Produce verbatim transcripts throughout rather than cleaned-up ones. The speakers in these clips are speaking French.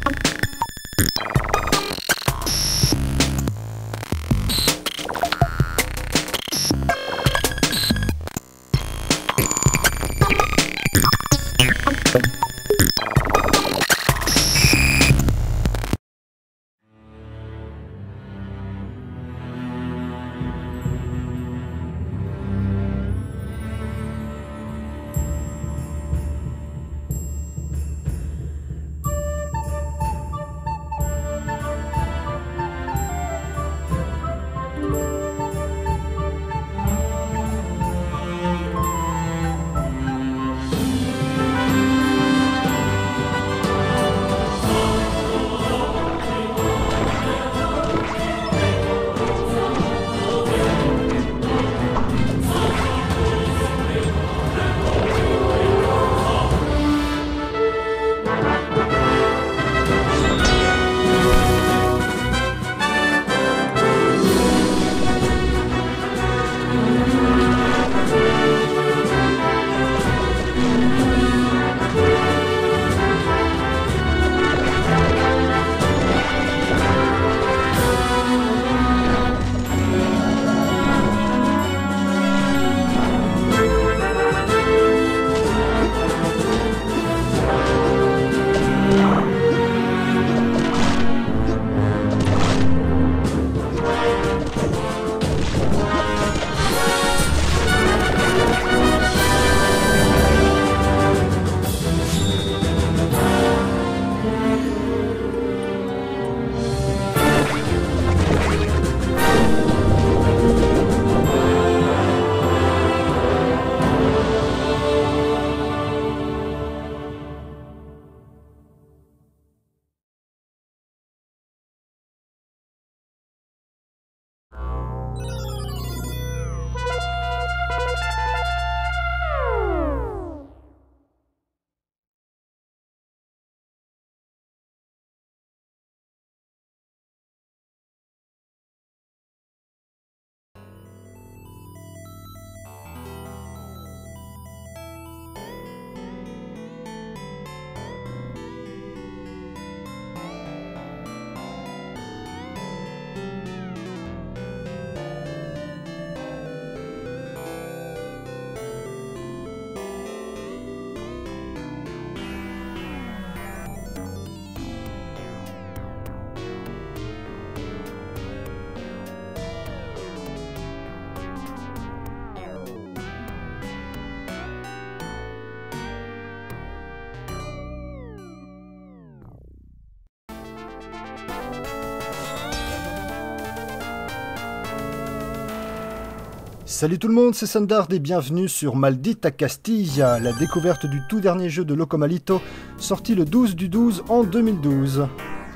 Salut tout le monde, c'est Sandard et bienvenue sur Maldita Castilla, la découverte du tout dernier jeu de Locomalito, sorti le douze du douze en deux mille douze.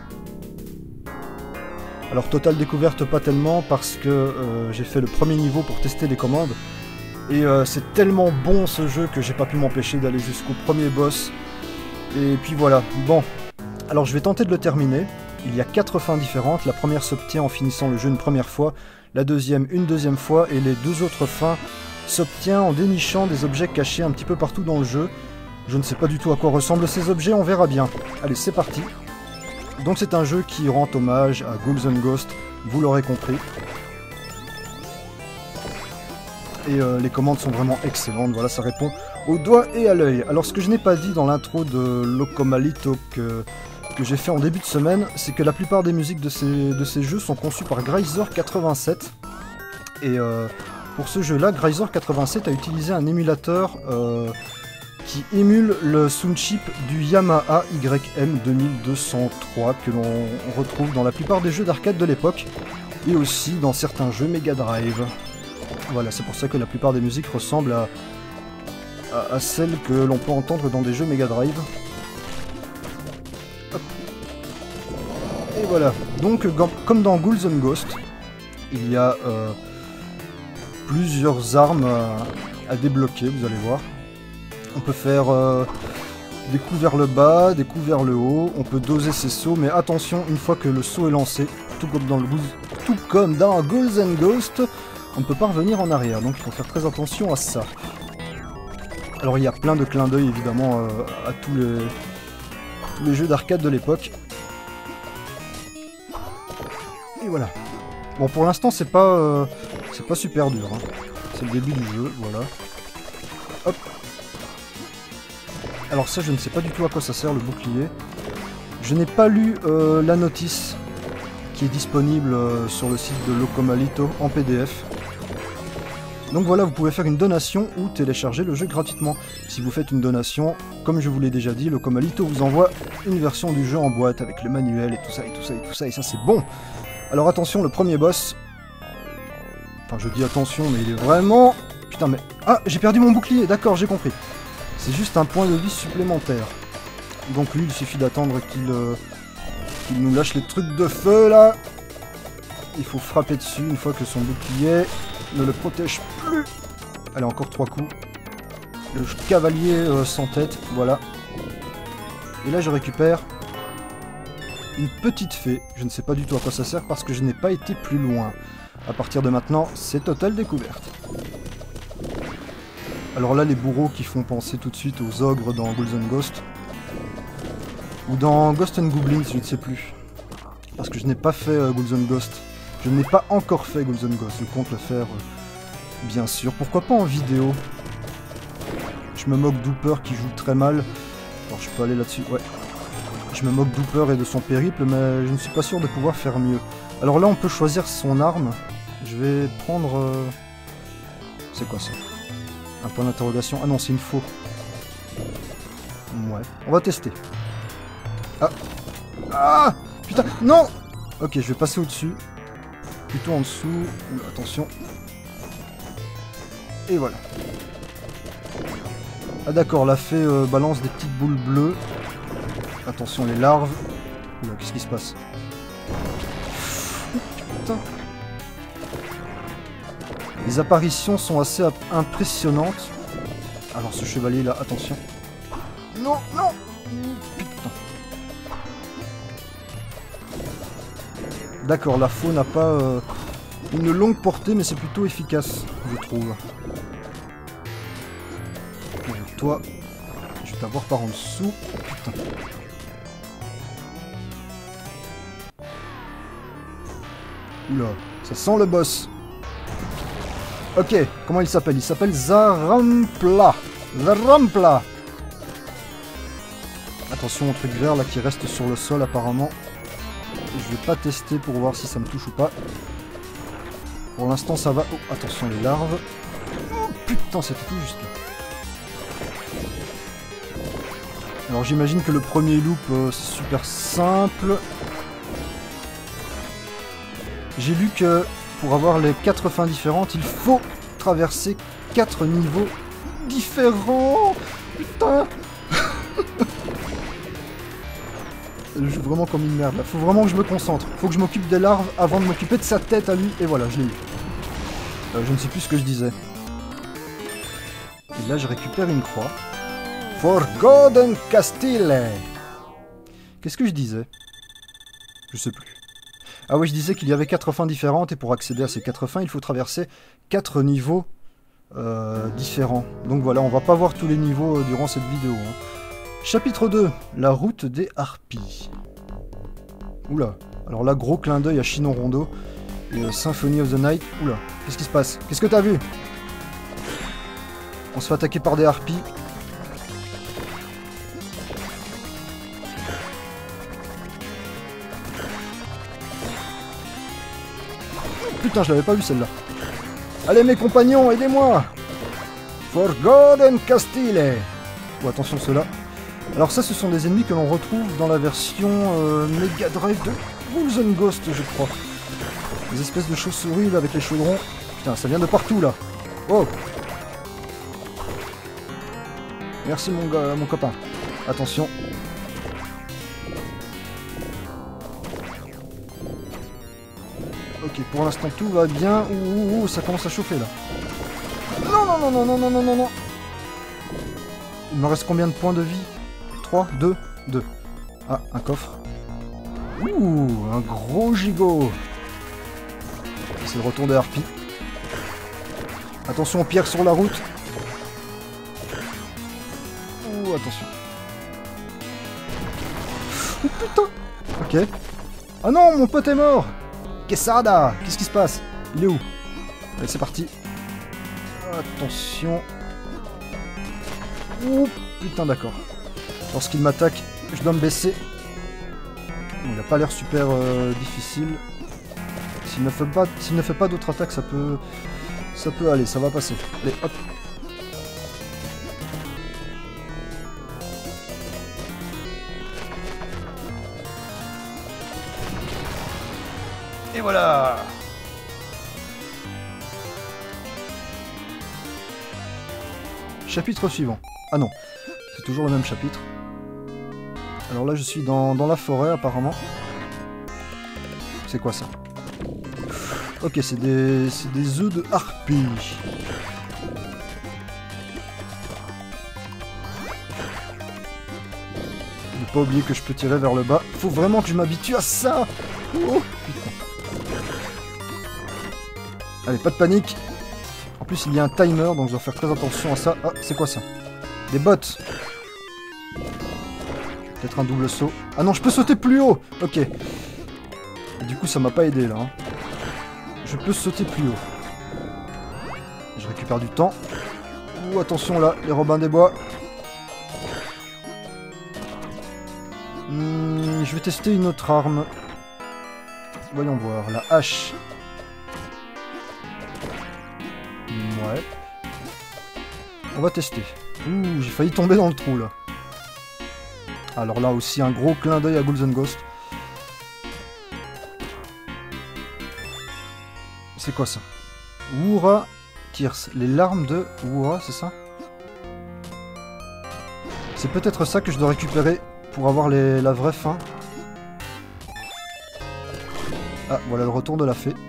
Alors totale découverte pas tellement parce que euh, j'ai fait le premier niveau pour tester les commandes et euh, c'est tellement bon ce jeu que j'ai pas pu m'empêcher d'aller jusqu'au premier boss. Et puis voilà, bon, alors je vais tenter de le terminer. Il y a quatre fins différentes, la première s'obtient en finissant le jeu une première fois, la deuxième une deuxième fois, et les deux autres fins s'obtient en dénichant des objets cachés un petit peu partout dans le jeu. Je ne sais pas du tout à quoi ressemblent ces objets, on verra bien. Allez, c'est parti. Donc c'est un jeu qui rend hommage à Ghouls and Ghosts, vous l'aurez compris. Et euh, les commandes sont vraiment excellentes, voilà, ça répond au doigt et à l'œil. Alors ce que je n'ai pas dit dans l'intro de Locomalito que... que j'ai fait en début de semaine, c'est que la plupart des musiques de ces, de ces jeux sont conçues par Gryzor quatre-vingt-sept. Et euh, pour ce jeu-là, Gryzor quatre-vingt-sept a utilisé un émulateur euh, qui émule le soundchip du Yamaha Y M deux mille deux cent trois que l'on retrouve dans la plupart des jeux d'arcade de l'époque, et aussi dans certains jeux Mega Drive. Voilà, c'est pour ça que la plupart des musiques ressemblent à, à, à celles que l'on peut entendre dans des jeux Mega Drive. Et voilà, donc comme dans Ghouls and Ghosts, il y a euh, plusieurs armes à, à débloquer, vous allez voir. On peut faire euh, des coups vers le bas, des coups vers le haut, on peut doser ses sauts, mais attention, une fois que le saut est lancé, tout comme dans, le Ghouls, tout comme dans Ghouls and Ghosts, on ne peut pas revenir en arrière, donc il faut faire très attention à ça. Alors il y a plein de clins d'œil évidemment euh, à tous les, tous les jeux d'arcade de l'époque. Et voilà. Bon, pour l'instant, c'est pas, euh, c'est pas super dur. Hein. C'est le début du jeu, voilà. Hop. Alors ça, je ne sais pas du tout à quoi ça sert, le bouclier. Je n'ai pas lu euh, la notice qui est disponible euh, sur le site de Locomalito en P D F. Donc voilà, vous pouvez faire une donation ou télécharger le jeu gratuitement. Si vous faites une donation, comme je vous l'ai déjà dit, Locomalito vous envoie une version du jeu en boîte avec le manuel et tout ça et tout ça et tout ça, et ça c'est bon. Alors attention, le premier boss... Enfin, je dis attention, mais il est vraiment... Putain, mais... Ah, j'ai perdu mon bouclier, d'accord, j'ai compris. C'est juste un point de vie supplémentaire. Donc lui, il suffit d'attendre qu'il euh, qu'il nous lâche les trucs de feu, là. Il faut frapper dessus une fois que son bouclier ne le protège plus. Allez, encore trois coups. Le cavalier euh, sans tête, voilà. Et là, je récupère une petite fée. Je ne sais pas du tout à quoi ça sert parce que je n'ai pas été plus loin. À partir de maintenant, c'est totale découverte. Alors là, les bourreaux qui font penser tout de suite aux ogres dans Ghouls and Ghosts. Ou dans Ghosts and Goblins, je ne sais plus. Parce que je n'ai pas fait euh, Ghouls and Ghosts. Je n'ai pas encore fait Ghouls and Ghosts. Je compte le faire, euh, bien sûr. Pourquoi pas en vidéo? Je me moque d'Hooper qui joue très mal. Alors je peux aller là-dessus, ouais. Je me moque d'Hooper et de son périple, mais je ne suis pas sûr de pouvoir faire mieux. Alors là, on peut choisir son arme. Je vais prendre... Euh... C'est quoi ça? Un point d'interrogation. Ah non, c'est une faux. Ouais, on va tester. Ah. Ah. Putain, non. Ok, je vais passer au-dessus. Plutôt en dessous. Ouh, attention. Et voilà. Ah d'accord, la fée euh, balance des petites boules bleues. Attention, les larves. Oula, qu'est-ce qui se passe? Putain. Les apparitions sont assez impressionnantes. Alors ce chevalier là, attention. Non, non. Putain. D'accord, la faux n'a pas euh, une longue portée, mais c'est plutôt efficace, je trouve. Et toi, je vais t'avoir par en dessous. Putain. Oula, ça sent le boss. Ok, comment il s'appelle? Il s'appelle Zarampla. Zarampla. Attention au truc vert là qui reste sur le sol apparemment. Je vais pas tester pour voir si ça me touche ou pas. Pour l'instant ça va. Oh, attention les larves. Oh putain, c'était tout juste là. Alors j'imagine que le premier loop euh, c'est super simple. J'ai lu que pour avoir les quatre fins différentes, il faut traverser quatre niveaux différents. Putain. Je joue vraiment comme une merde là. Faut vraiment que je me concentre. Faut que je m'occupe des larves avant de m'occuper de sa tête à lui. Et voilà, je l'ai eu. Euh, je ne sais plus ce que je disais. Et là, je récupère une croix. For Golden Castile. Qu'est-ce que je disais? Je sais plus. Ah oui, je disais qu'il y avait quatre fins différentes et pour accéder à ces quatre fins, il faut traverser quatre niveaux euh, différents. Donc voilà, on va pas voir tous les niveaux euh, durant cette vidéo. Hein. Chapitre deux, la route des harpies. Oula, alors là, gros clin d'œil à Chinon Rondo et euh, Symphony of the Night. Oula, qu'est-ce qui se passe? Qu'est-ce que t'as vu? On se fait attaquer par des harpies. Putain, je l'avais pas vu celle-là. Allez mes compagnons, aidez-moi. For Golden Castile. Oh, attention ceux-là. Alors ça, ce sont des ennemis que l'on retrouve dans la version euh, Mega Drive de Ghouls and Ghosts, je crois. Des espèces de chauves-souris là, avec les chaudrons. Putain, ça vient de partout là. Oh. Merci mon, gars, mon copain. Attention. Ok, pour l'instant tout va bien. Ouh, ouh, ouh, ça commence à chauffer là. Non, non, non, non, non, non, non, non, non. Il me reste combien de points de vie? trois, deux, deux. Ah, un coffre. Ouh, un gros gigot. C'est le retour des harpies. Attention aux pierres sur la route. Ouh, attention. Oh putain. Ok. Ah non, mon pote est mort. Quesada! Qu'est-ce qui se passe? Il est où? Allez, c'est parti. Attention. Oh, putain, d'accord. Lorsqu'il m'attaque, je dois me baisser. Bon, il a pas l'air super euh, difficile. S'il ne fait pas, s'il ne fait pas d'autres attaques, ça peut... Ça peut aller, ça va passer. Allez, hop. Et voilà. Chapitre suivant. Ah non, c'est toujours le même chapitre. Alors là, je suis dans, dans la forêt, apparemment. C'est quoi ça? Ok, c'est des, c'est des œufs de harpie. Ne pas oublier que je peux tirer vers le bas. Faut vraiment que je m'habitue à ça. Oh, putain. Allez, pas de panique. En plus, il y a un timer, donc je dois faire très attention à ça. Ah, c'est quoi ça? Des bottes. Peut-être un double saut. Ah non, je peux sauter plus haut. Ok. Et du coup, ça m'a pas aidé, là. Hein. Je peux sauter plus haut. Je récupère du temps. Ouh, attention, là, les Robins des Bois. Hmm, je vais tester une autre arme. Voyons voir. La hache. Ouais. On va tester. Ouh, j'ai failli tomber dans le trou, là. Alors là aussi, un gros clin d'œil à Ghouls and Ghosts. C'est quoi ça? Wura Tears. Les larmes de Wura, c'est ça? C'est peut-être ça que je dois récupérer pour avoir les, la vraie fin. Ah, voilà le retour de la fée.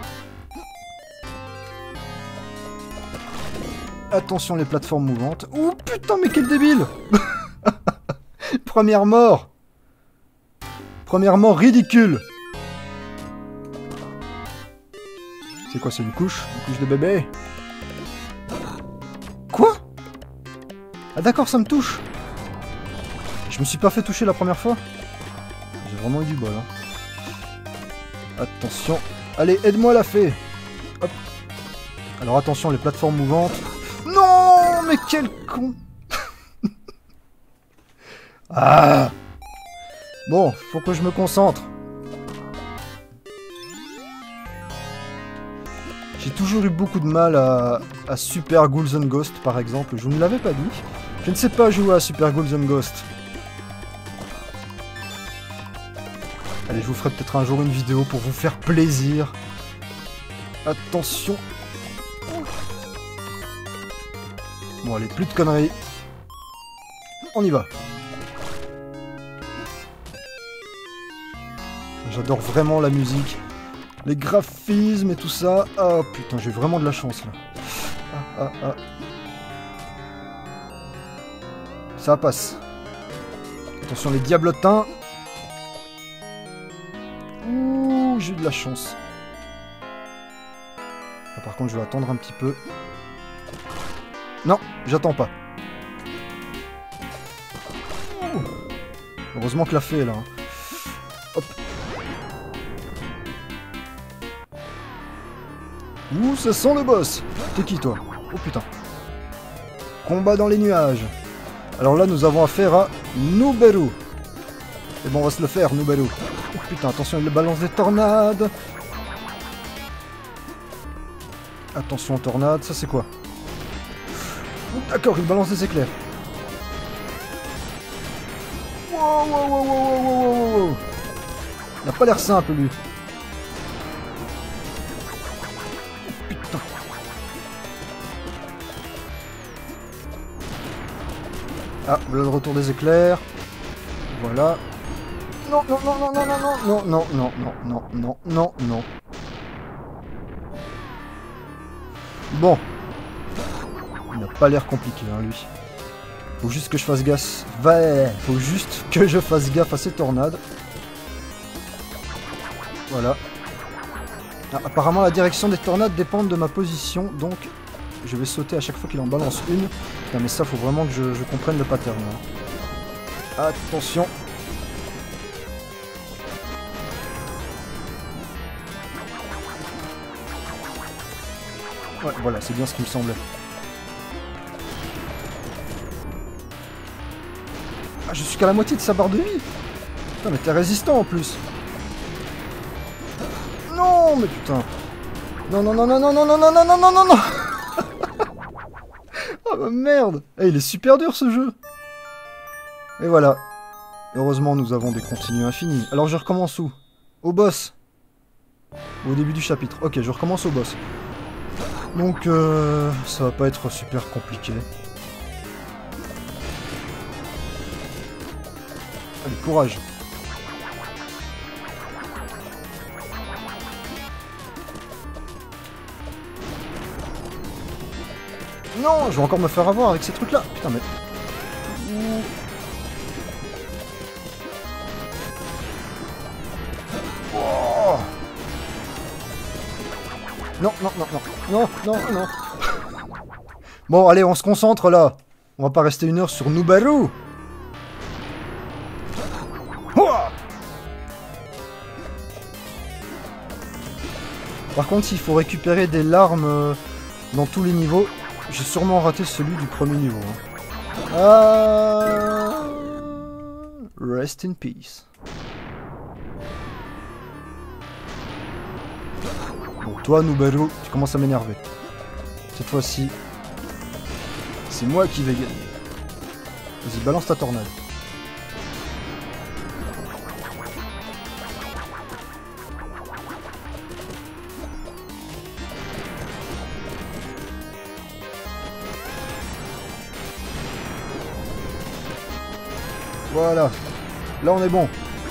Attention les plateformes mouvantes. Ouh putain, mais quel débile! Première mort! Première mort ridicule! C'est quoi, c'est une couche? Une couche de bébé? Quoi? Ah d'accord, ça me touche! Je me suis pas fait toucher la première fois? J'ai vraiment eu du bol, hein. Attention. Allez, aide-moi la fée! Hop. Alors attention, les plateformes mouvantes. Non, mais quel con! Ah! Bon, faut que je me concentre. J'ai toujours eu beaucoup de mal à, à Super Ghouls and Ghosts, par exemple. Je vous ne l'avais pas dit. Je ne sais pas jouer à Super Ghouls and Ghosts. Allez, je vous ferai peut-être un jour une vidéo pour vous faire plaisir. Attention. Bon, allez, plus de conneries. On y va. J'adore vraiment la musique. Les graphismes et tout ça. Ah putain, j'ai vraiment de la chance là. Ah, ah, ah. Ça passe. Attention les diablotins. Ouh, j'ai eu de la chance. Ah, par contre, je vais attendre un petit peu. Non, j'attends pas. Ouh. Heureusement que la fée est là. Hein. Hop. Ouh, ça sent le boss. T'es qui, toi? Oh, putain. Combat dans les nuages. Alors là, nous avons affaire à Nuberu. Et bon, on va se le faire, Nuberu. Oh, putain, attention, il balance des tornades. Attention aux tornades, ça c'est quoi? Oh, d'accord, il balance des éclairs. Wow, wow, wow, wow, wow, wow, wow. Il n'a pas l'air simple, lui. Ah, voilà le retour des éclairs. Voilà. Non, non, non, non, non, non, non, non, non, non, non, non, non, non. Bon. Il n'a pas l'air compliqué, hein, lui. Faut juste que je fasse gaffe. Va, faut juste que je fasse gaffe à ces tornades. Voilà. Ah, apparemment, la direction des tornades dépend de ma position, donc je vais sauter à chaque fois qu'il en balance une. Putain, mais ça, faut vraiment que je, je comprenne le pattern. Hein. Attention. Ouais, voilà, c'est bien ce qui me semblait. Ah, je suis qu'à la moitié de sa barre de vie. Putain, mais t'es résistant en plus. Non, mais putain. Non, non, non, non, non, non, non, non, non, non, non, non, non. Oh, bah, merde. Eh, il est super dur, ce jeu. Et voilà. Heureusement, nous avons des continues infinis. Alors, je recommence où? Au boss. Au début du chapitre. Ok, je recommence au boss. Donc, euh, ça va pas être super compliqué. Allez, courage. Non, je vais encore me faire avoir avec ces trucs-là. Putain, mais... Oh. Non, non, non, non. Non, non, non. Bon, allez, on se concentre, là. On va pas rester une heure sur Nubaru. Par contre, s'il faut récupérer des larmes euh, dans tous les niveaux, j'ai sûrement raté celui du premier niveau. Hein. Ah... Rest in peace. Bon, toi, Nubaru, tu commences à m'énerver. Cette fois-ci, c'est moi qui vais gagner. Vas-y, balance ta tornade. Voilà. Là, on est bon.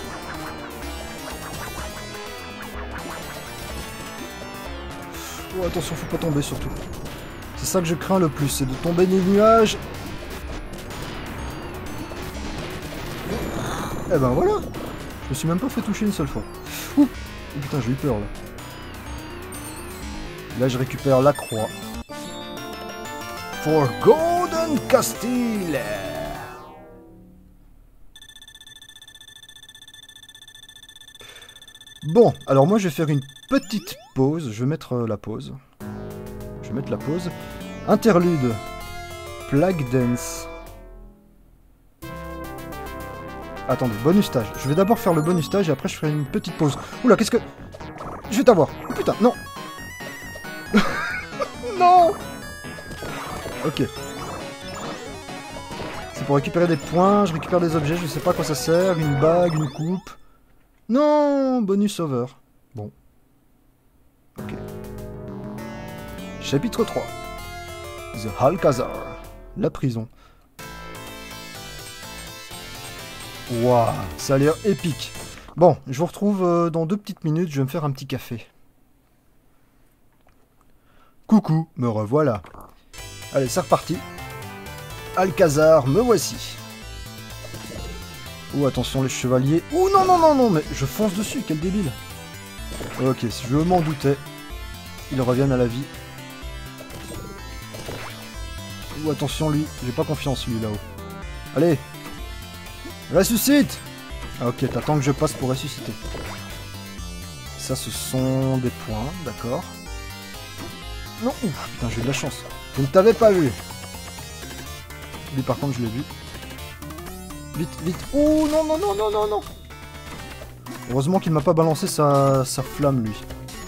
Oh, attention, faut pas tomber, surtout. C'est ça que je crains le plus, c'est de tomber des nuages. Eh ben voilà. Je me suis même pas fait toucher une seule fois. Ouh. Oh, putain, j'ai eu peur, là. Là, je récupère la croix. For Golden Castile. Bon, alors moi je vais faire une petite pause, je vais mettre euh, la pause. Je vais mettre la pause. Interlude. Plague Dance. Attendez, bonus stage. Je vais d'abord faire le bonus stage et après je ferai une petite pause. Oula, qu'est-ce que... Je vais t'avoir. Oh putain, non. Non. Ok. C'est pour récupérer des points, je récupère des objets, je sais pas à quoi ça sert. Une bague, une coupe... Non, bonus over. Bon. Ok. Chapitre trois. The Alcazar. La prison. Waouh, ça a l'air épique. Bon, je vous retrouve euh, dans deux petites minutes, je vais me faire un petit café. Coucou, me revoilà. Allez, c'est reparti. Alcazar, me voici. Oh, attention les chevaliers. Oh non, non, non, non, mais je fonce dessus, quel débile. Ok, si je m'en doutais. Ils reviennent à la vie. Oh, attention lui, j'ai pas confiance lui là-haut. Allez. Ressuscite. Ah, ok, t'attends que je passe pour ressusciter. Ça, ce sont des points, d'accord. Non, ouf, putain, j'ai eu de la chance. Je ne t'avais pas vu. Lui, par contre, je l'ai vu. Vite, vite. Oh non, non, non, non, non, non. Heureusement qu'il m'a pas balancé sa, sa flamme, lui.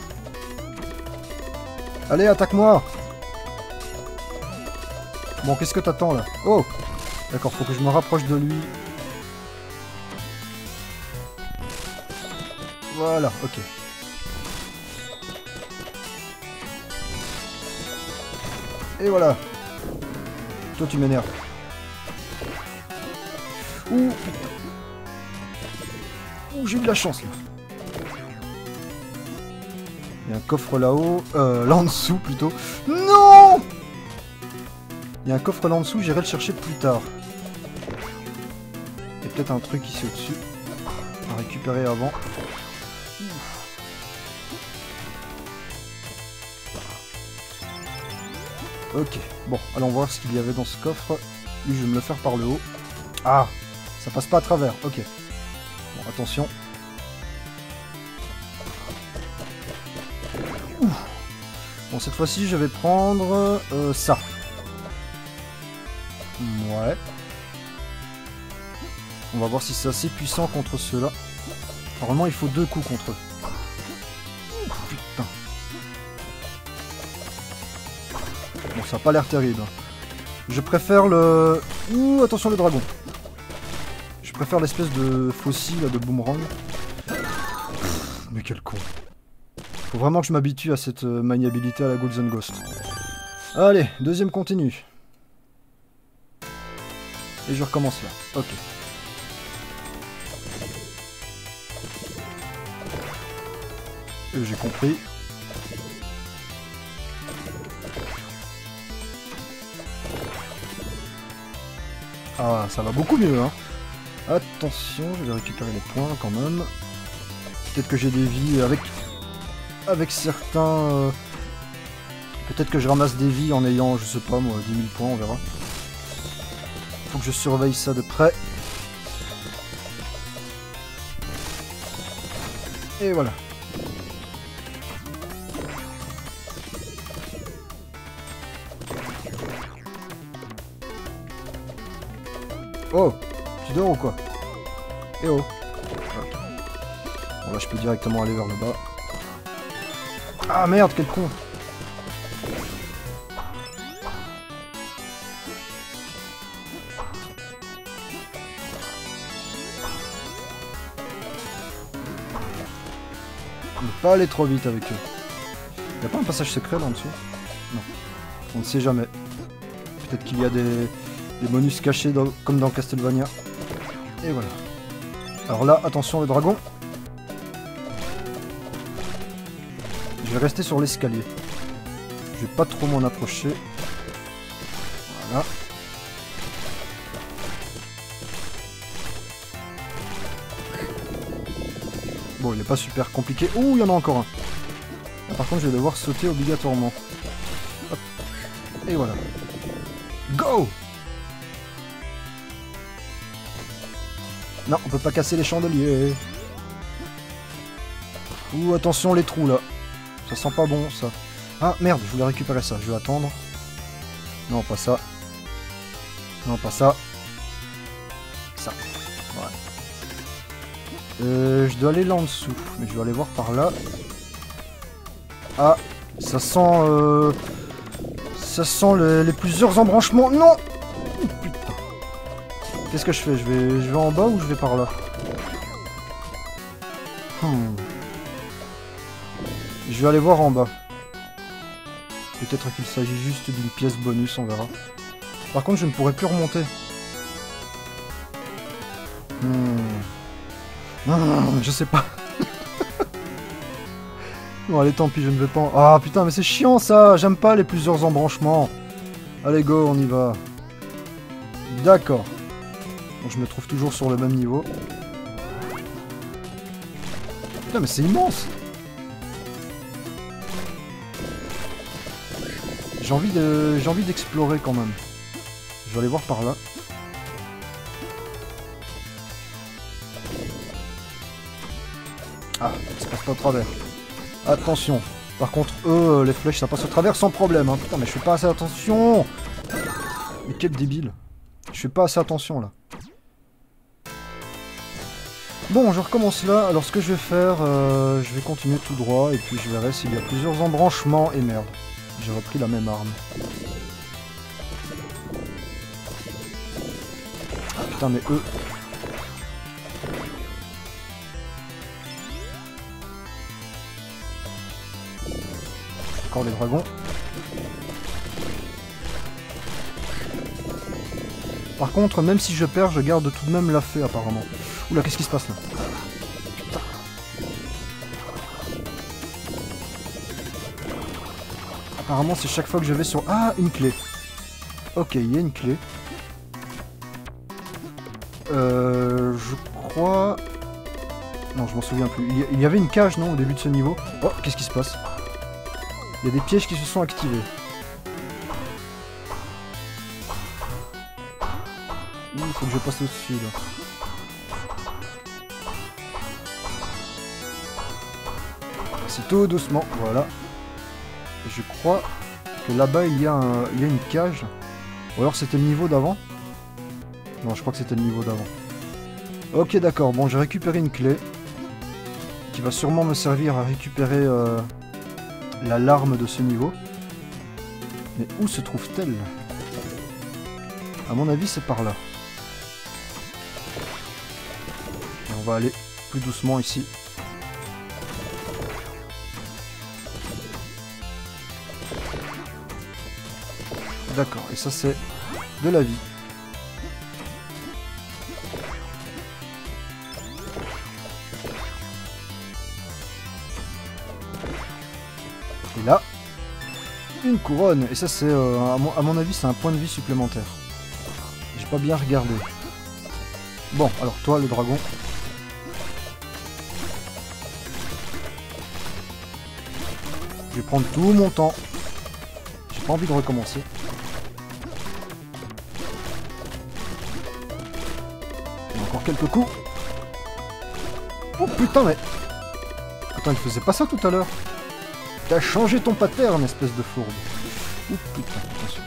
Allez, attaque-moi. Bon, qu'est-ce que t'attends, là? Oh. D'accord, faut que je me rapproche de lui. Voilà, ok. Et voilà. Toi, tu m'énerves. Ouh, putain. Ouh, j'ai eu de la chance, là. Il y a un coffre là-haut. Euh, là en dessous, plutôt. Non! Il y a un coffre là en dessous, j'irai le chercher plus tard. Il y a peut-être un truc ici au-dessus. À récupérer avant. Ok, bon, allons voir ce qu'il y avait dans ce coffre. Lui, je vais me le faire par le haut. Ah, ça passe pas à travers, ok. Bon, attention. Ouh. Bon, cette fois-ci, je vais prendre euh, ça. Ouais. On va voir si c'est assez puissant contre ceux-là. Normalement, il faut deux coups contre eux. Putain. Bon, ça n'a pas l'air terrible. Je préfère le... Ouh, attention le dragon. Je préfère l'espèce de fossile, là, de boomerang. Mais quel con. Faut vraiment que je m'habitue à cette euh, maniabilité à la Ghouls and Ghosts. Allez, deuxième continu. Et je recommence là. Ok. J'ai compris. Ah, ça va beaucoup mieux, hein. Attention, je vais récupérer les points quand même. Peut-être que j'ai des vies avec... Avec certains... Euh... Peut-être que je ramasse des vies en ayant, je sais pas moi, dix mille points, on verra. Faut que je surveille ça de près. Et voilà. Oh, tu dors ou quoi? Eh oh. Okay. Bon là je peux directement aller vers le bas. Ah merde, quel con. Ne pas aller trop vite avec eux. Y'a pas un passage secret là en dessous? Non. On ne sait jamais. Peut-être qu'il y a des... des bonus cachés dans... comme dans Castlevania. Et voilà. Alors là, attention le dragon. Je vais rester sur l'escalier. Je vais pas trop m'en approcher. Voilà. Bon, il n'est pas super compliqué. Ouh, il y en a encore un. Là, par contre, je vais devoir sauter obligatoirement. Hop. Et voilà. Go! Non, on peut pas casser les chandeliers. Ouh, attention les trous là. Ça sent pas bon ça. Ah merde, je voulais récupérer ça. Je vais attendre. Non, pas ça. Non, pas ça. Ça. Voilà. Euh, je dois aller là en dessous. Mais je vais aller voir par là. Ah, ça sent... Euh... Ça sent les, les plusieurs embranchements. Non! Oh, putain. Qu'est-ce que je fais? Je vais, je vais en bas ou je vais par là? hmm. Je vais aller voir en bas. Peut-être qu'il s'agit juste d'une pièce bonus, on verra. Par contre, je ne pourrai plus remonter. Hmm. Hmm, je sais pas. Bon, allez, tant pis, je ne vais pas... En... Ah, putain, mais c'est chiant, ça. J'aime pas les plusieurs embranchements. Allez, go, on y va. D'accord. Bon, je me trouve toujours sur le même niveau. Putain, mais c'est immense. J'ai envie de... J'ai envie d'explorer quand même. Je vais aller voir par là. Ah, ça passe pas au travers. Attention. Par contre, eux, les flèches, ça passe au travers sans problème. Hein. Putain, mais je fais pas assez attention. Mais quel débile. Je fais pas assez attention, là. Bon, je recommence là. Alors, ce que je vais faire, euh, je vais continuer tout droit. Et puis, je verrai s'il y a plusieurs embranchements. Et merde. J'ai repris la même arme. Ah, putain, mais eux... Encore les dragons. Par contre, même si je perds, je garde tout de même la fée apparemment. Oula, qu'est-ce qui se passe là? Putain. Apparemment, c'est chaque fois que je vais sur... Ah, une clé. Ok, il y a une clé. Euh... Je crois... Non, je m'en souviens plus. Il y avait une cage, non, au début de ce niveau? Oh, qu'est-ce qui se passe? Il y a des pièges qui se sont activés. Il faut que je passe au-dessus là. C'est tout doucement, voilà. je crois que là-bas il y a un, il y a une cage. Ou alors c'était le niveau d'avant. Non, je crois que c'était le niveau d'avant. Ok, d'accord. Bon, j'ai récupéré une clé qui va sûrement me servir à récupérer euh, la larme de ce niveau. Mais où se trouve-t-elle? À mon avis, c'est par là. Et on va aller plus doucement ici. D'accord, et ça c'est de la vie. Et là, une couronne. Et ça c'est, euh, à, mon, à mon avis, c'est un point de vie supplémentaire. J'ai pas bien regardé. Bon, alors toi, le dragon. Je vais prendre tout mon temps. J'ai pas envie de recommencer. Et encore quelques coups. Oh putain, mais... Attends, il faisait pas ça tout à l'heure. T'as changé ton pattern, espèce de fourbe. Oh putain, attention.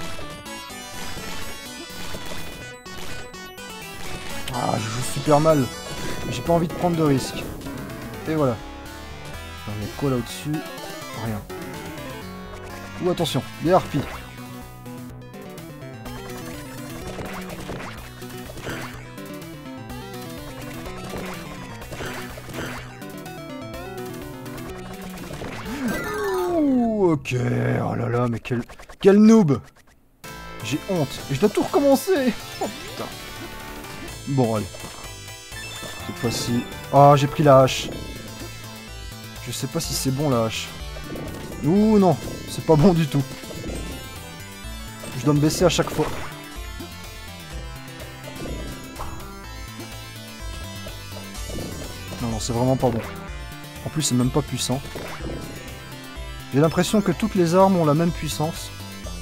Ah, je joue super mal. J'ai pas envie de prendre de risques. Et voilà. Alors, il y a quoi là au-dessus? Rien. Ouh, attention, des harpies. Ouh, ok. Oh là là, mais quel... Quel noob. J'ai honte. Et je dois tout recommencer. Oh putain. Bon, allez. Cette fois-ci... Ah, j'ai pris la hache. Je sais pas si c'est bon la hache. Ouh non, c'est pas bon du tout. Je dois me baisser à chaque fois. Non, non, c'est vraiment pas bon. En plus, c'est même pas puissant. J'ai l'impression que toutes les armes ont la même puissance.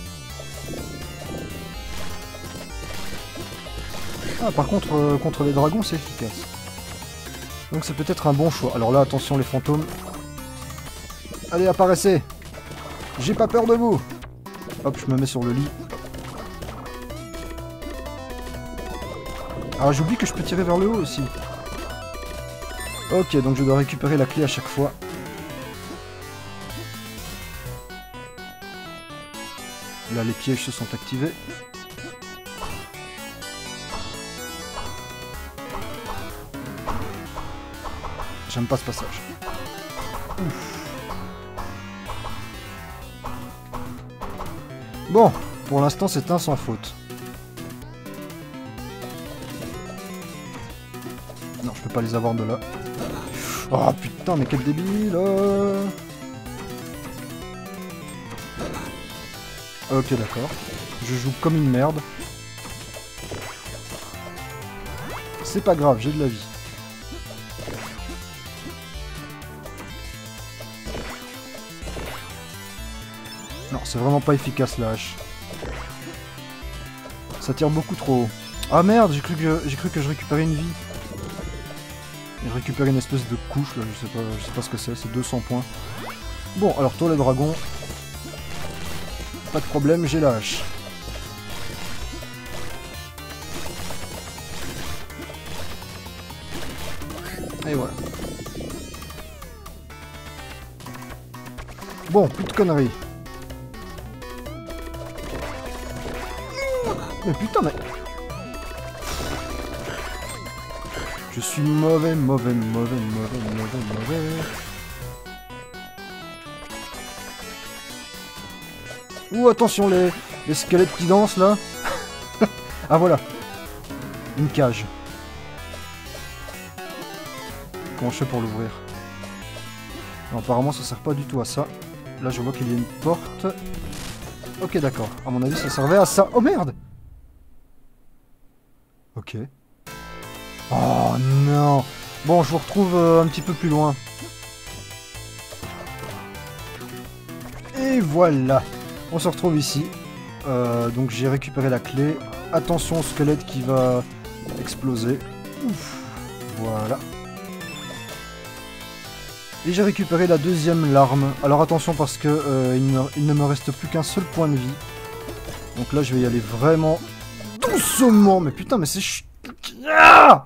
Ah, par contre, euh, contre les dragons, c'est efficace. Donc c'est peut-être un bon choix. Alors là, attention les fantômes. Allez, apparaissez. J'ai pas peur de vous. Hop, je me mets sur le lit. Ah, j'oublie que je peux tirer vers le haut aussi. Ok, donc je dois récupérer la clé à chaque fois. Là, les pièges se sont activés. J'aime pas ce passage. Ouf. Bon, pour l'instant c'est un sans faute. Non, je peux pas les avoir de là. Oh putain, mais quel débile euh... Ok, d'accord. Je joue comme une merde. C'est pas grave, j'ai de la vie. Non, c'est vraiment pas efficace la hache. Ça tire beaucoup trop haut. Ah merde, j'ai cru que j'ai cru que je récupérais une vie. Et je récupère une espèce de couche là, je sais pas, je sais pas ce que c'est, c'est deux cents points. Bon, alors toi le dragon. Pas de problème, j'ai la hache. Et voilà. Bon, plus de conneries. Mais putain, mais... Je suis mauvais, mauvais, mauvais, mauvais, mauvais, mauvais... Ouh, attention, les, les squelettes qui dansent, là. Ah, voilà. Une cage. Comment je fais pour l'ouvrir? Non, apparemment, ça sert pas du tout à ça. Là, je vois qu'il y a une porte. Ok, d'accord. À mon avis, ça servait à ça. Oh, merde! Ok. Oh non. Bon, je vous retrouve euh, un petit peu plus loin. Et voilà. On se retrouve ici. Euh, donc j'ai récupéré la clé. Attention au squelette qui va exploser. Ouf. Voilà. Et j'ai récupéré la deuxième larme. Alors attention parce que euh, il, ne, il ne me reste plus qu'un seul point de vie. Donc là je vais y aller vraiment doucement. Mais putain mais c'est ch... Ah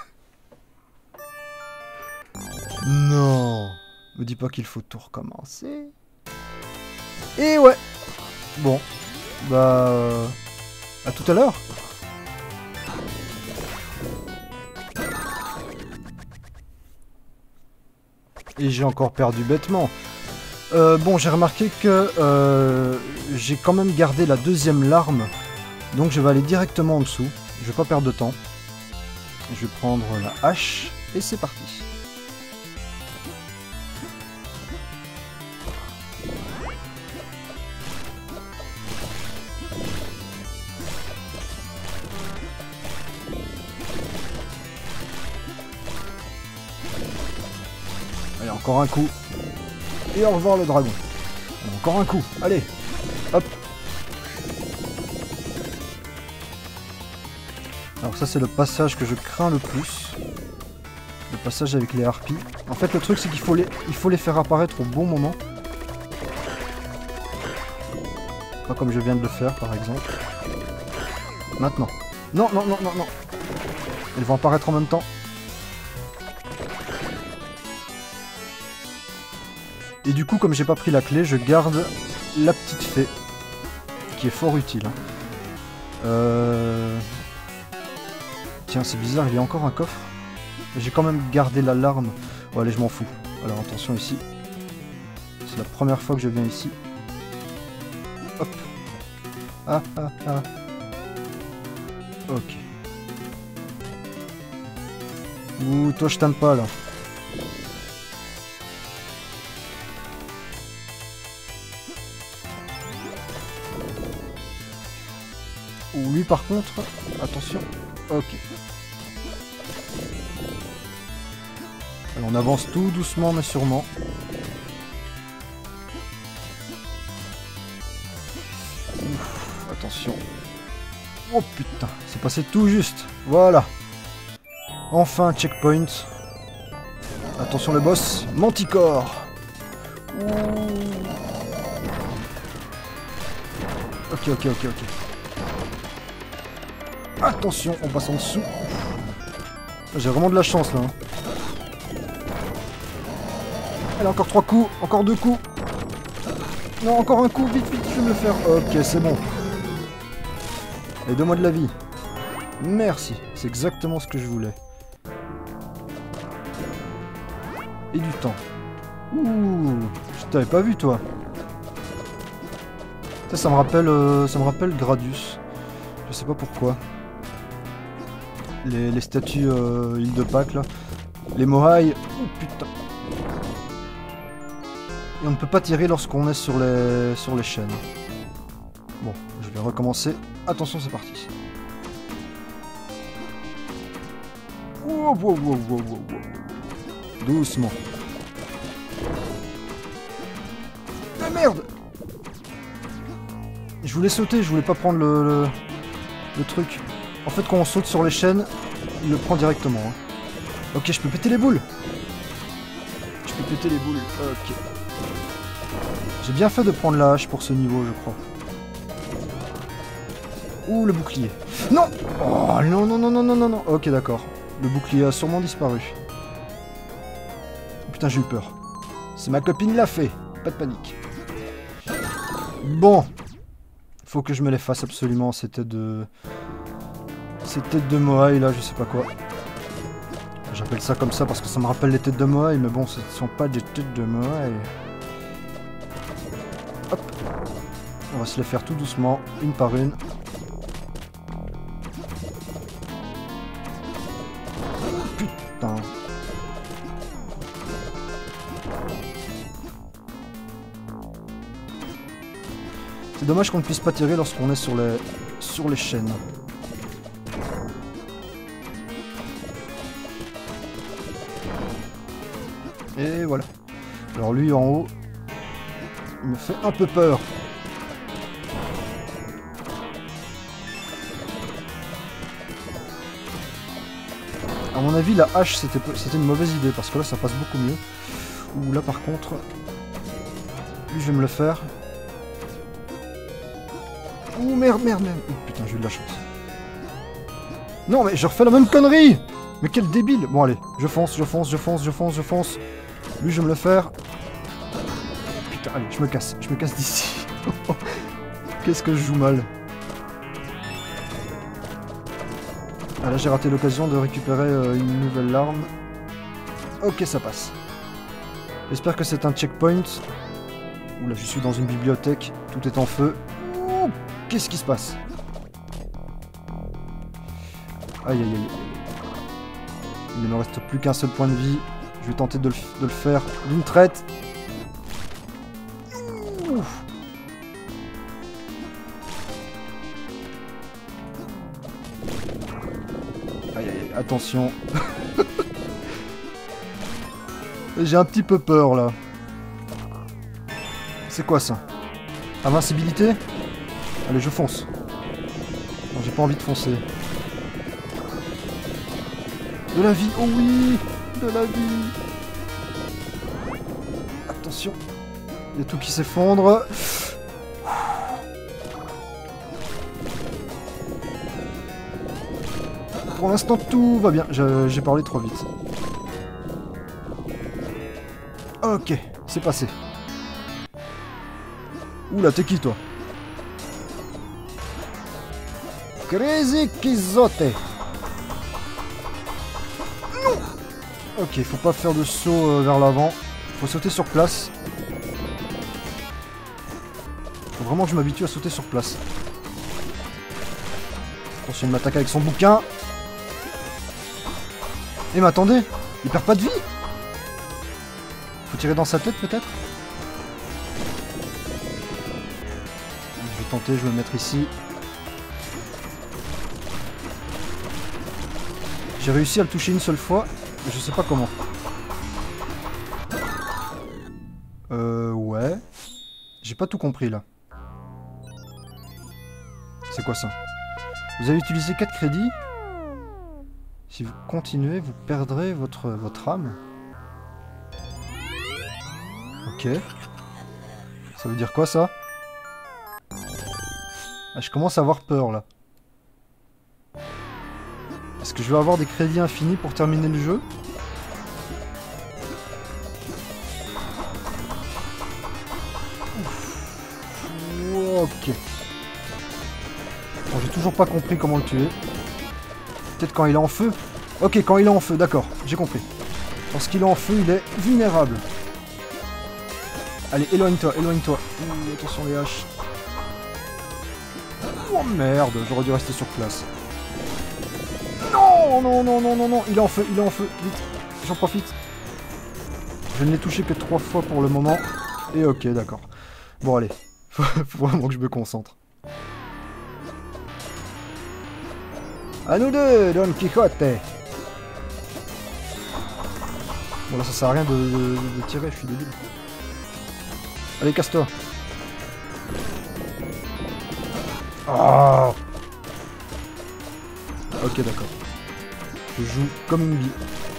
non. Me dis pas qu'il faut tout recommencer. Et ouais. Bon. Bah... Euh, à tout à l'heure. Et j'ai encore perdu bêtement. Euh, bon, j'ai remarqué que euh, j'ai quand même gardé la deuxième larme. Donc je vais aller directement en dessous. Je vais pas perdre de temps. Je vais prendre la hache. Et c'est parti. Allez, encore un coup. Et au revoir le dragon. Allez, encore un coup. Allez. Hop. Alors ça c'est le passage que je crains le plus. Le passage avec les harpies. En fait le truc c'est qu'il faut les, il faut les faire apparaître au bon moment. Pas comme je viens de le faire par exemple. Maintenant. Non, non, non, non, non. Elles vont apparaître en même temps. Et du coup, comme j'ai pas pris la clé, je garde la petite fée. Qui est fort utile. Euh... Tiens, c'est bizarre, il y a encore un coffre. J'ai quand même gardé la larme. Bon, allez, je m'en fous. Alors, attention ici. C'est la première fois que je viens ici. Hop. Ah, ah, ah. Ok. Ouh, toi, je t'aime pas, là. Ou lui par contre, attention, ok. Alors on avance tout doucement mais sûrement. Ouf, attention. Oh putain, c'est passé tout juste, voilà. Enfin checkpoint. Attention le boss, Manticore. Ouh. Ok, ok, ok, ok. Attention, on passe en dessous. J'ai vraiment de la chance là. Hein. Allez, encore trois coups, encore deux coups. Non, encore un coup, vite, vite, je vais me le faire. Ok, c'est bon. Et donne-moi de la vie. Merci, c'est exactement ce que je voulais. Et du temps. Ouh, je t'avais pas vu toi. Ça, ça me rappelle, euh, ça me rappelle Gradius. Je sais pas pourquoi. Les, les statues euh, île de Pâques là. Les Moai. Oh putain. Et on ne peut pas tirer lorsqu'on est sur les, sur les chaînes. Bon, je vais recommencer. Attention, c'est parti. Wow, wow, wow, wow, wow. Doucement. Ah merde! Je voulais sauter, je voulais pas prendre le, le, le truc. En fait, quand on saute sur les chaînes, il le prend directement. Hein. Ok, je peux péter les boules. Je peux péter les boules. Ok. J'ai bien fait de prendre la hache pour ce niveau, je crois. Ouh, le bouclier. Non! Oh, non, non, non, non, non, non, non. Ok, d'accord. Le bouclier a sûrement disparu. Putain, j'ai eu peur. C'est ma copine l'a fait. Pas de panique. Bon. Faut que je me les fasse absolument. C'était de... Ces têtes de Moai là, je sais pas quoi. J'appelle ça comme ça parce que ça me rappelle les têtes de Moai, mais bon, ce ne sont pas des têtes de Moai. Hop. On va se les faire tout doucement, une par une. Putain. C'est dommage qu'on ne puisse pas tirer lorsqu'on est sur les, sur les chaînes. Et voilà. Alors lui en haut, il me fait un peu peur. À mon avis, la hache, c'était une mauvaise idée, parce que là, ça passe beaucoup mieux. Ouh, là par contre... Lui, je vais me le faire. Ouh, merde, merde, merde. Oh, putain, j'ai eu de la chance. Non, mais je refais la même connerie. Mais quel débile. Bon, allez, je fonce, je fonce, je fonce, je fonce, je fonce. Lui, je vais me le faire. Putain, allez, je me casse. Je me casse d'ici. Qu'est-ce que je joue mal. Ah, là, j'ai raté l'occasion de récupérer euh, une nouvelle arme. Ok, ça passe. J'espère que c'est un checkpoint. Oula, je suis dans une bibliothèque. Tout est en feu. Qu'est-ce qui se passe? Aïe, aïe, aïe. Il ne me reste plus qu'un seul point de vie. Je vais tenter de le, de le faire d'une traite. Ouf. Aïe, aïe, aïe, attention. J'ai un petit peu peur, là. C'est quoi, ça? Invincibilité? Allez, je fonce. Non, j'ai pas envie de foncer. De la vie, oh oui! De la vie! Attention! Il y a tout qui s'effondre. Pour l'instant, tout va bien. J'ai parlé trop vite. Ok, c'est passé. Oula, t'es qui, toi? Crazy Kizote. Non. Ok, faut pas faire de saut euh, vers l'avant. Faut sauter sur place. Faut vraiment que je m'habitue à sauter sur place. Attention, il m'attaque avec son bouquin. Et mais attendez, il perd pas de vie. Faut tirer dans sa tête peut-être. Je vais tenter, je vais me mettre ici. J'ai réussi à le toucher une seule fois, mais je sais pas comment. Euh, ouais. J'ai pas tout compris, là. C'est quoi ça? Vous avez utilisé quatre crédits. Si vous continuez, vous perdrez votre, votre âme. Ok. Ça veut dire quoi, ça? Ah, je commence à avoir peur, là. Est-ce que je vais avoir des crédits infinis pour terminer le jeu? Ouf. Ok. Bon, j'ai toujours pas compris comment le tuer. Peut-être quand il est en feu. Ok, quand il est en feu, d'accord, j'ai compris. Lorsqu'il est en feu, il est vulnérable. Allez, éloigne-toi, éloigne-toi. Ouh, attention les haches. Oh merde, j'aurais dû rester sur place. Non, non, non, non, non, non, il est en feu, il est en feu, vite, j'en profite. Je ne l'ai touché que trois fois pour le moment. Et ok, d'accord. Bon, allez, faut, faut vraiment que je me concentre. À nous deux, Don Quijote. Bon là ça sert à rien de, de, de tirer, je suis débile. Allez, casse-toi. Oh. Ok, d'accord. Je joue comme une bille.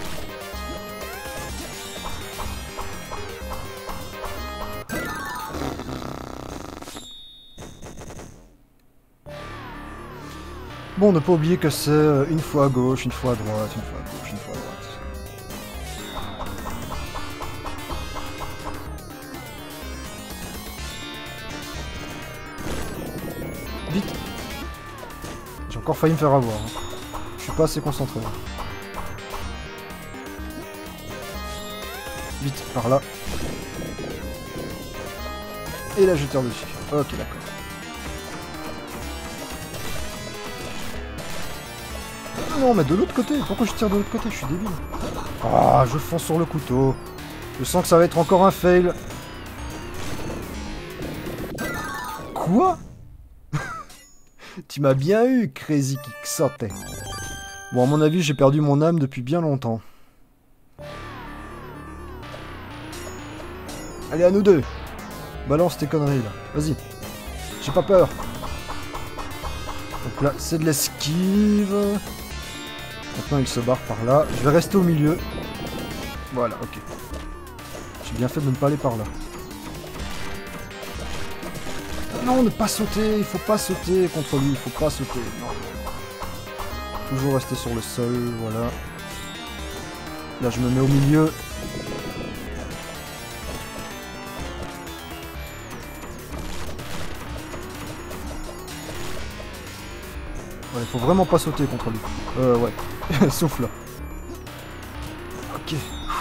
Bon, ne pas oublier que c'est une fois à gauche, une fois à droite, une fois à gauche, une fois à droite. Vite! J'ai encore failli me faire avoir. Hein. Je suis pas assez concentré. Vite, par là. Et là, je tire dessus. Ok, d'accord. Non, mais de l'autre côté. Pourquoi je tire de l'autre côté? Je suis débile. Ah, je fonce sur le couteau. Je sens que ça va être encore un fail. Quoi? Tu m'as bien eu, Crazy Quixote. Bon, à mon avis, j'ai perdu mon âme depuis bien longtemps. Allez, à nous deux. Balance tes conneries, là. Vas-y. J'ai pas peur. Donc là, c'est de l'esquive. Maintenant, il se barre par là. Je vais rester au milieu. Voilà, ok. J'ai bien fait de ne pas aller par là. Non, ne pas sauter, il faut pas sauter contre lui, il faut pas sauter. Non. Toujours rester sur le sol, voilà. Là, je me mets au milieu. Il faut vraiment pas sauter contre lui. Euh, ouais. Souffle. Ok.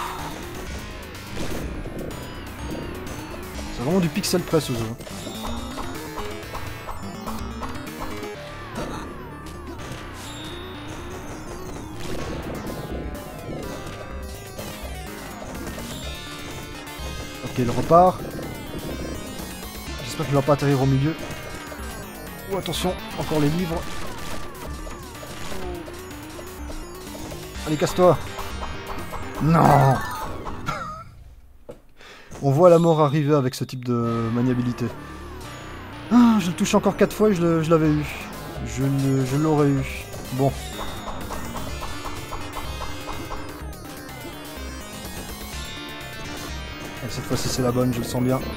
C'est vraiment du pixel près ce jeu. Ok, il repart. J'espère qu'il va pas atterrir au milieu. Oh, attention, encore les livres. Allez, casse-toi. Non. On voit la mort arriver avec ce type de maniabilité. Ah, je le touche encore quatre fois et je l'avais eu. Je l'aurais eu. Bon. Et cette fois-ci c'est la bonne, je le sens bien.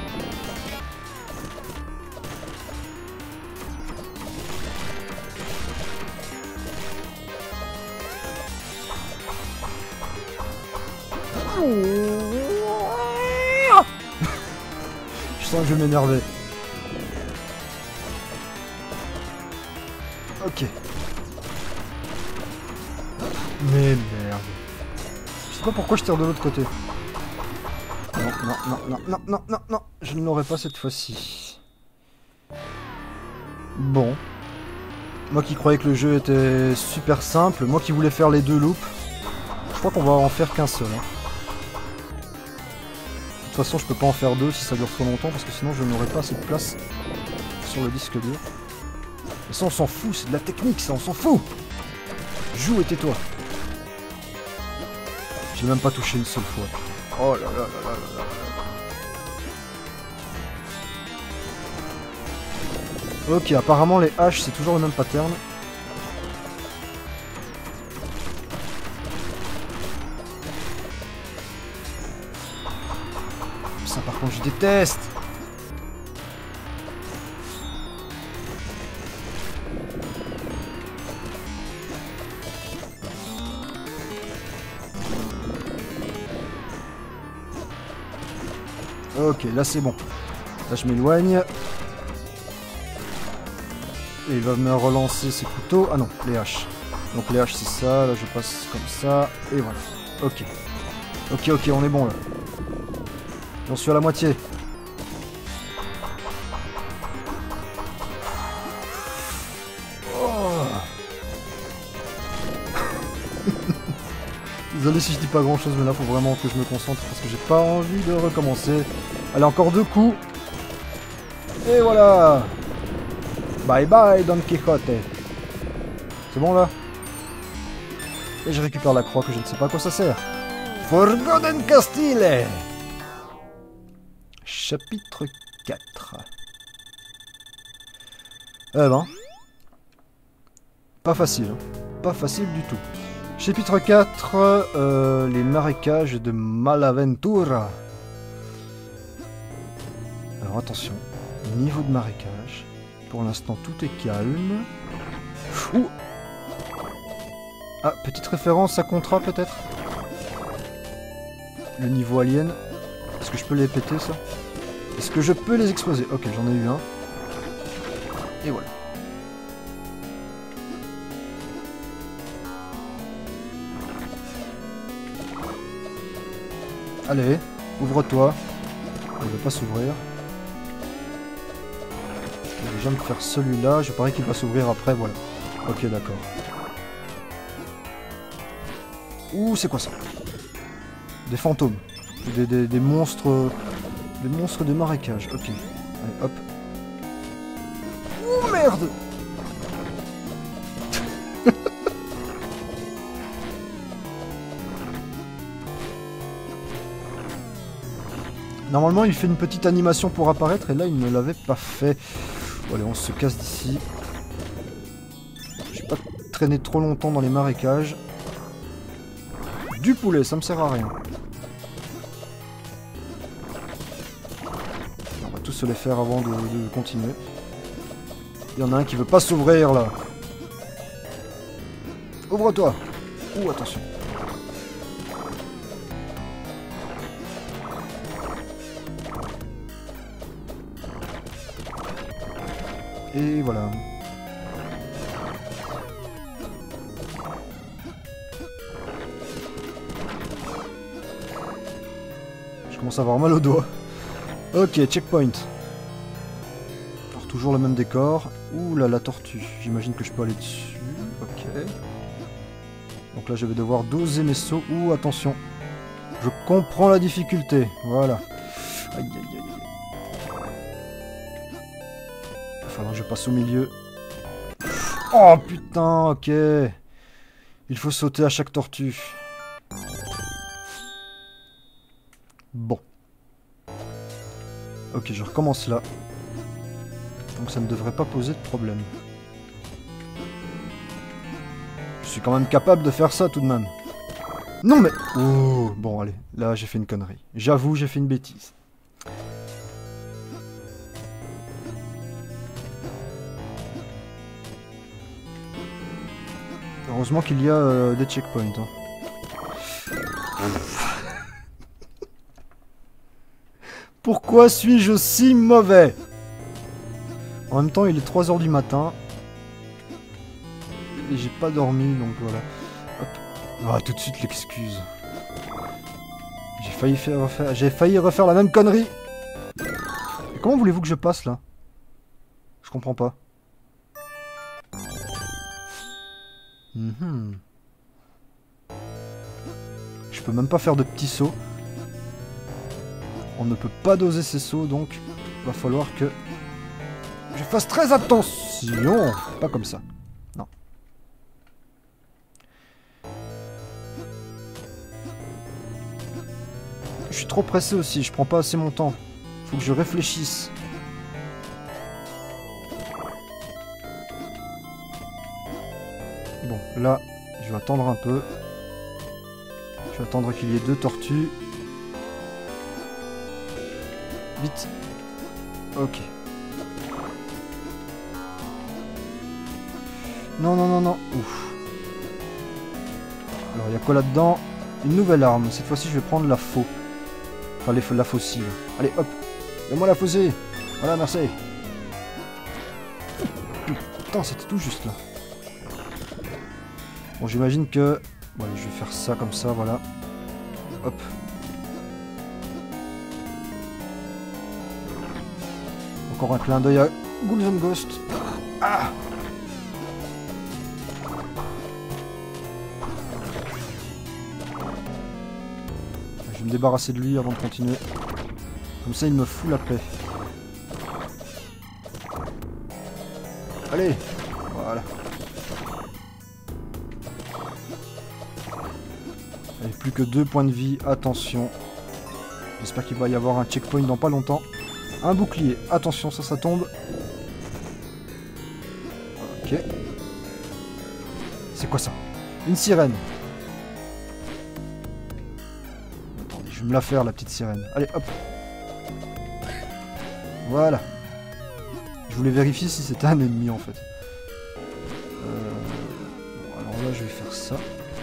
Je sens que je vais m'énerver. Ok. Mais merde. Je sais pas pourquoi je tire de l'autre côté. Non, non, non, non, non, non, non, non. Je ne l'aurai pas cette fois-ci. Bon. Moi qui croyais que le jeu était super simple, moi qui voulais faire les deux loops, je crois qu'on va en faire qu'un seul. Hein. De toute façon, je peux pas en faire deux si ça dure trop longtemps, parce que sinon je n'aurai pas assez de place sur le disque dur. Mais ça, on s'en fout, c'est de la technique, ça, on s'en fout. Joue et tais-toi. J'ai même pas touché une seule fois. Oh là là là là là là. Ok, apparemment les haches, c'est toujours le même pattern. Ça, par contre, je déteste. Ok, là c'est bon. Là je m'éloigne. Et il va me relancer ses couteaux. Ah non, les haches. Donc les haches c'est ça, là je passe comme ça. Et voilà. Ok. Ok, ok, on est bon là. J'en suis à la moitié. Oh. Désolé si je dis pas grand chose, mais là faut vraiment que je me concentre parce que j'ai pas envie de recommencer. Allez, encore deux coups. Et voilà. Bye bye Don Quixote. C'est bon là? Et je récupère la croix que je ne sais pas à quoi ça sert. Forgotten Castile. Chapitre quatre. Eh ben. Pas facile. Hein. Pas facile du tout. Chapitre quatre. Euh, les marécages de Malaventura. Alors attention. Niveau de marécage. Pour l'instant, tout est calme. Ouh. Ah, petite référence à Contra, peut-être? Le niveau alien. Est-ce que je peux les péter, ça? Est-ce que je peux les exploser? Ok, j'en ai eu un. Et voilà. Allez, ouvre-toi. Il ne veut pas s'ouvrir. Je vais déjà me faire celui-là. Je parie qu'il va s'ouvrir après, voilà. Ok, d'accord. Ouh, c'est quoi ça? Des fantômes. Des, des, des monstres... Des monstres de marécage. Ok. Allez, hop. Ouh, merde. Normalement, il fait une petite animation pour apparaître, et là, il ne l'avait pas fait. Bon, allez, on se casse d'ici. Je vais pas traîner trop longtemps dans les marécages. Du poulet, ça me sert à rien. surtout se les faire avant de, de continuer. Il y en a un qui veut pas s'ouvrir là. Ouvre-toi. Ouh, attention. Et voilà. Je commence à avoir mal au doigt. Ok, checkpoint. Alors toujours le même décor. Ouh là, la tortue. J'imagine que je peux aller dessus. Ok. Donc là, je vais devoir doser mes sauts. Ouh, attention. Je comprends la difficulté. Voilà. Aïe, aïe, aïe. Il va falloir que je passe au milieu. Oh putain, ok. Il faut sauter à chaque tortue. Bon. Ok, je recommence là. Donc ça ne devrait pas poser de problème. Je suis quand même capable de faire ça tout de même. Non mais... Oh, bon allez, là j'ai fait une connerie. J'avoue, j'ai fait une bêtise. Heureusement qu'il y a euh, des checkpoints. Hein. Pourquoi suis-je aussi mauvais? En même temps, il est trois heures du matin. Et j'ai pas dormi, donc voilà. Hop. Ah, tout de suite l'excuse. J'ai failli faire refaire... J'ai failli refaire la même connerie. Et comment voulez-vous que je passe, là? Je comprends pas. Mm-hmm. Je peux même pas faire de petits sauts. On ne peut pas doser ces sauts, donc il va falloir que je fasse très attention. Pas comme ça. Non. Je suis trop pressé aussi, je prends pas assez mon temps. Faut que je réfléchisse. Bon, là, je vais attendre un peu. Je vais attendre qu'il y ait deux tortues. Vite. Ok. Non, non, non, non. Ouf. Alors, il y a quoi là-dedans? Une nouvelle arme. Cette fois-ci, je vais prendre la faux. Enfin, les, la faucille. Allez, hop. Donne-moi la faucille. Voilà, merci. Putain, c'était tout juste là. Bon, j'imagine que... Bon, allez, je vais faire ça comme ça, voilà. Hop. Encore un clin d'œil à Ghouls and Ghosts. Ah! Je vais me débarrasser de lui avant de continuer. Comme ça, il me fout la paix. Allez! Voilà. Allez, plus que deux points de vie. Attention. J'espère qu'il va y avoir un checkpoint dans pas longtemps. Un bouclier. Attention, ça, ça tombe. Ok. C'est quoi ça? Une sirène. Attendez, je vais me la faire, la petite sirène. Allez, hop. Voilà. Je voulais vérifier si c'était un ennemi, en fait. Euh... Bon, alors là, je vais faire ça.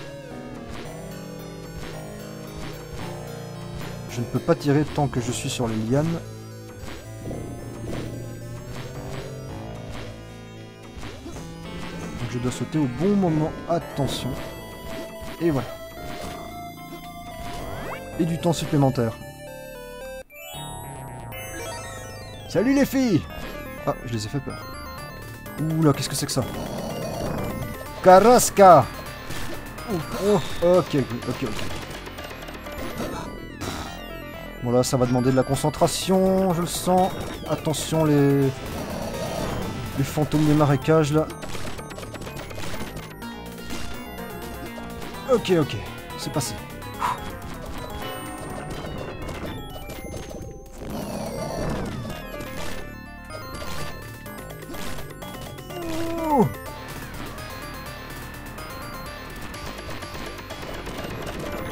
Je ne peux pas tirer tant que je suis sur les lianes. Donc je dois sauter au bon moment. Attention. Et voilà. Et du temps supplémentaire. Salut les filles! Ah, je les ai fait peur. Oula, qu'est-ce que c'est que ça? Carrasca! Oh, oh, ok, ok, ok. Bon là, ça va demander de la concentration, je le sens. Attention les... les fantômes des marécages là. Ok, ok, c'est passé.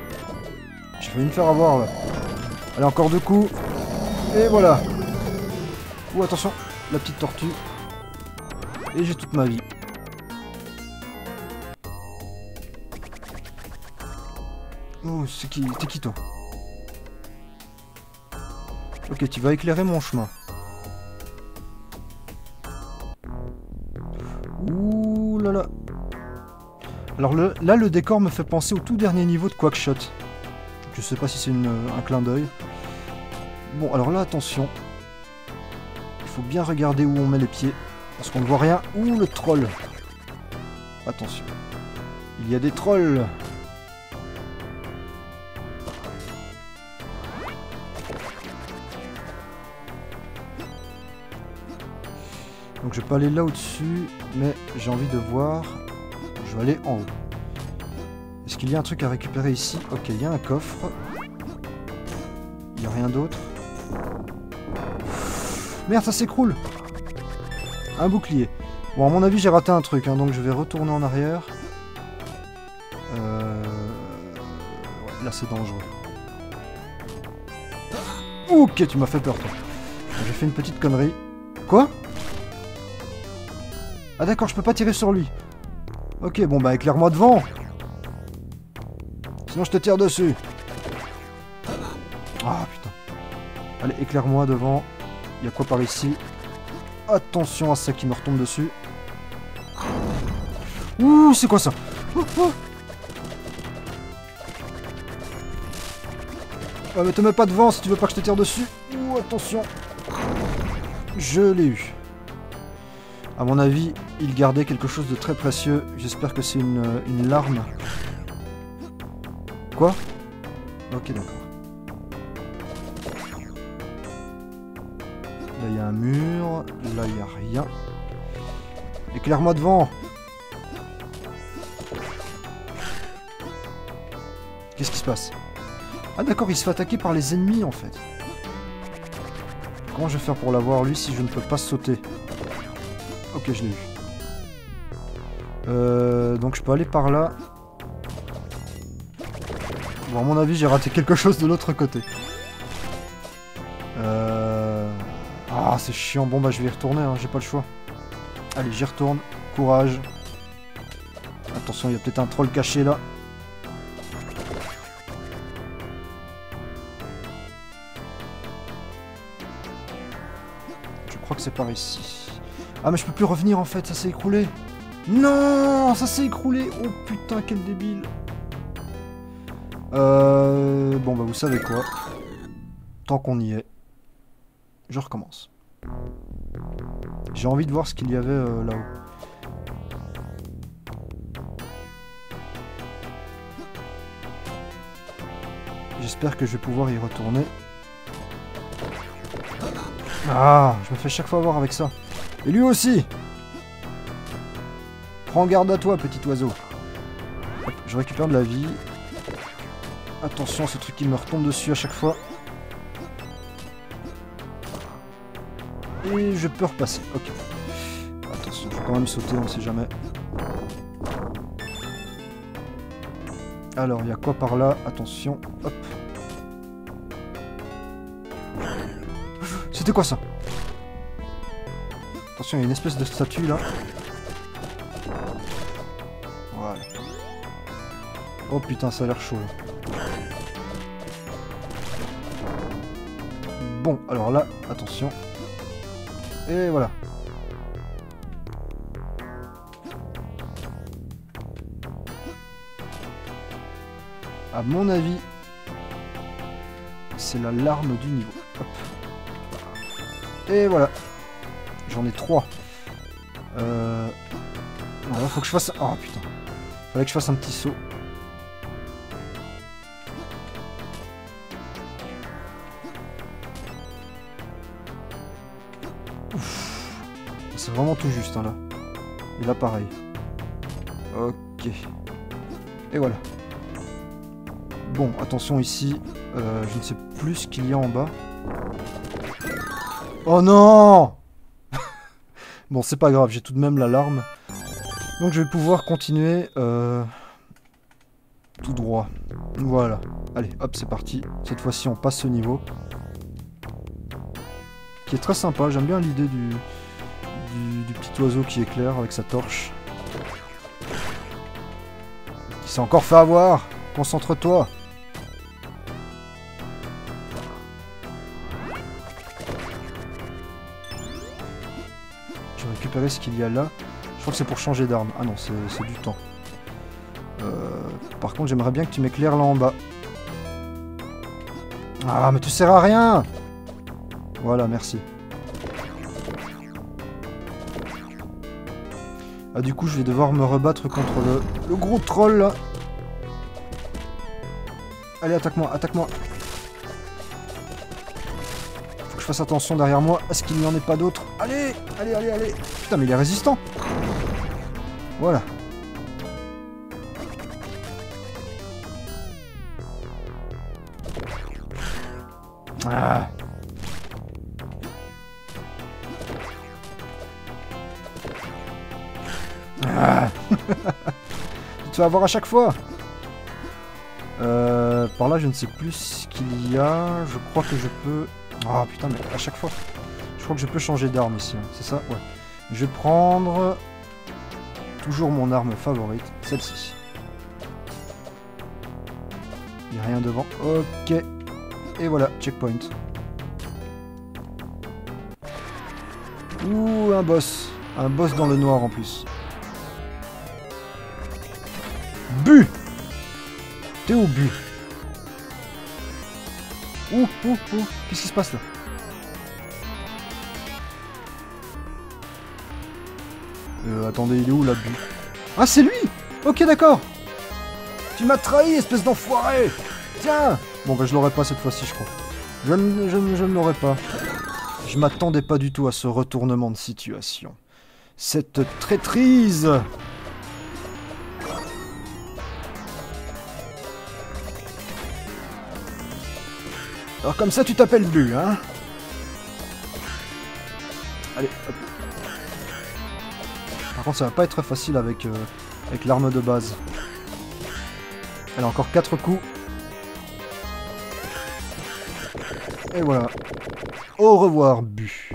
J'ai failli me faire avoir là. Allez, encore deux coups. Et voilà. Ouh, attention, la petite tortue. Et j'ai toute ma vie. Oh, c'est qui? T'es qui toi? Ok, tu vas éclairer mon chemin. Ouh là là. Alors le, là, le décor me fait penser au tout dernier niveau de Quackshot. Je sais pas si c'est un clin d'œil. Bon, alors là, attention. Il faut bien regarder où on met les pieds. Parce qu'on ne voit rien. Ouh, le troll. Attention. Il y a des trolls. Donc je peux aller là au-dessus, mais j'ai envie de voir. Je vais aller en haut. Est-ce qu'il y a un truc à récupérer ici? Ok, il y a un coffre. Il n'y a rien d'autre. Merde, ça s'écroule. Un bouclier. Bon, à mon avis, j'ai raté un truc, hein, donc je vais retourner en arrière. Euh... Ouais, là, c'est dangereux. Ok, tu m'as fait peur, toi. J'ai fait une petite connerie. Quoi? Ah d'accord, je peux pas tirer sur lui. Ok, bon bah éclaire-moi devant. Sinon je te tire dessus. Ah putain. Allez, éclaire-moi devant. Il y a quoi par ici? Attention à ça qui me retombe dessus. Ouh, c'est quoi ça? Oh, oh. Ouais, mais te mets pas devant si tu veux pas que je te tire dessus. Ouh, attention. Je l'ai eu. À mon avis, il gardait quelque chose de très précieux. J'espère que c'est une, une larme. Quoi? Ok, d'accord. Là, il y a un mur. Là, il n'y a rien. Éclaire-moi devant. Qu'est-ce qui se passe? Ah d'accord, il se fait attaquer par les ennemis, en fait. Comment je vais faire pour l'avoir, lui, si je ne peux pas sauter? Ok, je l'ai eu. Euh, donc je peux aller par là. Bon, à mon avis, j'ai raté quelque chose de l'autre côté. Euh... Ah, c'est chiant. Bon, bah, je vais y retourner, hein, j'ai pas le choix. Allez, j'y retourne. Courage. Attention, il y a peut-être un troll caché là. Je crois que c'est par ici. Ah mais je peux plus revenir en fait, ça s'est écroulé. Non, ça s'est écroulé. Oh putain, quel débile. Euh... Bon bah vous savez quoi. Tant qu'on y est, je recommence. J'ai envie de voir ce qu'il y avait euh, là-haut. J'espère que je vais pouvoir y retourner. Ah, je me fais chaque fois avoir avec ça. Et lui aussi. Prends garde à toi, petit oiseau. Hop, je récupère de la vie. Attention, ce truc qui me retombe dessus à chaque fois. Et je peux repasser. Ok. Attention, faut quand même sauter, on ne sait jamais. Alors, il y a quoi par là? Attention. Hop. C'était quoi ça? Attention, il y a une espèce de statue là. Voilà. Oh putain, ça a l'air chaud là. Bon, alors là, attention. Et voilà. À mon avis, c'est la larme du niveau. Hop. Et voilà. J'en ai trois. Euh... Alors, faut que je fasse... Oh putain. Fallait que je fasse un petit saut. C'est vraiment tout juste, hein, là. Et là, pareil. Ok. Et voilà. Bon, attention ici. Euh, je ne sais plus ce qu'il y a en bas. Oh non! Bon, c'est pas grave, j'ai tout de même l'alarme. Donc je vais pouvoir continuer euh, tout droit. Voilà. Allez, hop, c'est parti. Cette fois-ci, on passe ce niveau. Ok, qui est très sympa. J'aime bien l'idée du, du, du petit oiseau qui éclaire avec sa torche. Il s'est encore fait avoir. Concentre-toi. Je vais récupérer ce qu'il y a là. Je crois que c'est pour changer d'arme. Ah non, c'est du temps. Euh, par contre, j'aimerais bien que tu m'éclaires là en bas. Ah, mais tu sers à rien! Voilà, merci. Ah, du coup, je vais devoir me rebattre contre le, le gros troll, là. Allez, attaque-moi, attaque-moi. Faut que je fasse attention derrière moi. Est-ce qu'il n'y en ait pas d'autres? Allez, allez, allez, allez. Putain, mais il est résistant. Voilà. Ah. Ah. Tu vas avoir à chaque fois. Euh, par là, je ne sais plus ce qu'il y a. Je crois que je peux... Ah oh, putain, mais à chaque fois. Je crois que je peux changer d'arme ici. Hein. C'est ça? Ouais. Je vais prendre... toujours mon arme favorite. Celle-ci. Il n'y a rien devant. Ok. Et voilà, checkpoint. Ouh, un boss. Un boss dans le noir en plus. Bu! T'es où, Bu? Ouh, ouh, ouh. Qu'est-ce qui se passe là? Euh, attendez, il est où là, Bu? Ah, c'est lui! Ok, d'accord! Tu m'as trahi, espèce d'enfoiré! Tiens! Bon, bah, je l'aurais pas cette fois-ci, je crois. Je, ne- je, ne- je ne l'aurais pas. Je m'attendais pas du tout à ce retournement de situation. Cette traîtrise! Alors comme ça, tu t'appelles Bu, hein? Allez, hop. Par contre, ça va pas être facile avec, euh, avec l'arme de base. Elle a encore quatre coups. Et voilà. Au revoir, Bu.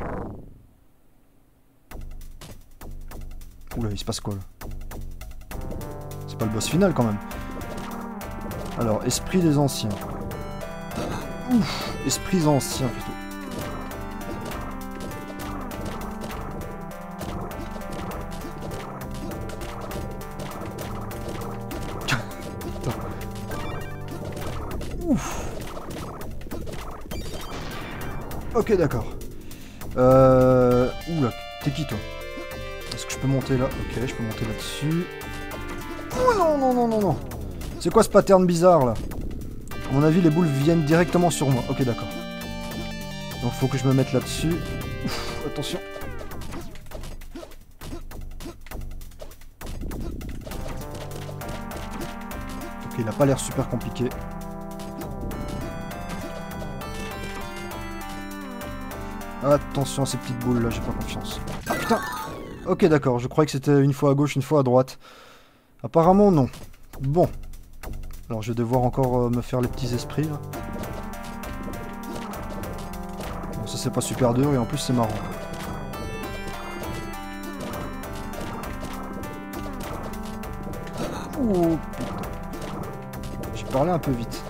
Oula, il se passe quoi là? C'est pas le boss final quand même. Alors, esprit des anciens. Ouf, esprits anciens plutôt. Ouf. Ok, d'accord. Euh... Oula, t'es qui toi? Est-ce que je peux monter là? Ok, je peux monter là-dessus. Oh non, non, non, non, non. C'est quoi ce pattern bizarre là? À mon avis, les boules viennent directement sur moi. Ok, d'accord. Donc, faut que je me mette là-dessus. Ouf, attention. Ok, il a pas l'air super compliqué. Attention à ces petites boules là, j'ai pas confiance. Ah putain! Ok, d'accord, je croyais que c'était une fois à gauche, une fois à droite. Apparemment, non. Bon. Alors je vais devoir encore euh, me faire les petits esprits là. Bon, ça c'est pas super dur et en plus c'est marrant. Oh putain. J'ai parlé un peu vite.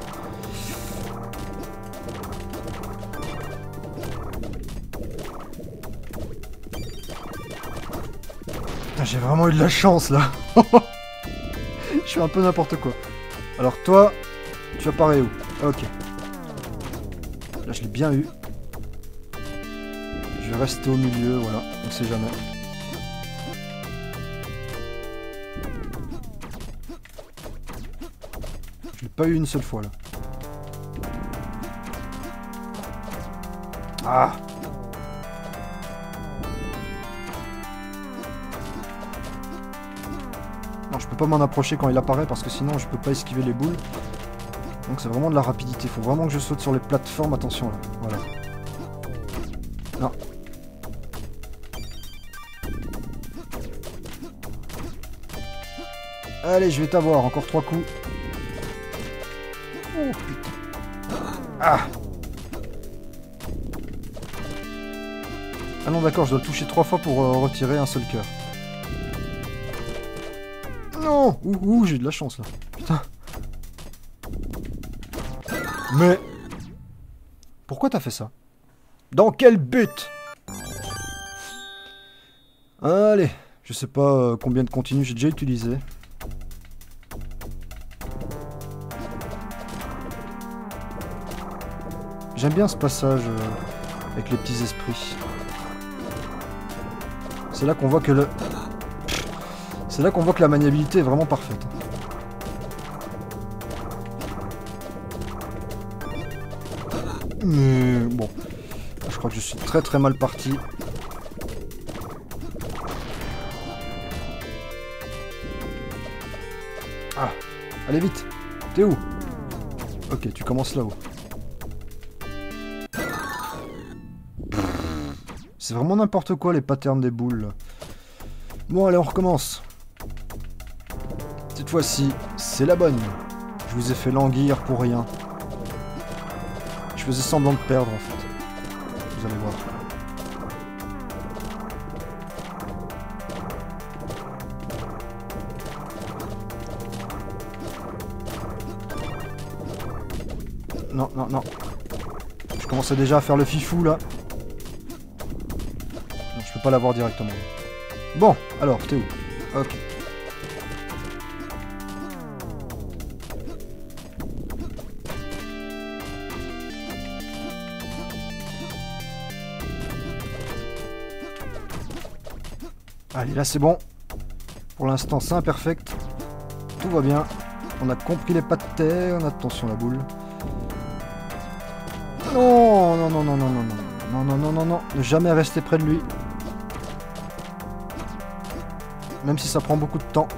Putain, j'ai vraiment eu de la chance là. Je fais un peu n'importe quoi. Alors toi, tu apparais où? Ok. Là je l'ai bien eu. Je vais rester au milieu, voilà, on sait jamais. Je l'ai pas eu une seule fois là. Ah! Non, je peux pas m'en approcher quand il apparaît parce que sinon je peux pas esquiver les boules. Donc c'est vraiment de la rapidité. Faut vraiment que je saute sur les plateformes. Attention là. Voilà. Non. Allez, je vais t'avoir. Encore trois coups. Oh putain. Ah. Ah non d'accord, je dois le toucher trois fois pour euh, retirer un seul cœur. Non. Ouh, ouh j'ai eu de la chance là. Putain. Mais... Pourquoi t'as fait ça? Dans quel but? Allez, je sais pas euh, combien de continues j'ai déjà utilisé. J'aime bien ce passage euh, avec les petits esprits. C'est là qu'on voit que le... C'est là qu'on voit que la maniabilité est vraiment parfaite. Mais bon, je crois que je suis très très mal parti. Ah, allez vite. T'es où? Ok, tu commences là-haut. C'est vraiment n'importe quoi les patterns des boules. Là. Bon, allez, on recommence. Cette fois-ci, c'est la bonne. Je vous ai fait languir pour rien. Je faisais semblant de perdre en fait. Vous allez voir. Non, non, non. Je commençais déjà à faire le fifou là. Non, je peux pas l'avoir directement. Bon, alors, t'es où? Ok. Allez, là c'est bon. Pour l'instant, c'est imperfect. Tout va bien. On a compris les patterns. Attention la boule. Non, non, non, non, non, non, non. Non, non, non, non, non. Ne jamais rester près de lui. Même si ça prend beaucoup de temps.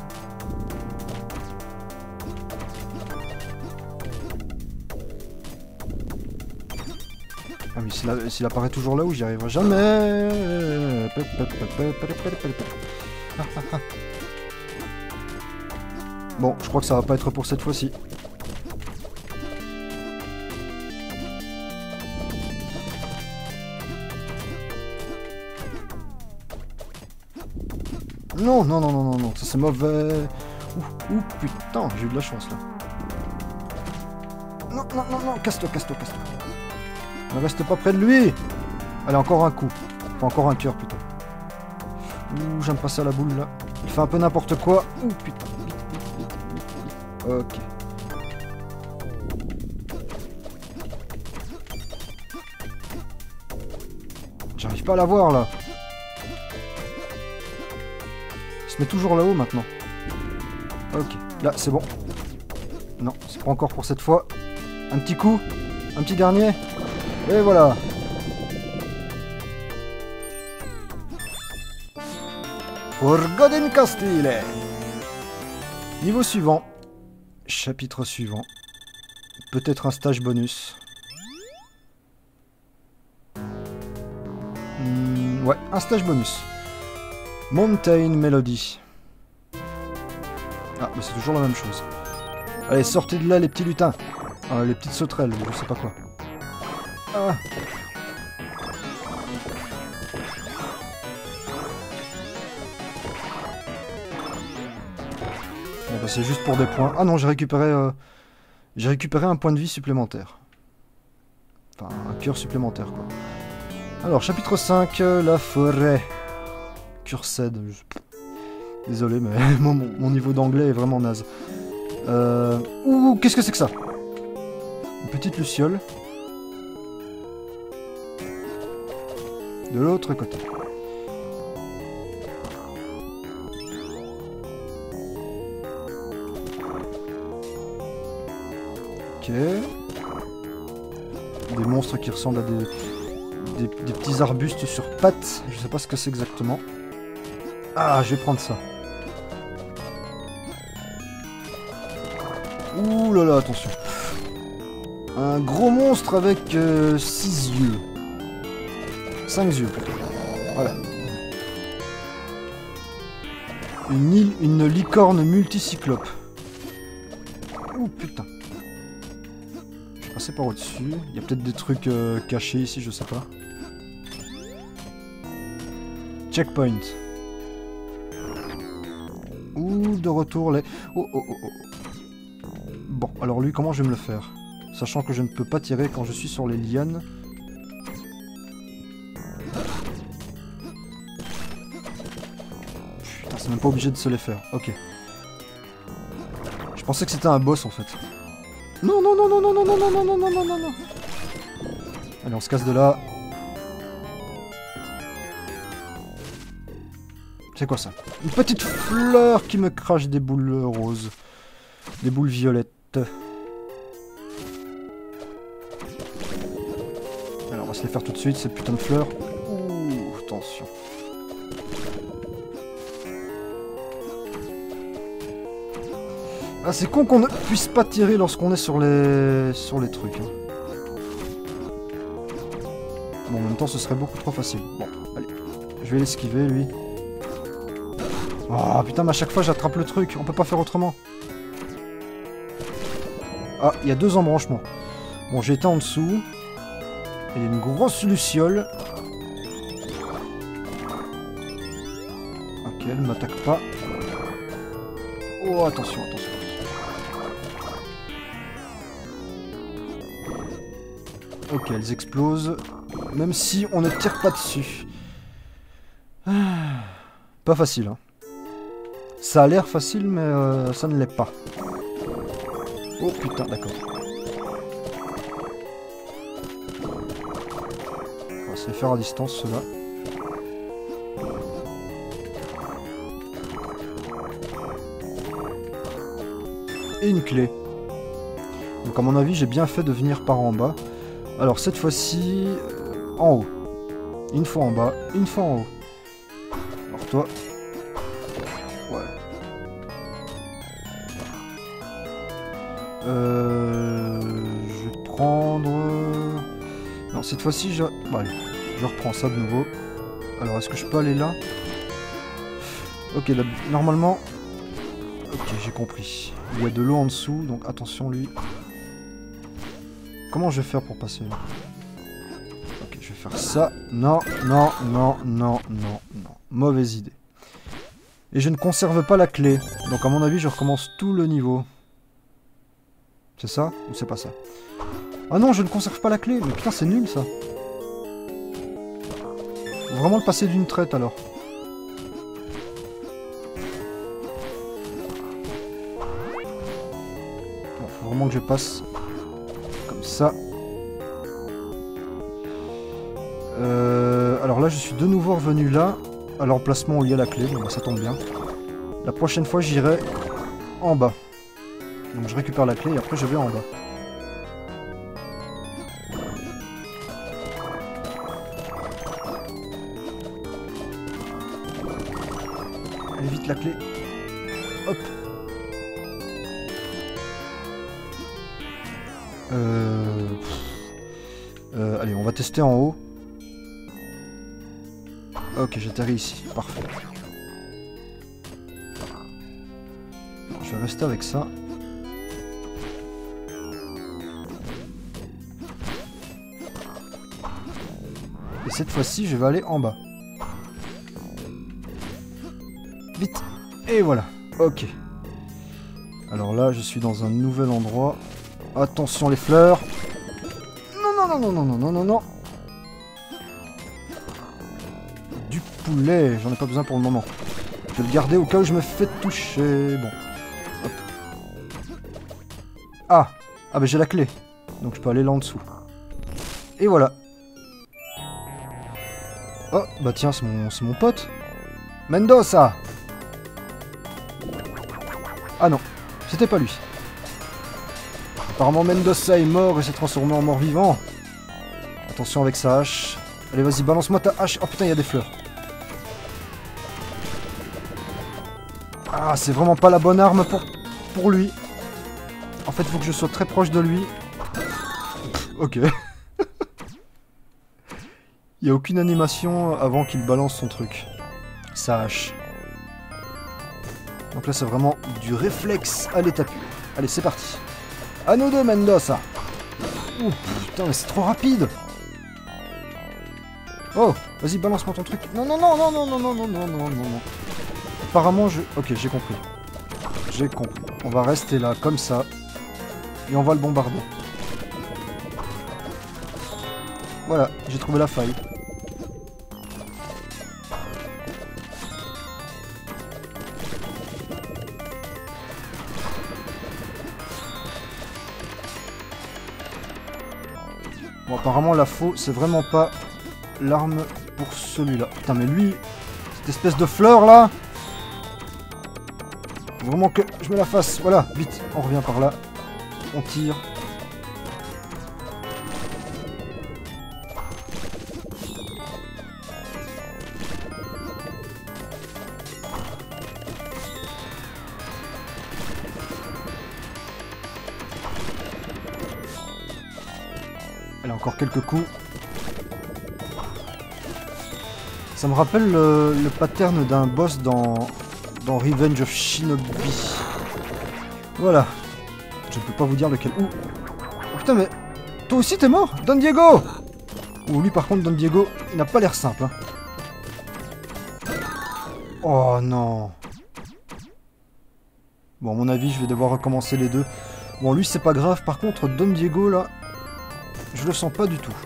Ah mais s'il apparaît toujours là où j'y arriverai jamais. Bon, je crois que ça va pas être pour cette fois-ci. Non, non, non, non, non, non, ça c'est mauvais. Ouh, ouh, putain, j'ai eu de la chance là. Non, non, non, non, casse-toi, casse-toi, casse-toi. Ne reste pas près de lui. Allez, encore un coup. Enfin, encore un cœur plutôt. Ouh, j'aime pas ça la boule là. Il fait un peu n'importe quoi. Ouh, putain. Ok. J'arrive pas à la voir là. Il se met toujours là-haut maintenant. Ok, là c'est bon. Non, c'est pas encore pour cette fois. Un petit coup. Un petit dernier. Et voilà. Pour Godin Castile. Niveau suivant. Chapitre suivant. Peut-être un stage bonus. Hmm, ouais, un stage bonus. Mountain Melody. Ah, mais c'est toujours la même chose. Allez, sortez de là les petits lutins. Ah, les petites sauterelles, je sais pas quoi. Ah. Bon, bah, c'est juste pour des points. Ah non, j'ai récupéré... Euh... J'ai récupéré un point de vie supplémentaire. Enfin, un cœur supplémentaire, quoi. Alors, chapitre cinq, euh, la forêt. Cursed. Je... Désolé, mais mon, mon niveau d'anglais est vraiment naze. Euh... Ouh, qu'est-ce que c'est que ça? Une petite luciole. De l'autre côté. Ok. Des monstres qui ressemblent à des, des, des petits arbustes sur pattes. Je sais pas ce que c'est exactement. Ah, je vais prendre ça. Ouh là là, attention. Un gros monstre avec euh, six yeux. cinq yeux plutôt. Voilà. Une, île, une licorne multicyclope. Ouh putain. Je vais passer par au-dessus. Il y a peut-être des trucs euh, cachés ici, je sais pas. checkpoint. Ouh, de retour les... Oh, oh, oh, oh. Bon, alors lui, comment je vais me le faire? Sachant que je ne peux pas tirer quand je suis sur les lianes. Putain, c'est même pas obligé de se les faire. Ok. Je pensais que c'était un boss, en fait. Non, non, non, non, non, non, non, non, non, non, non, non, non, non. Allez, on se casse de là. C'est quoi ça? Une petite fleur qui me crache des boules roses. Des boules violettes. Alors on va se les faire tout de suite, ces putains de fleurs. Ouh, attention. Ah, c'est con qu'on ne puisse pas tirer lorsqu'on est sur les... sur les trucs. Hein. Bon, en même temps, ce serait beaucoup trop facile. Bon, allez. Je vais l'esquiver, lui. Oh putain, mais à chaque fois j'attrape le truc, on peut pas faire autrement. Ah, il y a deux embranchements. Bon, j'ai été en dessous. Il y a une grosse luciole. Ok, elle ne m'attaque pas. Oh, attention, attention. Ok, elles explosent. Même si on ne tire pas dessus. Pas facile, hein. Ça a l'air facile, mais euh, ça ne l'est pas. Oh putain, d'accord. On va se les faire à distance, ceux-là. Et une clé. Donc à mon avis, j'ai bien fait de venir par en bas. Alors cette fois-ci, euh, en haut. Une fois en bas, une fois en haut. Alors toi... Euh, je vais prendre... Non, cette fois-ci, je... Bon, allez, je reprends ça de nouveau. Alors, est-ce que je peux aller là? Ok, là, normalement... Ok, j'ai compris. Il y a de l'eau en dessous, donc attention, lui. Comment je vais faire pour passer là? Ok, je vais faire ça. Non, non, non, non, non, non. Mauvaise idée. Et je ne conserve pas la clé. Donc, à mon avis, je recommence tout le niveau. C'est ça? Ou c'est pas ça? Ah non, je ne conserve pas la clé. Mais putain, c'est nul, ça. Faut vraiment le passer d'une traite, alors. Bon, faut vraiment que je passe... comme ça. Euh... Alors là, je suis de nouveau revenu là. À l'emplacement où il y a la clé. Bon, bah, ça tombe bien. La prochaine fois, j'irai en bas. Donc je récupère la clé et après je vais en bas. Allez vite la clé. Hop. Euh... Euh, allez, on va tester en haut. Ok, j'atterris ici. Parfait. Je vais rester avec ça. Et cette fois-ci, je vais aller en bas. Vite. Et voilà. Ok. Alors là, je suis dans un nouvel endroit. Attention les fleurs. Non, non, non, non, non, non, non, non. Du poulet. J'en ai pas besoin pour le moment. Je vais le garder au cas où je me fais toucher. Bon. Hop. Ah. Ah, bah j'ai la clé. Donc je peux aller là en dessous. Et voilà. Oh, bah tiens, c'est mon, c'est mon pote. Mendoza. Ah non, c'était pas lui. Apparemment Mendoza est mort et s'est transformé en mort-vivant. Attention avec sa hache. Allez, vas-y, balance-moi ta hache. Oh putain, il y a des fleurs. Ah, c'est vraiment pas la bonne arme pour, pour lui. En fait, il faut que je sois très proche de lui. Ok. Il n'y a aucune animation avant qu'il balance son truc. Sa hache. Donc là, c'est vraiment du réflexe à l'état pur. Allez, c'est parti. À nous deux, Mendoza. Ouh, putain, mais c'est trop rapide. Oh, vas-y, balance-moi ton truc. Non, non, non, non, non, non, non, non, non, non, non, non. Apparemment, je... Ok, j'ai compris. J'ai compris. On va rester là, comme ça. Et on va le bombarder. Voilà, j'ai trouvé la faille. Bon, apparemment, la faux, c'est vraiment pas l'arme pour celui-là. Putain, mais lui, cette espèce de fleur, là... Faut vraiment que je me la fasse. Voilà, vite, on revient par là. On tire. Elle a encore quelques coups. Ça me rappelle le, le pattern d'un boss dans, dans Revenge of Shinobi. Voilà. Je ne peux pas vous dire lequel. Ouh. Oh putain, mais... Toi aussi t'es mort, Don Diego. Ouh, lui par contre, Don Diego, il n'a pas l'air simple. Hein. Oh non. Bon, à mon avis, je vais devoir recommencer les deux. Bon, lui, c'est pas grave. Par contre, Don Diego, là... Je le sens pas du tout.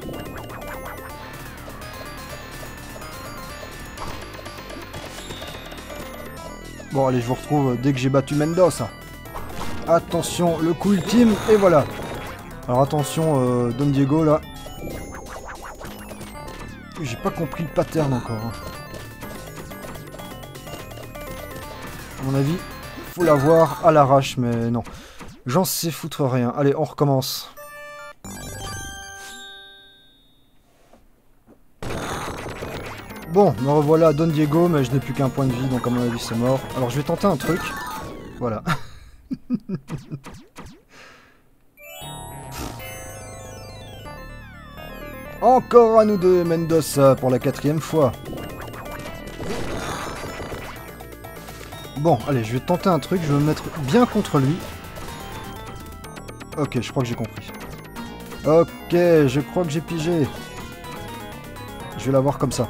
Bon, allez, je vous retrouve dès que j'ai battu Mendoza. Attention, le coup ultime, et voilà. Alors attention, euh, Don Diego, là. J'ai pas compris le pattern encore. Hein. À mon avis, faut l'avoir à l'arrache, mais non. J'en sais foutre rien. Allez, on recommence. Bon, me revoilà Don Diego, mais je n'ai plus qu'un point de vie, donc à mon avis c'est mort. Alors je vais tenter un truc. Voilà. Encore à nous deux, Mendoza, pour la quatrième fois. Bon, allez, je vais tenter un truc, je vais me mettre bien contre lui. Ok, je crois que j'ai compris. Ok, je crois que j'ai pigé. Je vais l'avoir comme ça.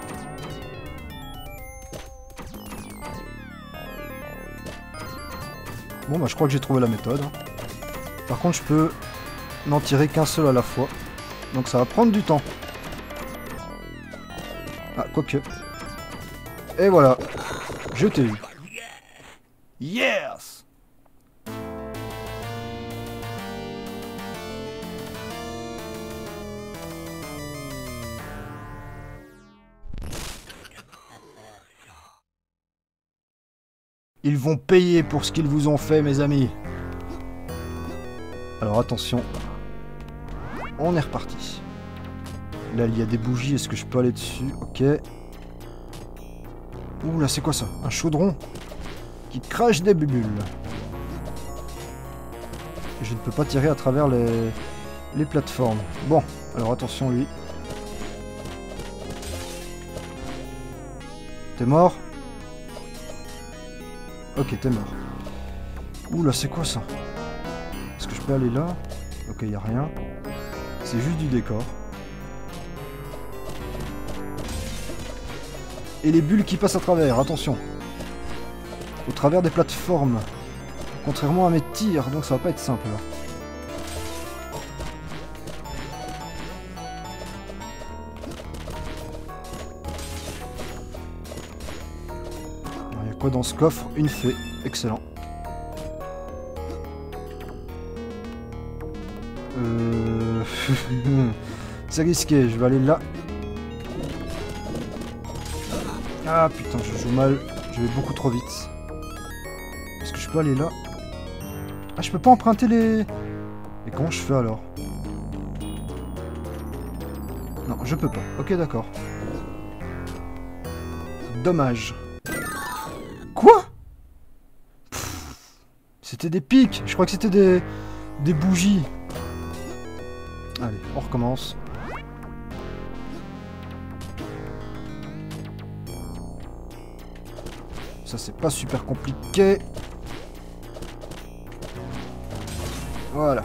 Bon, bah je crois que j'ai trouvé la méthode. Par contre, je peux n'en tirer qu'un seul à la fois. Donc ça va prendre du temps. Ah, quoique. Et voilà. Je t'ai eu. Yes! Ils vont payer pour ce qu'ils vous ont fait, mes amis. Alors attention. On est reparti. Là, il y a des bougies. Est-ce que je peux aller dessus? Ok. Ouh, là, c'est quoi ça? Un chaudron qui crache des bulles. Et je ne peux pas tirer à travers les, les plateformes. Bon, alors attention, lui. T'es mort? Ok, t'es mort. Ouh là, c'est quoi ça? Est-ce que je peux aller là? Ok, y a rien. C'est juste du décor. Et les bulles qui passent à travers, attention. Au travers des plateformes. Contrairement à mes tirs, donc ça va pas être simple là. Il y a quoi dans ce coffre? Une fée. Excellent. Euh... C'est risqué, je vais aller là. Ah putain, je joue mal. Je vais beaucoup trop vite. Est-ce que je peux aller là? Ah, je peux pas emprunter les... Et comment je fais alors? Non, je peux pas. Ok, d'accord. Dommage. Quoi? C'était des pics. Je crois que c'était des... des bougies. Allez, on recommence. Ça, c'est pas super compliqué. Voilà.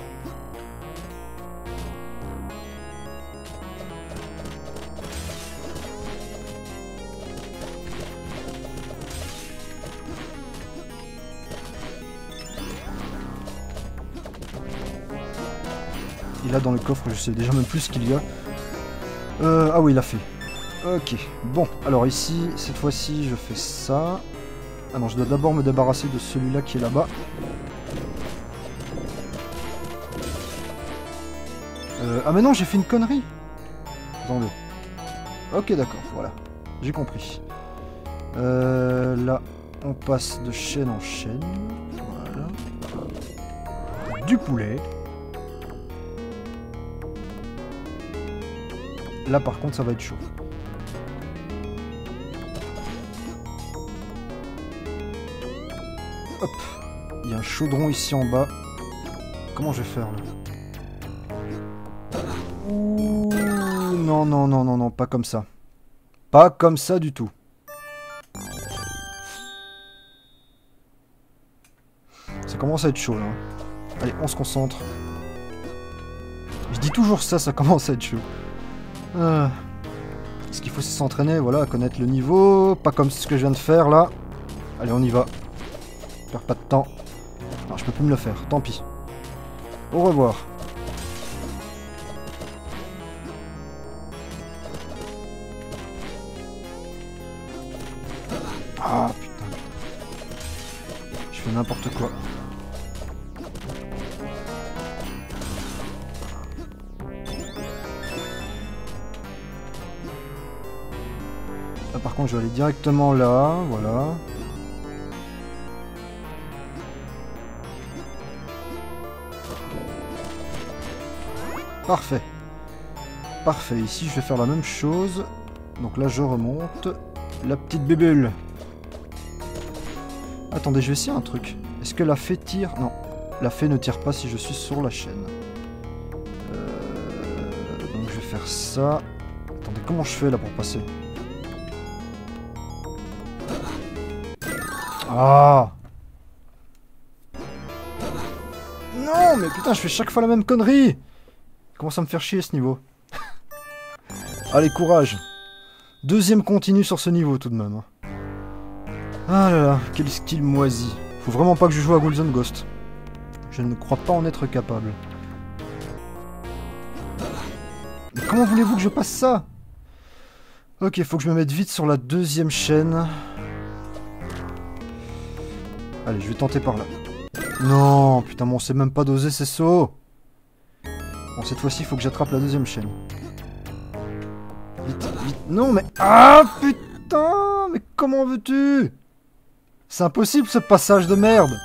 là dans le coffre, je sais déjà même plus ce qu'il y a. Euh, ah oui, il a fait. Ok, bon, alors ici, cette fois-ci, je fais ça. Ah non, je dois d'abord me débarrasser de celui-là qui est là-bas. Euh, ah mais non, j'ai fait une connerie. Attendez. Ok, d'accord, voilà. J'ai compris. Euh, là, on passe de chaîne en chaîne. Voilà. Du poulet. Là, par contre, ça va être chaud. Hop. Il y a un chaudron ici en bas. Comment je vais faire, là? Ouh, non, non, non, non, non, pas comme ça. Pas comme ça du tout. Ça commence à être chaud, là. Allez, on se concentre. Je dis toujours ça, ça commence à être chaud. Euh, ce qu'il faut, c'est s'entraîner, voilà, à connaître le niveau. Pas comme ce que je viens de faire, là. Allez, on y va. Perds pas de temps. Non, je peux plus me le faire, tant pis. Au revoir. Ah, putain. Je fais n'importe quoi. Là, par contre, je vais aller directement là, voilà. Parfait. Parfait. Ici, je vais faire la même chose. Donc là, je remonte. La petite bébule. Attendez, je vais essayer un truc. Est-ce que la fée tire? Non. La fée ne tire pas si je suis sur la chaîne. Euh... Donc je vais faire ça. Attendez, comment je fais là pour passer? Ah! Non, mais putain, je fais chaque fois la même connerie! Comment ça me faire chier ce niveau? Allez, courage! Deuxième continu sur ce niveau tout de même. Ah là là, quel skill moisi. Faut vraiment pas que je joue à Ghouls and Ghosts. Je ne crois pas en être capable. Mais comment voulez-vous que je passe ça? Ok, faut que je me mette vite sur la deuxième chaîne. Allez, je vais tenter par là. Non, putain, mais on sait même pas doser ces sauts. Bon, cette fois-ci, il faut que j'attrape la deuxième chaîne. Vite, vite. Non, mais... Ah, putain! Mais comment veux-tu? C'est impossible, ce passage de merde!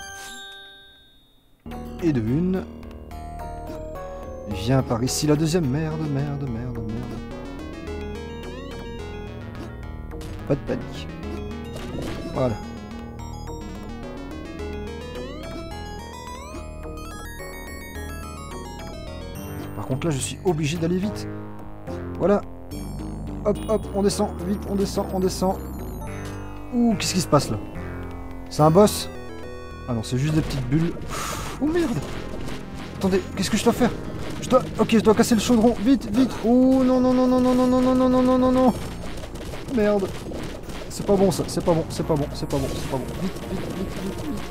Et de une... Viens par ici, la deuxième. Merde, merde, merde, merde. Pas de panique. Voilà. Par contre, là, je suis obligé d'aller vite. Voilà. Hop, hop, on descend. Vite, on descend, on descend. Ouh, qu'est-ce qui se passe, là? C'est un boss? Ah non, c'est juste des petites bulles. Oh, merde! Attendez, qu'est-ce que je dois faire? Je dois... Ok, je dois casser le chaudron. Vite, vite. Oh, non, non, non, non, non, non, non, non, non, non, non, non, non. Merde. C'est pas bon, ça. C'est pas bon, c'est pas bon, c'est pas bon, c'est pas bon. Vite, vite, vite, vite, vite.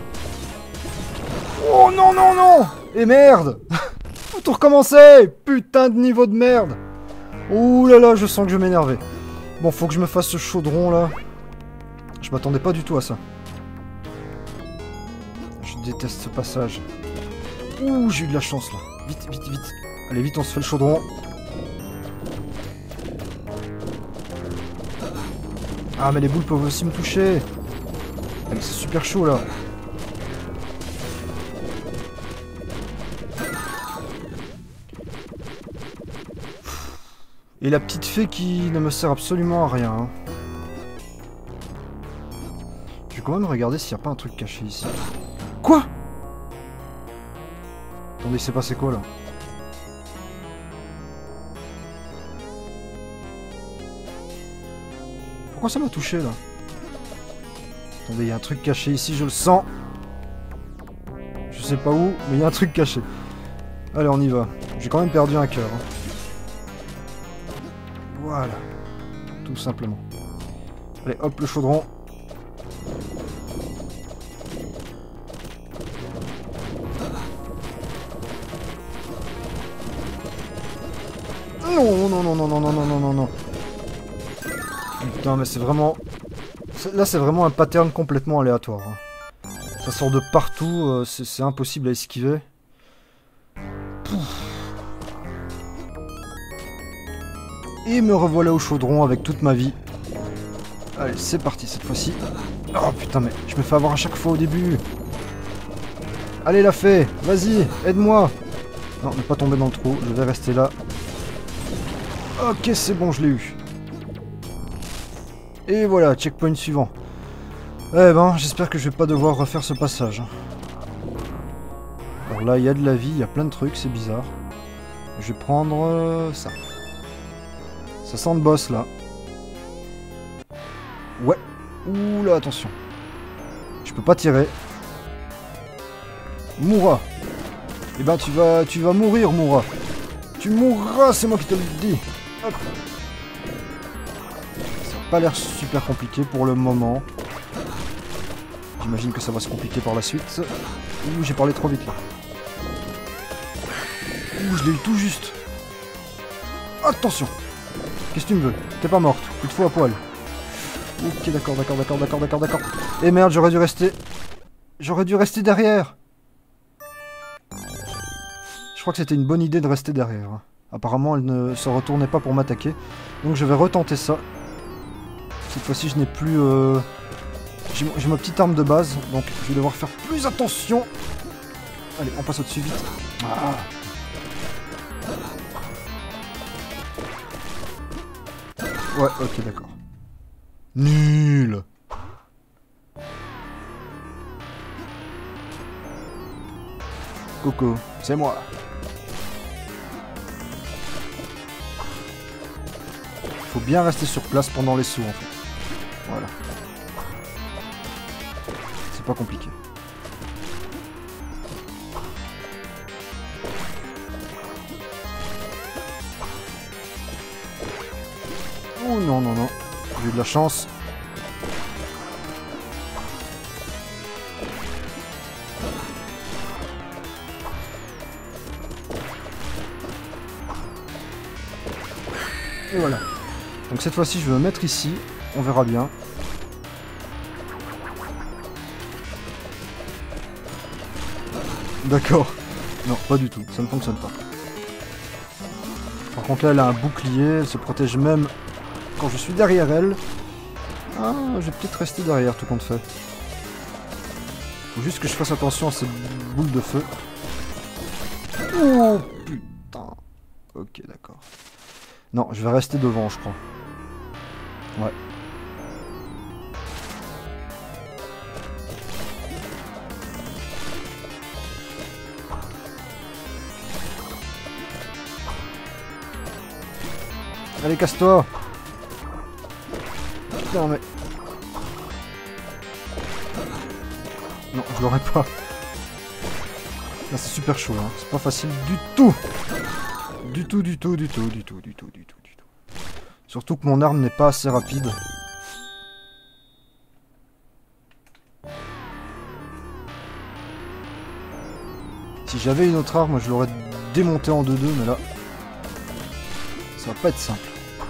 Oh, non, non, non! Et merde! Faut tout recommencer! Putain de niveau de merde! Ouh là là, je sens que je vais m'énerver. Bon, faut que je me fasse ce chaudron, là. Je m'attendais pas du tout à ça. Je déteste ce passage. Ouh, j'ai eu de la chance, là. Vite, vite, vite. Allez, vite, on se fait le chaudron. Ah, mais les boules peuvent aussi me toucher. Allez, c'est super chaud, là. Et la petite fée qui ne me sert absolument à rien. Hein. Je vais quand même regarder s'il n'y a pas un truc caché ici. Quoi? Attendez, il s'est passé quoi là? Pourquoi ça m'a touché là? Attendez, il y a un truc caché ici, je le sens. Je sais pas où, mais il y a un truc caché. Allez, on y va. J'ai quand même perdu un cœur. Hein. Voilà. Tout simplement. Allez, hop, le chaudron. Non, non, non, non, non, non, non, non, non, non. Putain, mais c'est vraiment... Là, c'est vraiment un pattern complètement aléatoire. Hein. Ça sort de partout, euh, c'est impossible à esquiver. Pouf. Et me revoilà au chaudron avec toute ma vie. Allez, c'est parti cette fois-ci. Oh putain, mais je me fais avoir à chaque fois au début. Allez, la fée, vas-y, aide-moi. Non, ne pas tomber dans le trou, je vais rester là. Ok, c'est bon, je l'ai eu. Et voilà, checkpoint suivant. Eh ben, j'espère que je vais pas devoir refaire ce passage. Alors là, il y a de la vie, il y a plein de trucs, c'est bizarre. Je vais prendre euh, ça. Ça sent le boss, là. Ouais. Ouh là, attention. Je peux pas tirer. Moura. Eh ben, tu vas, tu vas mourir, Moura. Tu mourras, c'est moi qui te le dis. Hop. Ça n'a pas l'air super compliqué pour le moment. J'imagine que ça va se compliquer par la suite. Ouh, j'ai parlé trop vite là. Ouh, je l'ai eu tout juste. Attention. Qu'est-ce que tu me veux? T'es pas morte. Tu te fous à poil. Ok, d'accord, d'accord, d'accord, d'accord, d'accord, d'accord. Et merde, j'aurais dû rester... J'aurais dû rester derrière. Je crois que c'était une bonne idée de rester derrière. Apparemment, elle ne se retournait pas pour m'attaquer. Donc je vais retenter ça. Cette fois-ci, je n'ai plus... Euh... J'ai ma petite arme de base, donc je vais devoir faire plus attention. Allez, on passe au-dessus vite. Ah. Ouais, ok, d'accord. Nul. Coco, c'est moi. Faut bien rester sur place pendant les sauts, en fait. Voilà. C'est pas compliqué. Oh non, non, non. J'ai eu de la chance. Et voilà. Donc cette fois-ci, je vais me mettre ici. On verra bien. D'accord. Non, pas du tout. Ça ne fonctionne pas. Par contre, là, elle a un bouclier. Elle se protège même quand je suis derrière elle. Ah, je vais peut-être rester derrière, tout compte fait. Faut juste que je fasse attention à ces boules de feu. Oh, putain. Ok, d'accord. Non, je vais rester devant, je crois. Ouais. Allez, casse-toi. Putain, mais... Non, je l'aurais pas. Là, c'est super chaud, hein. C'est pas facile du tout. Du tout, du tout, du tout, du tout, du tout, du tout, du tout. Surtout que mon arme n'est pas assez rapide. Si j'avais une autre arme, je l'aurais démonté en deux deux, mais là... Ça va pas être simple.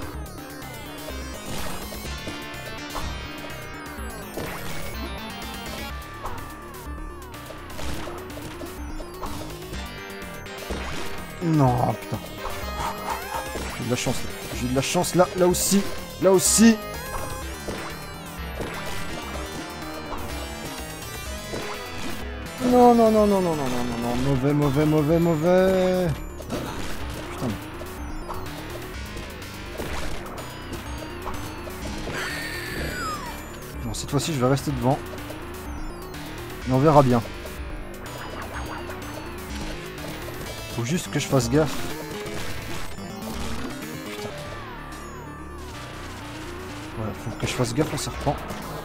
Non, putain. J'ai de la chance là. J'ai de la chance là, là aussi. Là aussi. Non, non, non, non, non, non, non, non, non. Mauvais, mauvais, mauvais, mauvais. Putain. Bon, cette fois-ci, je vais rester devant. Et on verra bien. Faut juste que je fasse gaffe. Putain. Voilà, faut que je fasse gaffe au serpent.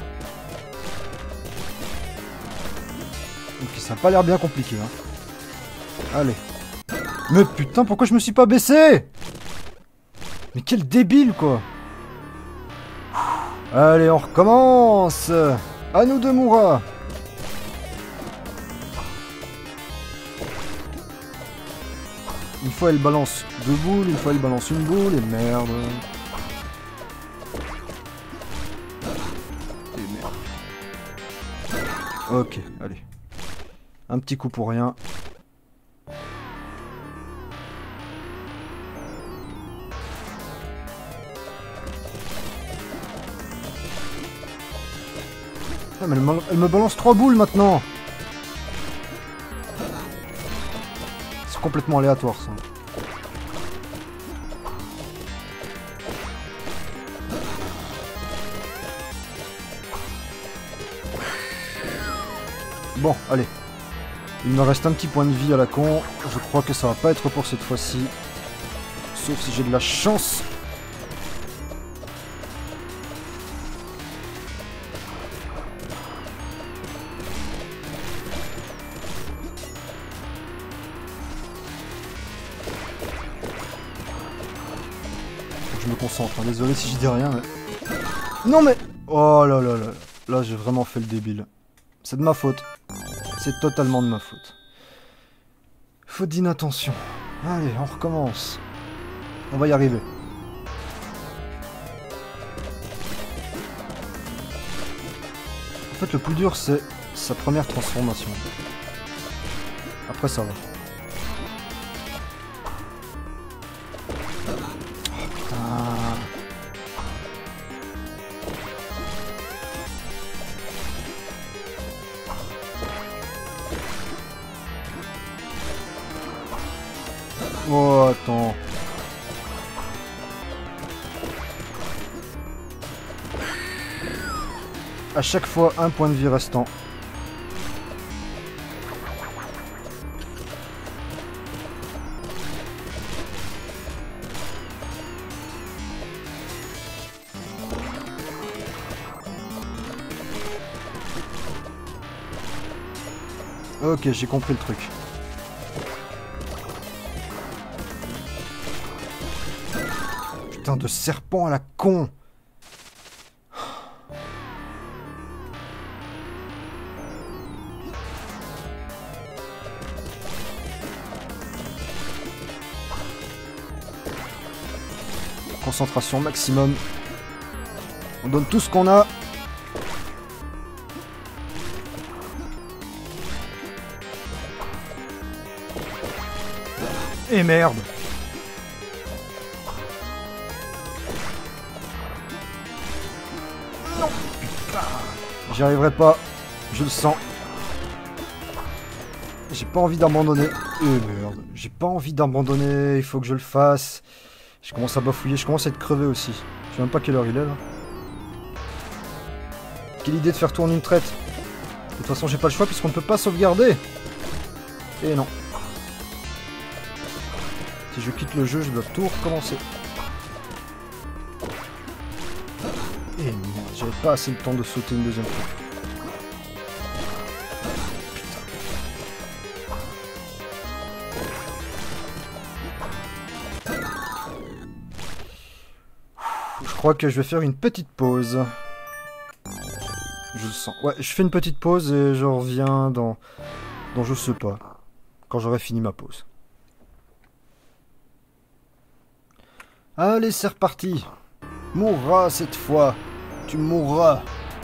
Ok, ça a pas l'air bien compliqué, hein. Allez. Mais putain, pourquoi je me suis pas baissé? Mais quel débile, quoi. Allez, on recommence. À nous deux, Moura. Il fois elle balance deux boules, une fois elle balance une boule, et merde. Et merde. Ok, allez. Un petit coup pour rien. Ah, mais elle me, elle me balance trois boules maintenant. C'est complètement aléatoire ça. Bon, allez. Il me reste un petit point de vie à la con. Je crois que ça va pas être pour cette fois-ci. Sauf si j'ai de la chance. Je me concentre, hein. Désolé si je dis rien, mais... Non mais... Oh là là là là. Là, j'ai vraiment fait le débile. C'est de ma faute. C'est totalement de ma faute. Faute d'inattention. Allez, on recommence. On va y arriver. En fait, le plus dur, c'est sa première transformation. Après, ça va. Oh, putain. Oh, attends. À chaque fois, un point de vie restant. Ok, j'ai compris le truc. Putain de serpent à la con. Concentration maximum. On donne tout ce qu'on a. Et merde. Non. Putain. J'y arriverai pas. Je le sens. J'ai pas envie d'abandonner. Et merde. J'ai pas envie d'abandonner. Il faut que je le fasse. Je commence à bafouiller. Je commence à être crevé aussi. Je sais même pas quelle heure il est là. Quelle idée de faire tourner une traite. De toute façon, j'ai pas le choix puisqu'on ne peut pas sauvegarder. Et non. Si je quitte le jeu, je dois tout recommencer. Et merde, j'avais pas assez le temps de sauter une deuxième fois. Putain. Je crois que je vais faire une petite pause. Je le sens. Ouais, je fais une petite pause et je reviens dans... dans je sais pas. Quand j'aurai fini ma pause. Allez, c'est reparti. Mourras cette fois. Tu mourras.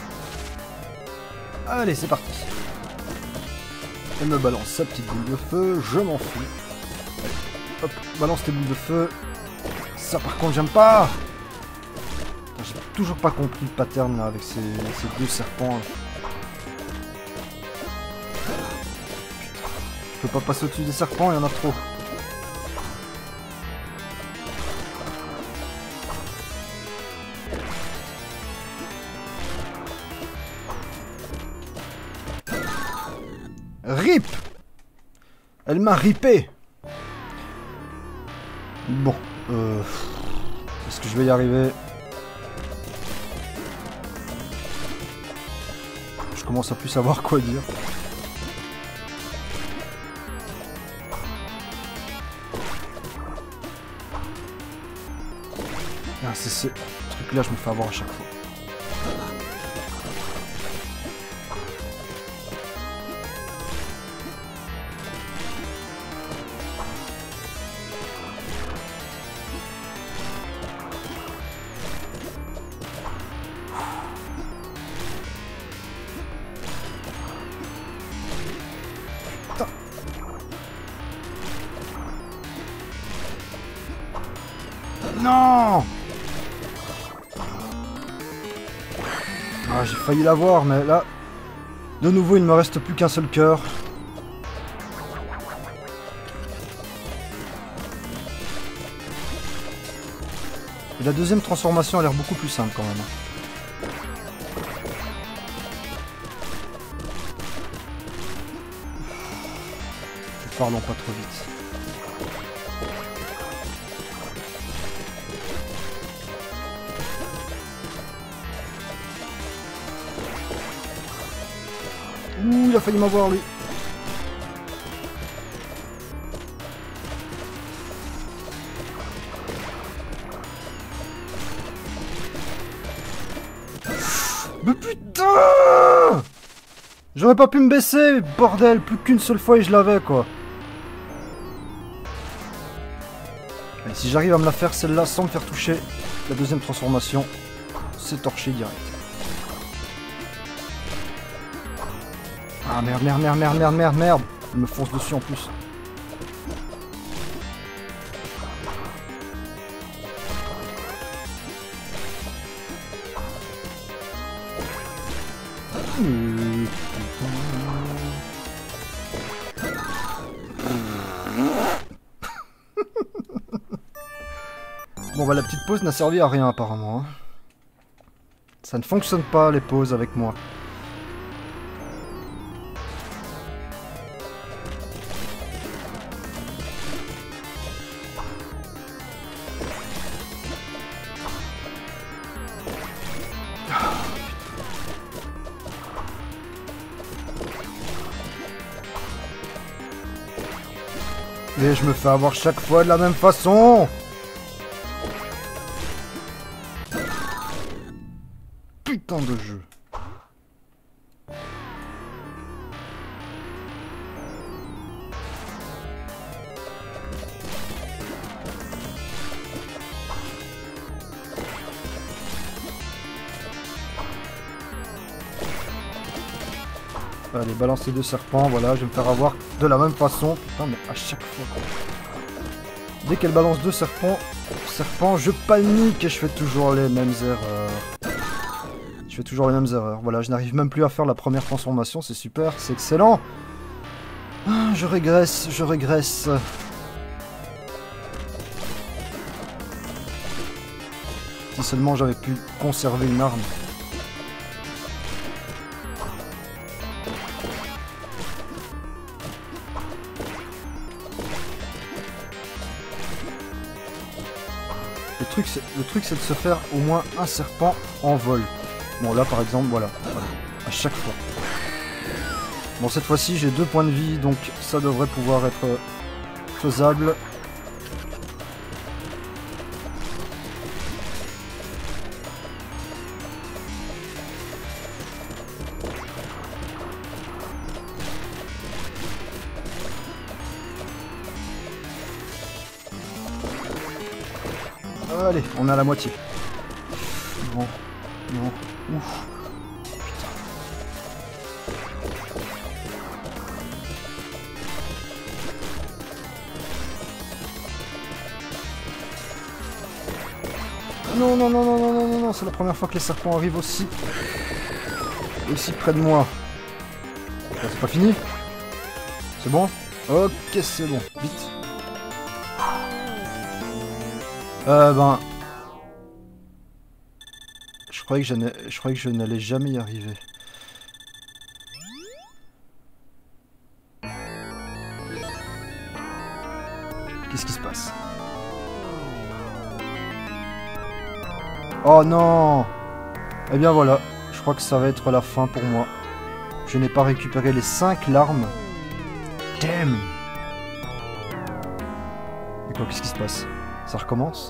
Allez, c'est parti. Elle me balance sa petite boule de feu. Je m'en fous. Allez, hop, balance tes boules de feu. Ça, par contre, j'aime pas. J'ai toujours pas compris le pattern là avec ces, ces deux serpents. Là. Putain. Je peux pas passer au-dessus des serpents, il y en a trop. Rip! Elle m'a ripé! Bon, euh... est-ce que je vais y arriver? Je commence à plus savoir quoi dire. Ah, c'est ce truc-là, je me fais avoir à chaque fois. Non! Ah, j'ai failli l'avoir, mais là... De nouveau, il ne me reste plus qu'un seul cœur. Et la deuxième transformation a l'air beaucoup plus simple quand même. Parlons pas trop vite. Ouh, il a failli m'avoir lui. Mais putain! J'aurais pas pu me baisser, bordel, plus qu'une seule fois et je l'avais quoi. Et si j'arrive à me la faire celle-là sans me faire toucher, la deuxième transformation, c'est torché direct. Ah merde, merde, merde, merde, merde, merde, merde. Il me fonce dessus en plus. Bon bah la petite pause n'a servi à rien apparemment. Hein. Ça ne fonctionne pas les pauses avec moi. Et je me fais avoir chaque fois de la même façon. Putain de jeu. Allez, balance les deux serpents, voilà, je vais me faire avoir de la même façon. Putain, mais à chaque fois. Dès qu'elle balance deux serpents, serpents, je panique et je fais toujours les mêmes erreurs. Je fais toujours les mêmes erreurs. Voilà, je n'arrive même plus à faire la première transformation, c'est super, c'est excellent. Ah, je régresse, je régresse. Si seulement j'avais pu conserver une arme. Le truc, c'est, le truc, c'est de se faire au moins un serpent en vol. Bon, là, par exemple, voilà. voilà. À chaque fois. Bon, cette fois-ci, j'ai deux points de vie, donc ça devrait pouvoir être faisable. Allez, on est à la moitié. Non, non, ouf. Putain. Non, non, non, non, non, non, non, non, c'est la première fois que les serpents arrivent aussi, aussi près de moi. C'est pas fini? C'est bon? Ok, c'est bon, vite. Euh, ben... Je croyais que je, je croyais que je n'allais jamais y arriver. Qu'est-ce qui se passe? Oh non! Eh bien voilà, je crois que ça va être la fin pour moi. Je n'ai pas récupéré les cinq larmes. Damn! Et quoi, qu'est-ce qui se passe? Ça recommence?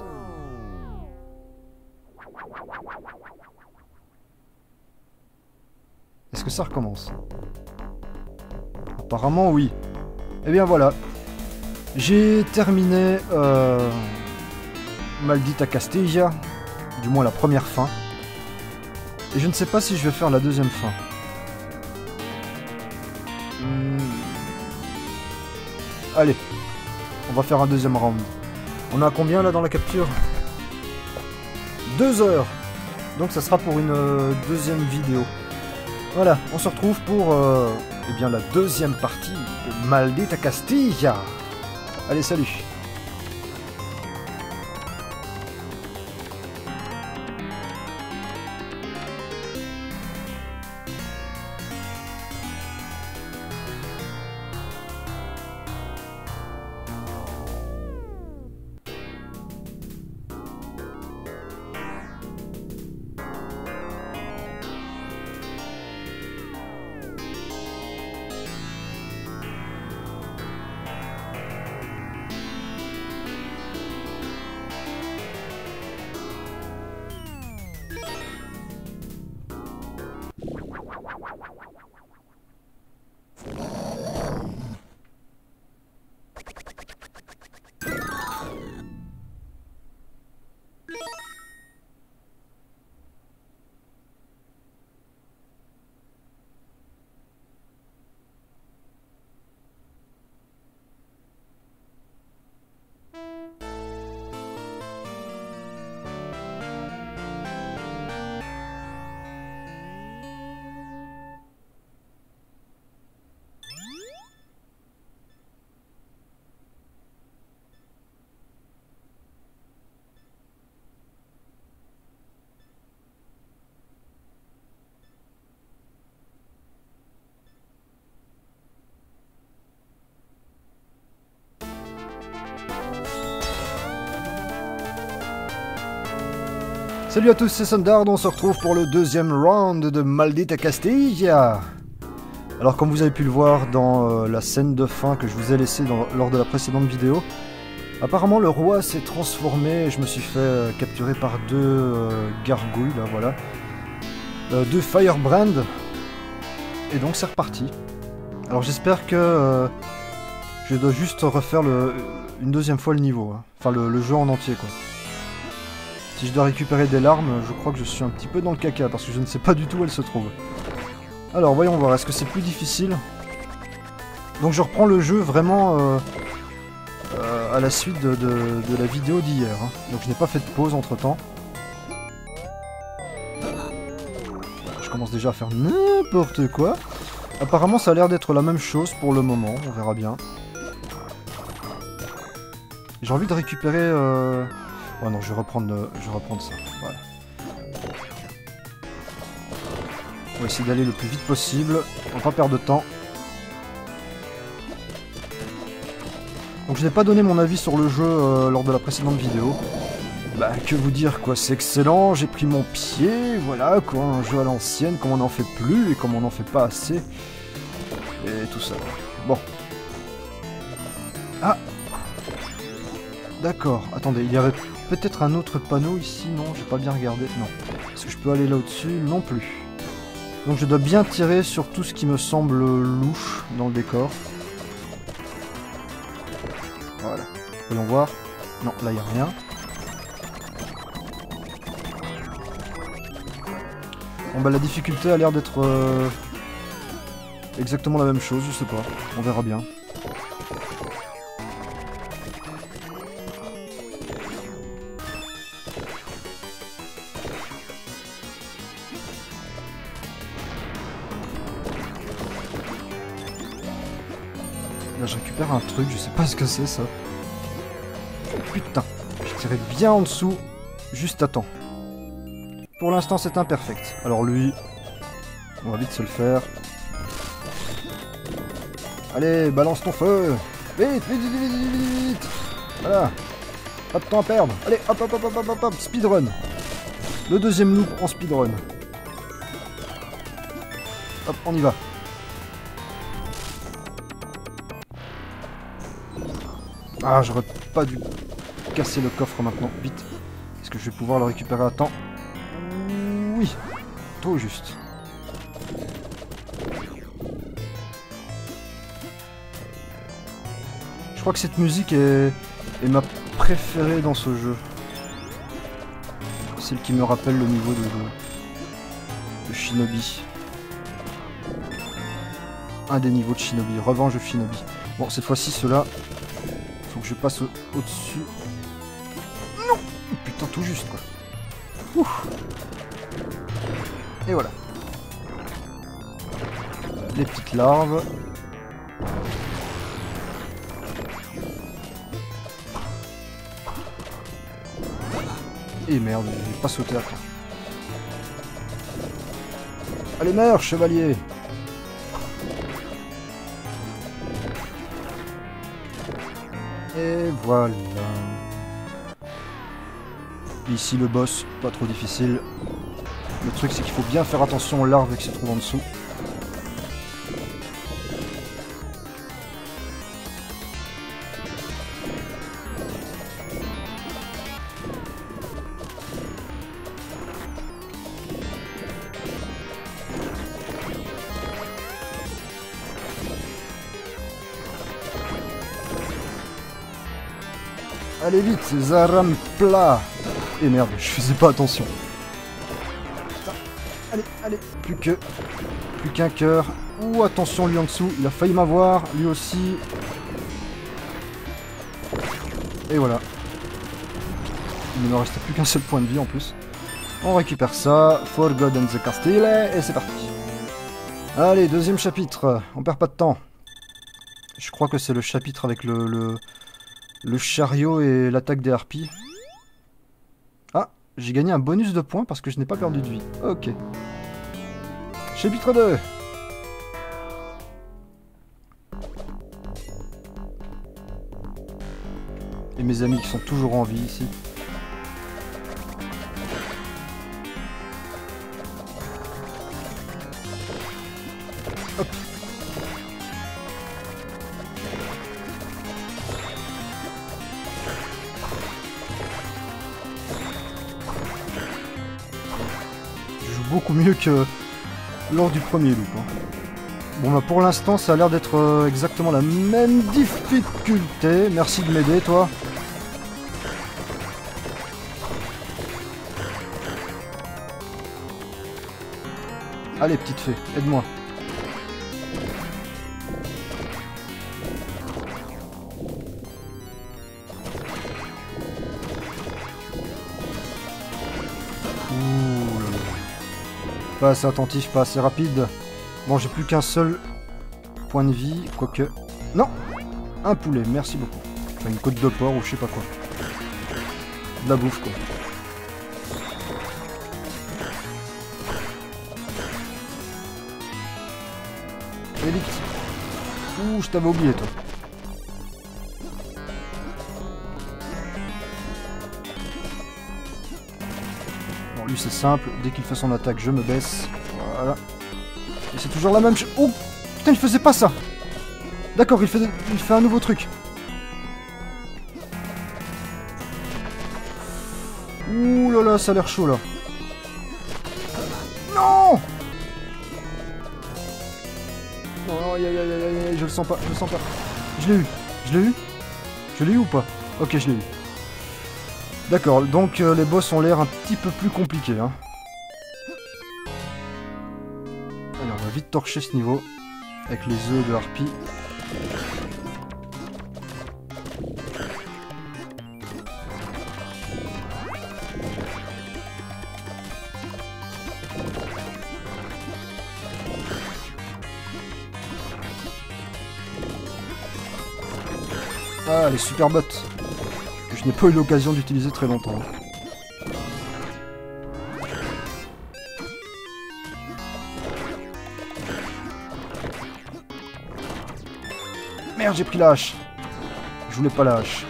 Est-ce que ça recommence? Apparemment oui. Eh bien voilà. J'ai terminé euh, Maldita Castilla. Du moins la première fin. Et je ne sais pas si je vais faire la deuxième fin. Hmm. Allez. On va faire un deuxième round. On a combien là dans la capture? deux heures. Donc ça sera pour une euh, deuxième vidéo. Voilà, on se retrouve pour euh, eh bien, la deuxième partie de Maldita Castilla. Allez, salut. Salut à tous, c'est Sundard, on se retrouve pour le deuxième round de Maldita Castilla. Alors comme vous avez pu le voir dans euh, la scène de fin que je vous ai laissée dans, lors de la précédente vidéo, apparemment le roi s'est transformé et je me suis fait euh, capturer par deux euh, gargouilles, là voilà. Euh, deux Firebrand. Et donc c'est reparti. Alors j'espère que euh, je dois juste refaire le, une deuxième fois le niveau, hein. Enfin le, le jeu en entier quoi. Si je dois récupérer des larmes, je crois que je suis un petit peu dans le caca, parce que je ne sais pas du tout où elles se trouvent. Alors, voyons voir, est-ce que c'est plus difficile? Donc je reprends le jeu vraiment euh, euh, à la suite de, de, de la vidéo d'hier. Hein. Donc je n'ai pas fait de pause entre-temps. Je commence déjà à faire n'importe quoi. Apparemment, ça a l'air d'être la même chose pour le moment, on verra bien. J'ai envie de récupérer... Euh... Oh non, je vais reprendre, le... je vais reprendre ça. Voilà. On va essayer d'aller le plus vite possible. On va pas perdre de temps. Donc je n'ai pas donné mon avis sur le jeu euh, lors de la précédente vidéo. Bah que vous dire quoi, c'est excellent, j'ai pris mon pied, voilà quoi, un jeu à l'ancienne, comme on n'en fait plus et comme on n'en fait pas assez. Et tout ça. Bon. Ah! D'accord, attendez, il y avait... peut-être un autre panneau ici, non, j'ai pas bien regardé, non. Est-ce que je peux aller là au-dessus? Non plus. Donc je dois bien tirer sur tout ce qui me semble louche dans le décor. Voilà. Voyons voir. Non, là il n'y a rien. Bon bah la difficulté a l'air d'être euh, exactement la même chose, je sais pas. On verra bien. Là, je récupère un truc, je sais pas ce que c'est ça. Putain, je tirais bien en dessous, juste à temps. Pour l'instant, c'est imperfect. Alors lui, on va vite se le faire. Allez, balance ton feu. Vite, vite, vite, vite, vite, vite. Voilà. Pas de temps à perdre. Allez, hop, hop, hop, hop, hop, hop, speedrun. Le deuxième loop en speedrun. Hop, on y va. Ah, j'aurais pas dû casser le coffre maintenant. Vite. Est-ce que je vais pouvoir le récupérer à temps? Oui. Tout juste. Je crois que cette musique est, est ma préférée dans ce jeu. Celle qui me rappelle le niveau de, de Shinobi. Un des niveaux de Shinobi. Revanche de Shinobi. Bon, cette fois-ci, ceux-là... Faut que je passe au-dessus. Non! Putain, tout juste, quoi. Ouh. Et voilà. Les petites larves. Et merde, j'ai pas sauté à temps. Allez, meurs, chevalier! Et voilà. Ici le boss, pas trop difficile. Le truc c'est qu'il faut bien faire attention aux larves qui se trouvent en dessous. Allez vite, Zaram plat. Et merde, je faisais pas attention. Allez, allez, plus que... Plus qu'un cœur. Ouh, attention lui en dessous, il a failli m'avoir, lui aussi. Et voilà. Il ne me restait plus qu'un seul point de vie en plus. On récupère ça, Forgotten the Castle, et c'est parti. Allez, deuxième chapitre, on perd pas de temps. Je crois que c'est le chapitre avec le... le... Le chariot et l'attaque des harpies. Ah, j'ai gagné un bonus de points parce que je n'ai pas perdu de vie. Ok. Chapitre deux. Et mes amis qui sont toujours en vie ici. Hop. Beaucoup mieux que lors du premier loop. Hein. Bon bah pour l'instant ça a l'air d'être euh, exactement la même difficulté. Merci de m'aider toi. Allez petite fée, aide-moi. Pas assez attentif, pas assez rapide. Bon, j'ai plus qu'un seul point de vie, quoique... Non! Un poulet, merci beaucoup. Enfin, une côte de porc ou je sais pas quoi. De la bouffe, quoi. Et vite! Ouh, je t'avais oublié, toi. Lui c'est simple, dès qu'il fait son attaque je me baisse, voilà. Et c'est toujours la même chose. Oh putain il faisait pas ça. D'accord, il fait, il fait un nouveau truc. Ouh là là, ça a l'air chaud là. Non. Non, aïe aïe aïe aïe aïe, je le sens pas, je le sens pas. Je l'ai eu, je l'ai eu. Je l'ai eu ou pas? Ok, je l'ai eu. D'accord, donc euh, les boss ont l'air un petit peu plus compliqués. Hein. Allez, on va vite torcher ce niveau avec les œufs de harpie. Ah, les super bottes. Je n'ai pas eu l'occasion d'utiliser très longtemps. Merde, j'ai pris la hache. Je voulais pas la hache.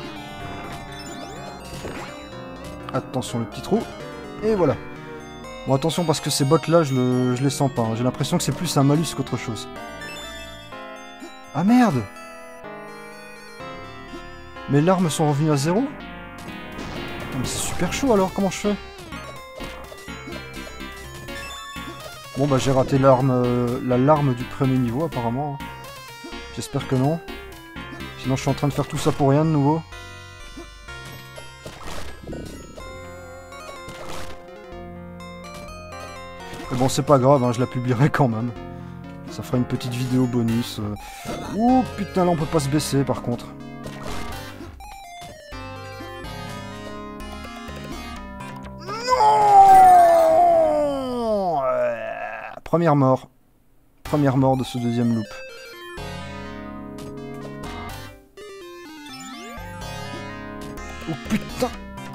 Attention le petit trou. Et voilà. Bon, attention parce que ces bottes là, je, le, je les sens pas. Hein. J'ai l'impression que c'est plus un malus qu'autre chose. Ah merde! Mes larmes sont revenues à zéro? Mais c'est super chaud alors, comment je fais? Bon bah j'ai raté l'arme, euh, la larme du premier niveau apparemment. J'espère que non. Sinon je suis en train de faire tout ça pour rien de nouveau. Mais bon c'est pas grave, hein, je la publierai quand même. Ça fera une petite vidéo bonus. Euh... Ouh putain là on peut pas se baisser par contre. Non! première mort. Première mort de ce deuxième loop. Oh putain!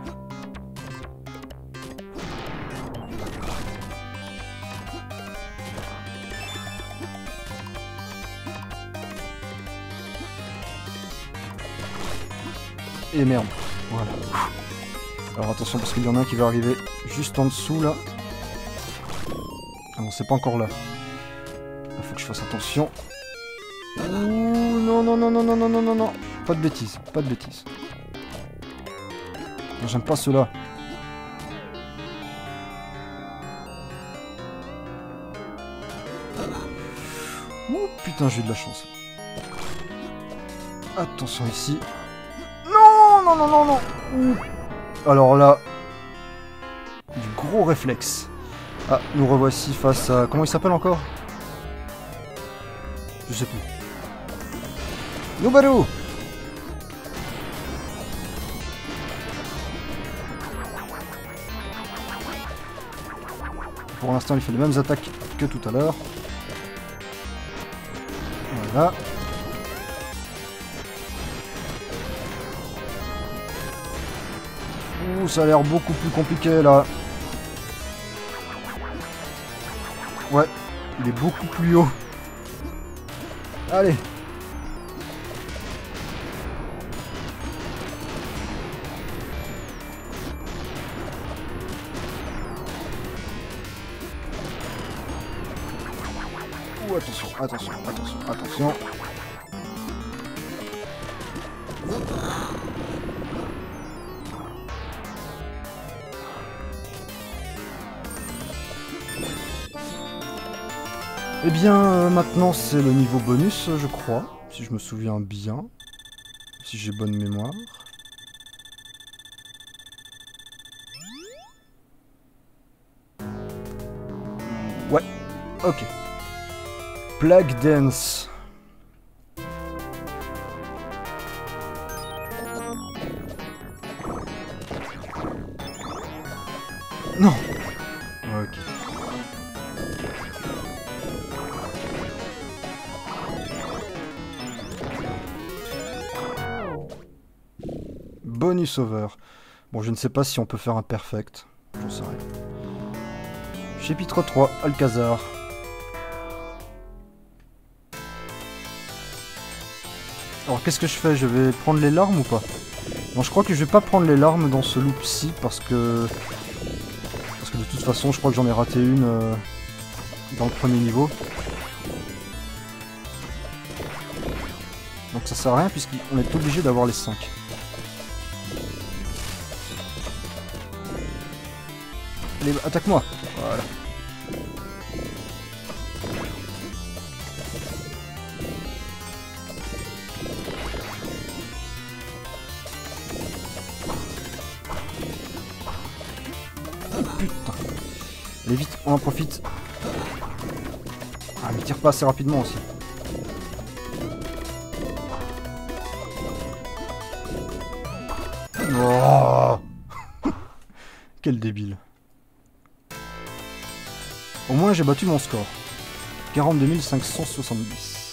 Et merde, voilà. Alors attention parce qu'il y en a un qui va arriver juste en dessous là. Ah non, c'est pas encore là. Il faut que je fasse attention. Ouh, non, non, non, non, non, non, non, non, non. Pas de bêtises, pas de bêtises. J'aime pas ceux-là. Ouh, putain, j'ai eu de la chance. Attention ici. Non, non, non, non, non. Ouh. Alors là, du gros réflexe. Ah, nous revoici face à... Comment il s'appelle encore? Je sais plus. Nubaru. Pour l'instant, il fait les mêmes attaques que tout à l'heure. Voilà. Ouh, ça a l'air beaucoup plus compliqué là. Ouais, il est beaucoup plus haut. Allez. Ouh, attention, attention, attention, attention. Eh bien, euh, maintenant c'est le niveau bonus, je crois, si je me souviens bien, si j'ai bonne mémoire. Ouais, ok. Plague Dance. Non. Ok. Bonus over. Bon, je ne sais pas si on peut faire un perfect. J'en sais rien. Chapitre trois, Alcazar. Alors, qu'est-ce que je fais? Je vais prendre les larmes ou pas? Bon, je crois que je vais pas prendre les larmes dans ce loop-ci parce que... Parce que de toute façon, je crois que j'en ai raté une euh, dans le premier niveau. Donc ça sert à rien puisqu'on est obligé d'avoir les cinq. Allez, attaque-moi. Voilà. Oh putain. Allez vite, on en profite. Ah mais tire pas assez rapidement aussi. Oh. Quel débile. Au moins j'ai battu mon score. quarante-deux mille cinq cent soixante-dix.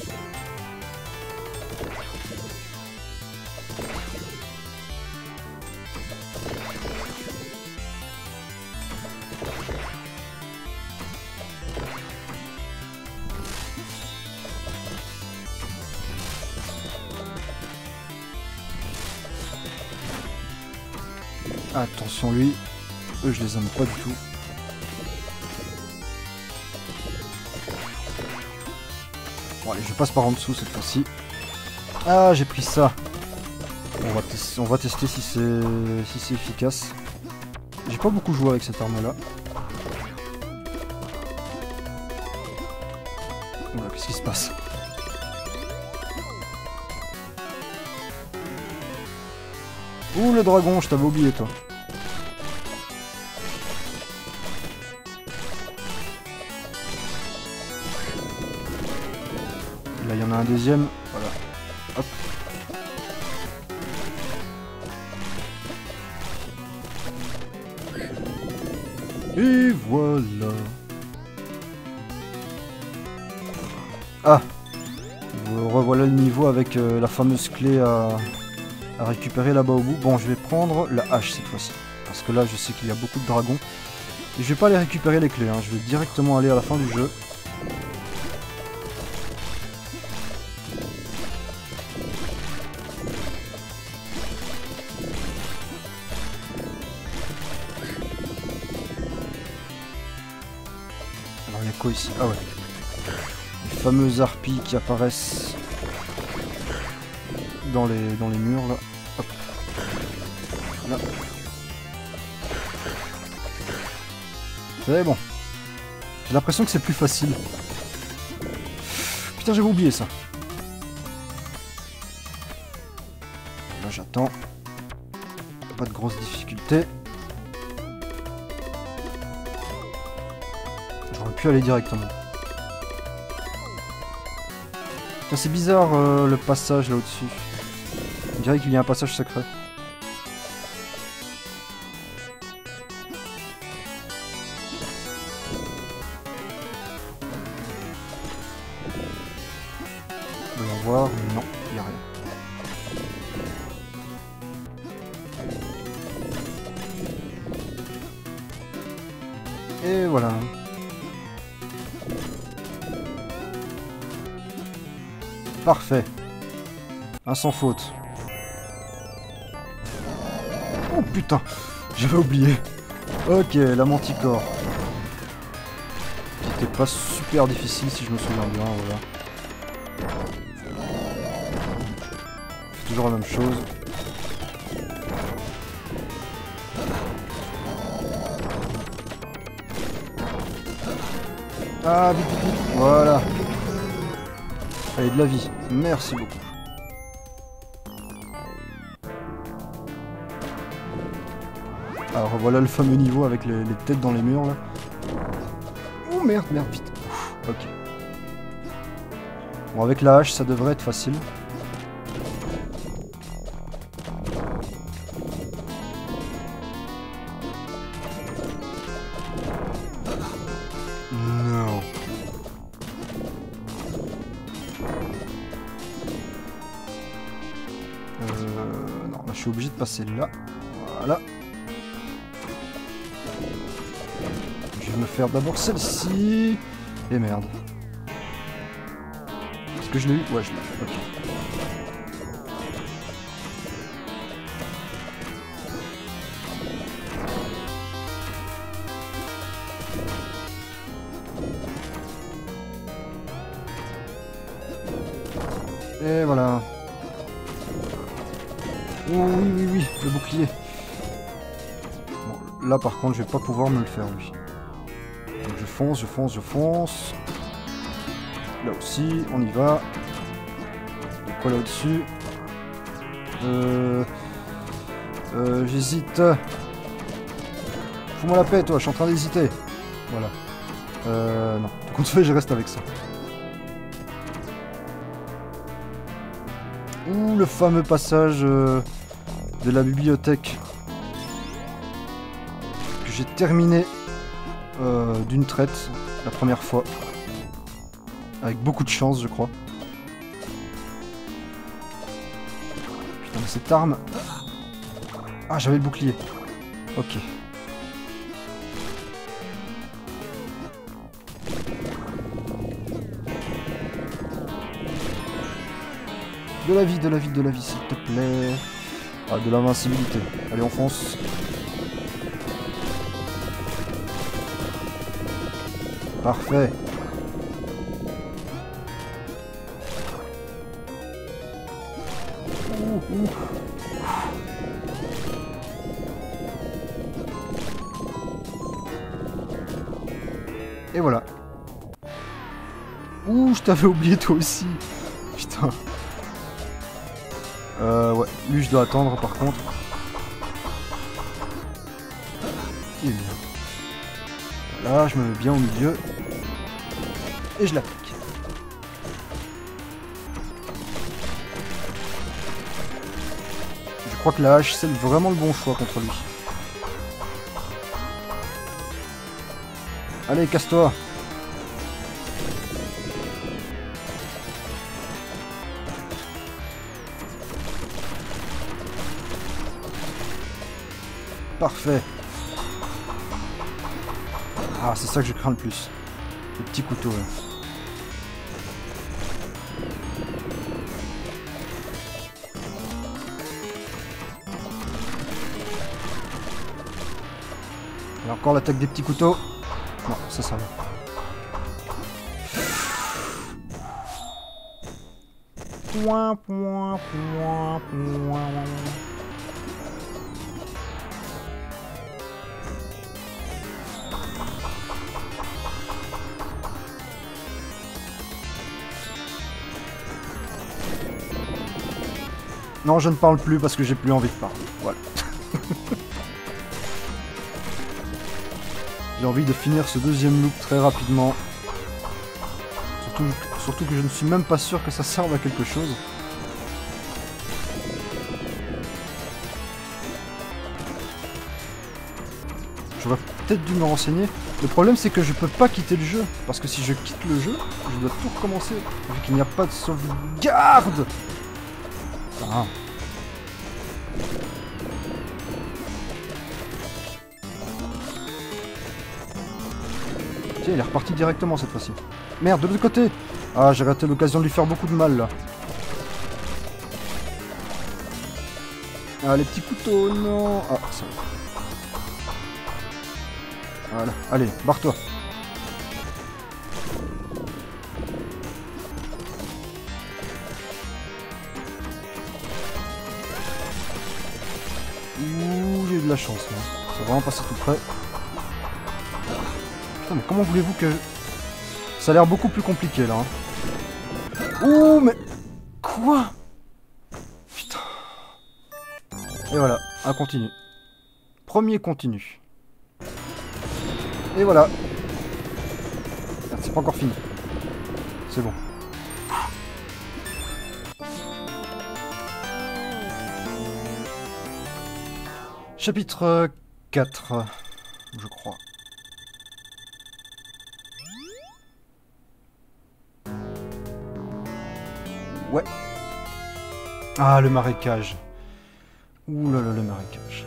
Attention lui, eux je les aime pas du tout. Bon allez, je passe par en dessous cette fois-ci. Ah, j'ai pris ça. On va, on va tester si c'est si c'est efficace. J'ai pas beaucoup joué avec cette arme-là. Voilà, qu'est-ce qui se passe? Ouh, le dragon, je t'avais oublié, toi. Là, il y en a un deuxième. Voilà. Hop. Et voilà. Ah, revoilà le niveau avec euh, la fameuse clé à, à récupérer là-bas au bout. Bon, je vais prendre la hache cette fois-ci. Parce que là, je sais qu'il y a beaucoup de dragons. Et je vais pas aller récupérer les clés, hein. Je vais directement aller à la fin du jeu. Alors, il y a quoi ici? Ah ouais. Les fameuses harpies qui apparaissent dans les, dans les murs, là. Hop. Là. C'est bon. J'ai l'impression que c'est plus facile. Putain, j'avais oublié ça. Là, j'attends. Pas de grosses difficultés. J'aurais pu aller directement. Tiens, c'est bizarre euh, le passage là au-dessus. On dirait qu'il y a un passage secret. Voir, non, il n'y a rien. Et voilà. Parfait. Un sans faute. Oh putain, j'avais oublié. Ok, la manticore. C'était pas super difficile si je me souviens bien, voilà. Toujours la même chose. Ah, vite, vite, vite. Voilà. Allez, de la vie. Merci beaucoup. Alors voilà le fameux niveau avec les, les têtes dans les murs là. Oh merde, merde, vite. Ouf, ok. Bon, avec la hache, ça devrait être facile. Je suis obligé de passer là. Voilà. Je vais me faire d'abord celle-ci. Et merde. Est-ce que je l'ai eu? Ouais, je l'ai eu. Ok. Et voilà. Oh oui, oui, oui, le bouclier. Bon, là, par contre, je vais pas pouvoir me le faire, lui. Donc, je fonce, je fonce, je fonce. Là aussi, on y va. Il y a quoi là au-dessus? Euh... Euh... J'hésite. Fous-moi la paix, toi, je suis en train d'hésiter. Voilà. Euh... Non, tout compte fait, je reste avec ça. Ouh, le fameux passage euh, de la bibliothèque que j'ai terminé euh, d'une traite la première fois. Avec beaucoup de chance, je crois. Putain, mais cette arme... Ah, j'avais le bouclier. Ok. De la vie, de la vie, de la vie, s'il te plaît. Ah, de l'invincibilité. Allez, on fonce. Parfait. Ouh, ouh. Et voilà. Ouh, je t'avais oublié toi aussi. Putain. Euh, ouais, lui je dois attendre par contre. Et bien. Voilà, je me mets bien au milieu. Et je l'applique. Je crois que la hache c'est vraiment le bon choix contre lui. Allez, casse-toi. Parfait. Ah, c'est ça que je crains le plus. Le petit couteau. Là. Et encore l'attaque des petits couteaux. Non, ça, ça va. Point, point, point, point. Non, je ne parle plus parce que j'ai plus envie de parler. Voilà. J'ai envie de finir ce deuxième loop très rapidement. Surtout, surtout que je ne suis même pas sûr que ça serve à quelque chose. J'aurais peut-être dû me renseigner. Le problème c'est que je peux pas quitter le jeu. Parce que si je quitte le jeu, je dois tout recommencer. Vu qu'il n'y a pas de sauvegarde. Ah. Tiens, il est reparti directement cette fois-ci. Merde, de l'autre côté. Ah, j'ai raté l'occasion de lui faire beaucoup de mal, là. Ah, les petits couteaux, non. Ah, ça va. Voilà, allez, barre-toi. Ouh, j'ai eu de la chance, là. C'est vraiment passé tout près. Putain, mais comment voulez-vous que... Ça a l'air beaucoup plus compliqué, là. Hein. Ouh, mais... Quoi? Putain. Et voilà, un continu. Premier continu. Et voilà. Merde, c'est pas encore fini. C'est bon. Chapitre quatre, je crois. Ouais. Ah, le marécage. Ouh là là, le marécage.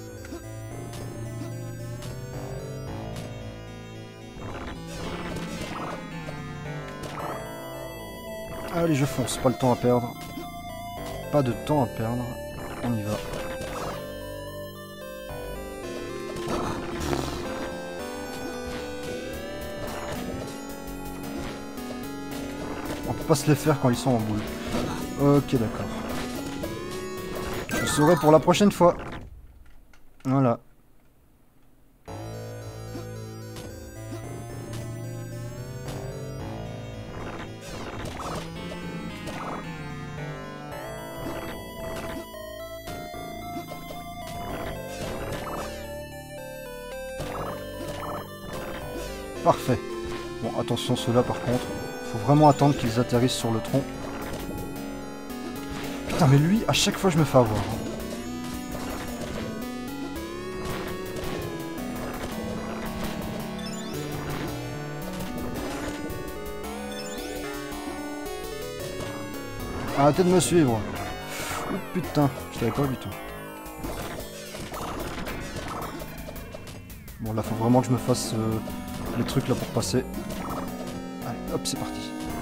Allez, je fonce, pas le temps à perdre. Pas de temps à perdre. On y va. On peut pas se les faire quand ils sont en boule. Ok, d'accord. Je saurai pour la prochaine fois. Voilà. Parfait. Bon, attention, ceux-là par contre. Faut vraiment attendre qu'ils atterrissent sur le tronc. Putain, mais lui, à chaque fois, je me fais avoir. Arrêtez de me suivre. Oh putain, je t'avais pas vu toi. Bon, là, faut vraiment que je me fasse euh, les trucs là pour passer. Allez, hop, c'est parti.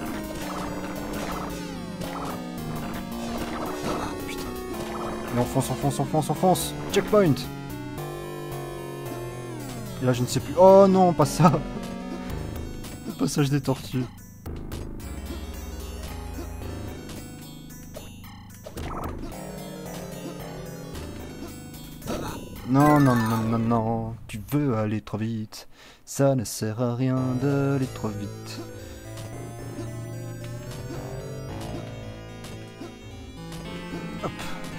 Putain. Et on fonce, on fonce, on fonce, on fonce. Checkpoint. Et là, je ne sais plus. Oh non, pas ça. Le passage des tortues. Non, non, non, non, non, tu veux aller trop vite. Ça ne sert à rien d'aller trop vite. Hop.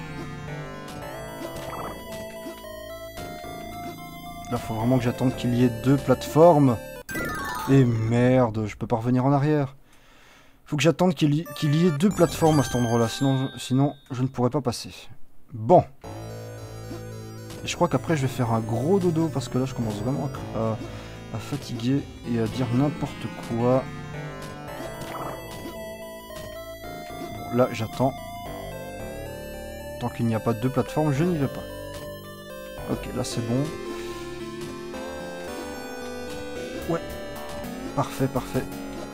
Là, faut vraiment que j'attende qu'il y ait deux plateformes. Et merde, je peux pas revenir en arrière. Faut que j'attende qu'il y, qu'il y ait deux plateformes à cet endroit-là, sinon, sinon je ne pourrais pas passer. Bon. Et je crois qu'après je vais faire un gros dodo parce que là je commence vraiment à, à, à fatiguer et à dire n'importe quoi. Bon, là j'attends. Tant qu'il n'y a pas deux plateformes, je n'y vais pas. Ok, là c'est bon. Ouais. Parfait, parfait.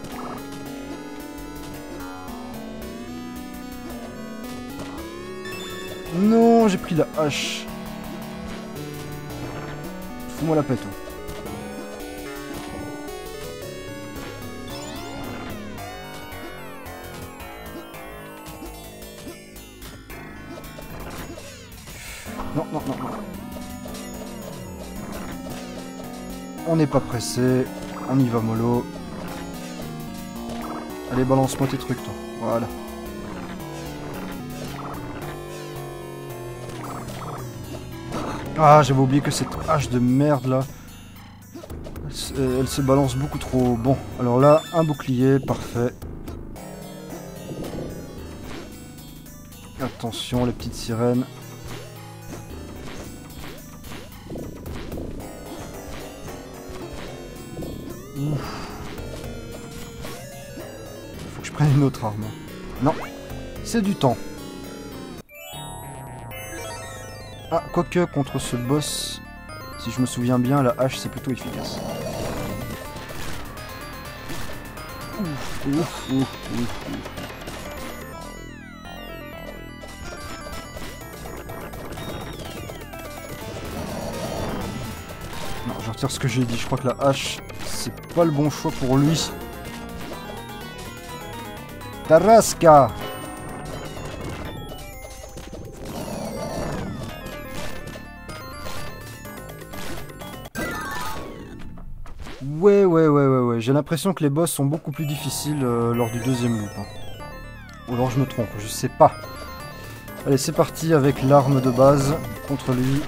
Non, j'ai pris la hache. Fous-moi la paix, toi. Non, non, non, non. On n'est pas pressé. On y va mollo. Allez, balance-moi tes trucs, toi. Voilà. Ah, j'avais oublié que cette hache de merde, là, elle se, elle se balance beaucoup trop. Bon, alors là, un bouclier, parfait. Attention, les petites sirènes. Ouf. Faut que je prenne une autre arme. Non, c'est du temps. Ah, quoique, contre ce boss, si je me souviens bien, la hache c'est plutôt efficace. Ouf, ouf, ouf, ouf, ouf. Non, je retire ce que j'ai dit, je crois que la hache, c'est pas le bon choix pour lui. Tarasca! Ouais, ouais, ouais, ouais, ouais. J'ai l'impression que les boss sont beaucoup plus difficiles euh, lors du deuxième loop. Hein. Ou alors je me trompe, je sais pas. Allez, c'est parti avec l'arme de base contre lui.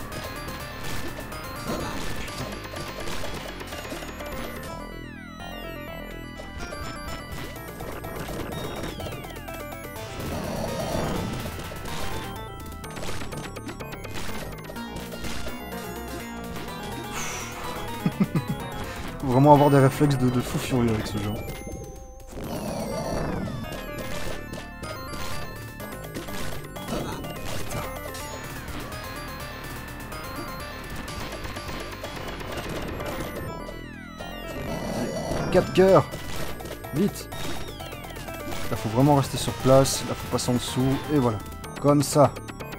Faut vraiment avoir des réflexes de, de fou furieux avec ce jeu. Quatre cœurs. Vite. Là faut vraiment rester sur place, là faut passer en dessous, et voilà. Comme ça.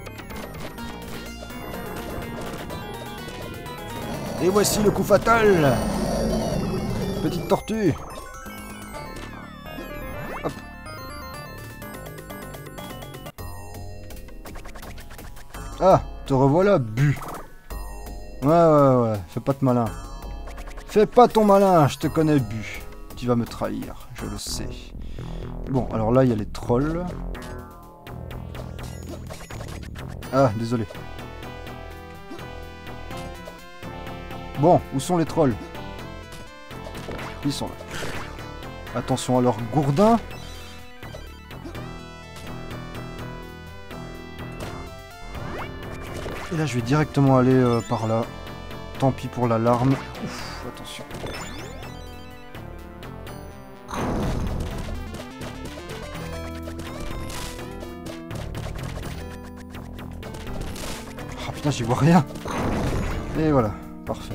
Et voici le coup fatal. Petite tortue. Hop. Ah, te revoilà, bu. Ouais, ouais, ouais, fais pas de malin. Fais pas ton malin, je te connais, bu. Tu vas me trahir, je le sais. Bon, alors là, il y a les trolls. Ah, désolé. Bon, où sont les trolls? Ils sont là. Attention à leur gourdin. Et là, je vais directement aller euh, par là. Tant pis pour l'alarme. Ouf, attention. Ah putain, j'y vois rien. Et voilà, parfait.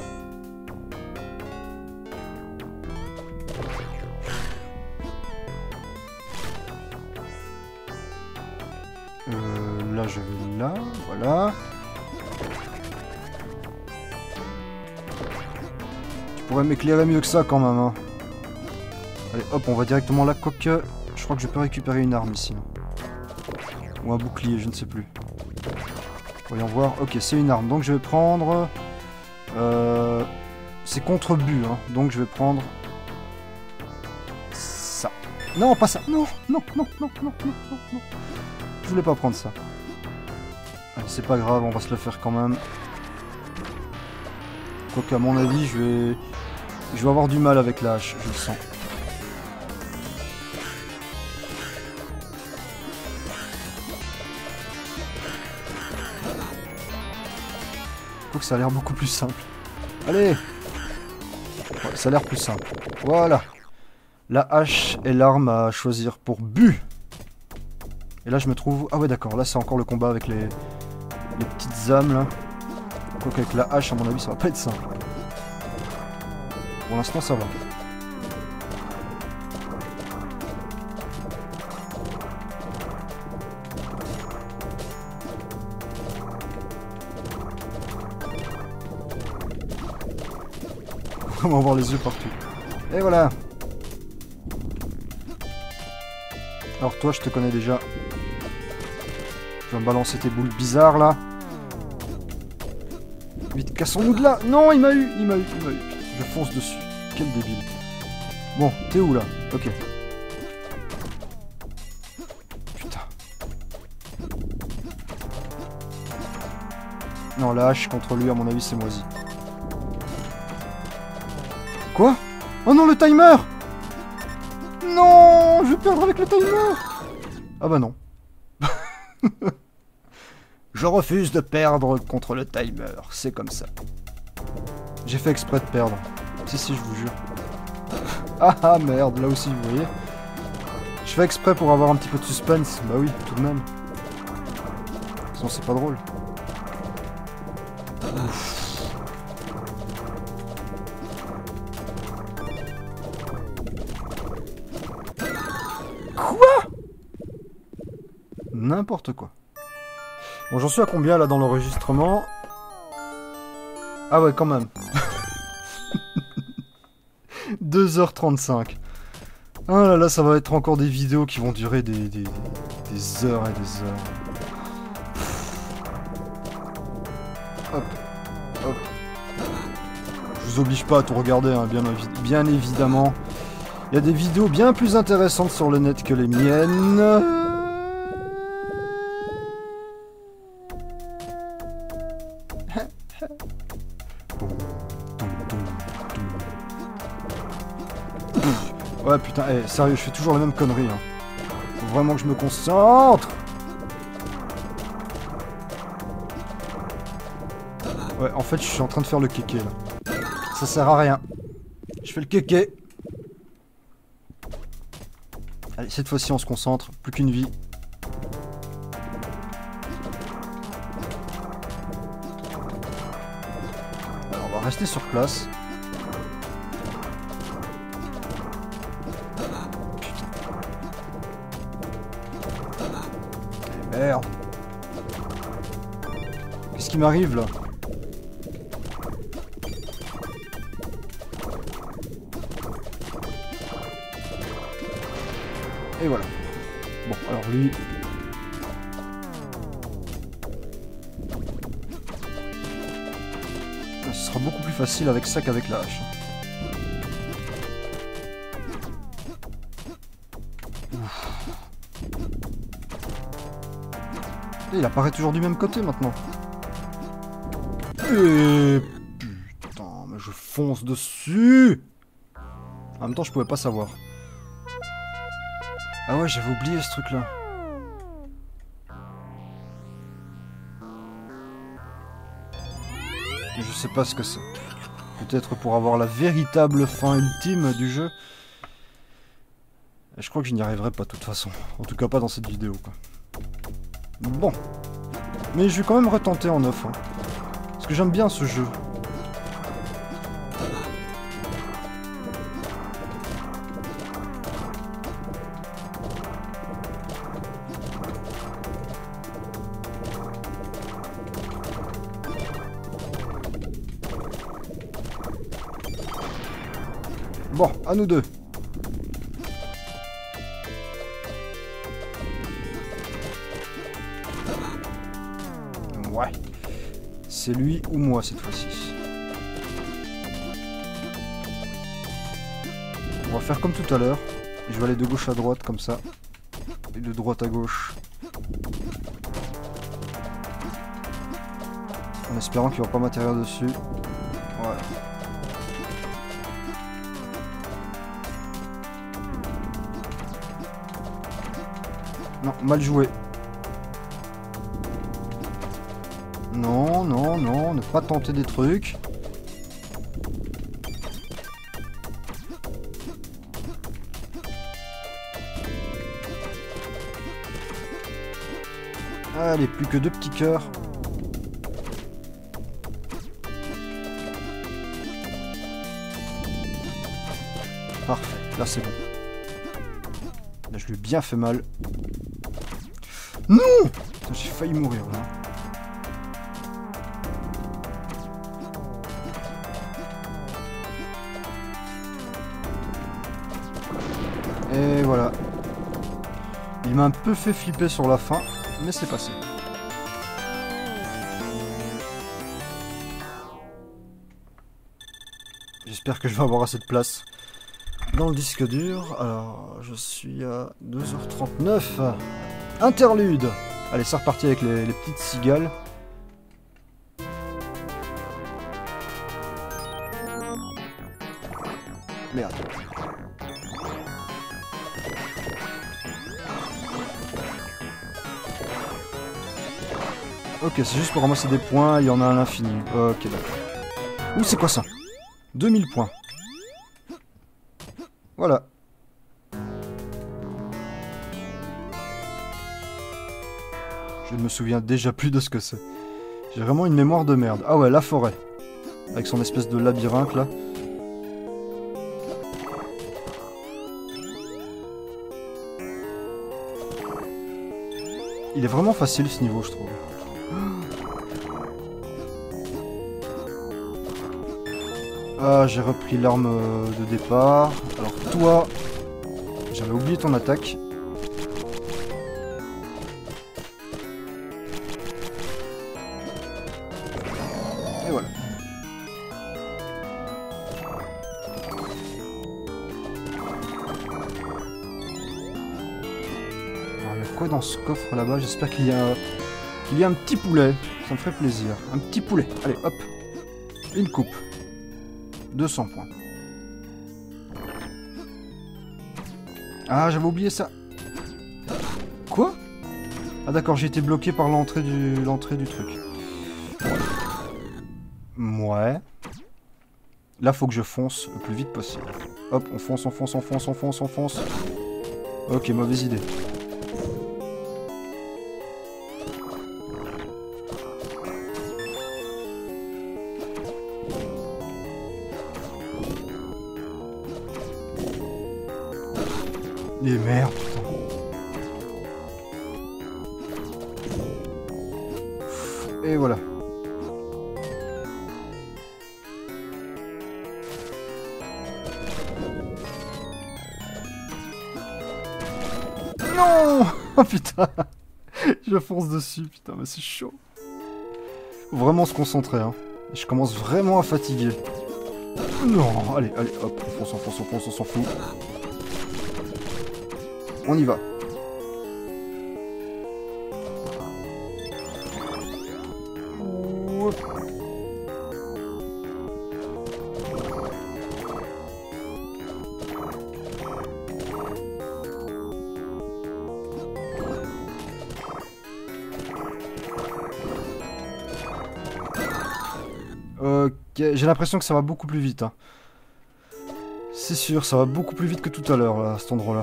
Euh, là, je vais là, voilà. Tu pourrais m'éclairer mieux que ça quand même. Hein. Allez, hop, on va directement là. Quoique, je crois que je peux récupérer une arme ici. Ou un bouclier, je ne sais plus. Voyons voir. Ok, c'est une arme. Donc je vais prendre... Euh, c'est contre but, hein. Donc je vais prendre... ça. Non, pas ça. Non, non, non, non, non, non, non, non. Je voulais pas prendre ça. Allez, c'est pas grave, on va se le faire quand même. Quoique, à mon avis, je vais... Je vais avoir du mal avec la hache, je le sens. Quoique, ça a l'air beaucoup plus simple. Allez! Ouais, ça a l'air plus simple. Voilà! La hache est l'arme à choisir pour but. Et là, je me trouve... Ah ouais, d'accord, là, c'est encore le combat avec les... les petites âmes, là. Quoique avec la hache, à mon avis, ça va pas être simple. Pour l'instant, ça va. Vraiment avoir les yeux partout. Et voilà. Alors toi, je te connais déjà. Tu vas me balancer tes boules bizarres, là. Vite, cassons-nous de là. Non, il m'a eu, il m'a eu, il m'a eu. Je fonce dessus. Quel débile. Bon, t'es où, là? Ok. Putain. Non, la hache contre lui, à mon avis, c'est moisi. Quoi? Oh non, le timer! Non, je vais perdre avec le timer! Ah bah non. Je refuse de perdre contre le timer, c'est comme ça. J'ai fait exprès de perdre. Si, si, je vous jure. Ah ah, merde, là aussi, vous voyez. Je fais exprès pour avoir un petit peu de suspense. Bah oui, tout de même. Sinon, c'est pas drôle. Ouf. N'importe quoi. Bon, j'en suis à combien là dans l'enregistrement? Ah ouais, quand même. deux heures trente-cinq. Ah là là, ça va être encore des vidéos qui vont durer des, des, des heures et des heures. Hop, hop. Je vous oblige pas à tout regarder, hein, bien, bien évidemment. Il y a des vidéos bien plus intéressantes sur le net que les miennes. Ouais, putain, hey, sérieux, je fais toujours la même connerie. Hein. Faut vraiment que je me concentre. Ouais, en fait, je suis en train de faire le kéké, là. Ça sert à rien. Je fais le kéké. Allez, cette fois-ci, on se concentre. Plus qu'une vie. Alors, on va rester sur place. Merde. Qu'est-ce qui m'arrive là? Et voilà. Bon, alors lui... Ce sera beaucoup plus facile avec ça qu'avec la hache. Il apparaît toujours du même côté maintenant. Et putain, mais je fonce dessus. En même temps, je pouvais pas savoir. Ah ouais, j'avais oublié ce truc-là. Je sais pas ce que c'est. Peut-être pour avoir la véritable fin ultime du jeu. Et je crois que je n'y arriverai pas de toute façon. En tout cas pas dans cette vidéo, quoi. Bon. Mais je vais quand même retenter en off. Hein. Parce que j'aime bien ce jeu. Bon, à nous deux. Ouais. C'est lui ou moi cette fois-ci. On va faire comme tout à l'heure. Je vais aller de gauche à droite comme ça. Et de droite à gauche. En espérant qu'il ne va pas m'atterrir dessus. Voilà. Non, mal joué. Non, non, non, ne pas tenter des trucs. Allez, plus que deux petits cœurs. Parfait, là c'est bon. Là je lui ai bien fait mal. Non! J'ai failli mourir là. Et voilà. Il m'a un peu fait flipper sur la fin, mais c'est passé. J'espère que je vais avoir assez de place dans le disque dur. Alors, je suis à deux heures trente-neuf. Interlude. Allez, c'est reparti avec les, les petites cigales. Merde. Ok, c'est juste pour ramasser des points, il y en a à l'infini. Ok, d'accord. Ouh, c'est quoi ça? deux mille points. Voilà. Je ne me souviens déjà plus de ce que c'est. J'ai vraiment une mémoire de merde. Ah ouais, la forêt. Avec son espèce de labyrinthe, là. Il est vraiment facile, ce niveau, je trouve. Ah, j'ai repris l'arme de départ. Alors toi, j'avais oublié ton attaque. Et voilà. Alors il y a quoi dans ce coffre là-bas? J'espère qu'il y a... qu'il y a un petit poulet. Ça me ferait plaisir. Un petit poulet. Allez, hop. Une coupe. deux cents points. Ah, j'avais oublié ça. Quoi? Ah d'accord, j'ai été bloqué par l'entrée du l'entrée du truc. Ouais. Là, faut que je fonce le plus vite possible. Hop, on fonce, on fonce, on fonce, on fonce, on fonce. Ok, mauvaise idée. Et merde, putain. Et voilà. Non. Oh putain. Je fonce dessus, putain, mais c'est chaud. Faut vraiment se concentrer, hein. Je commence vraiment à fatiguer. Non, allez, allez, hop, on fonce, on fonce, on fonce, on s'en fout. On y va. Ok, j'ai l'impression que ça va beaucoup plus vite. Hein. C'est sûr, ça va beaucoup plus vite que tout à l'heure, à cet endroit-là.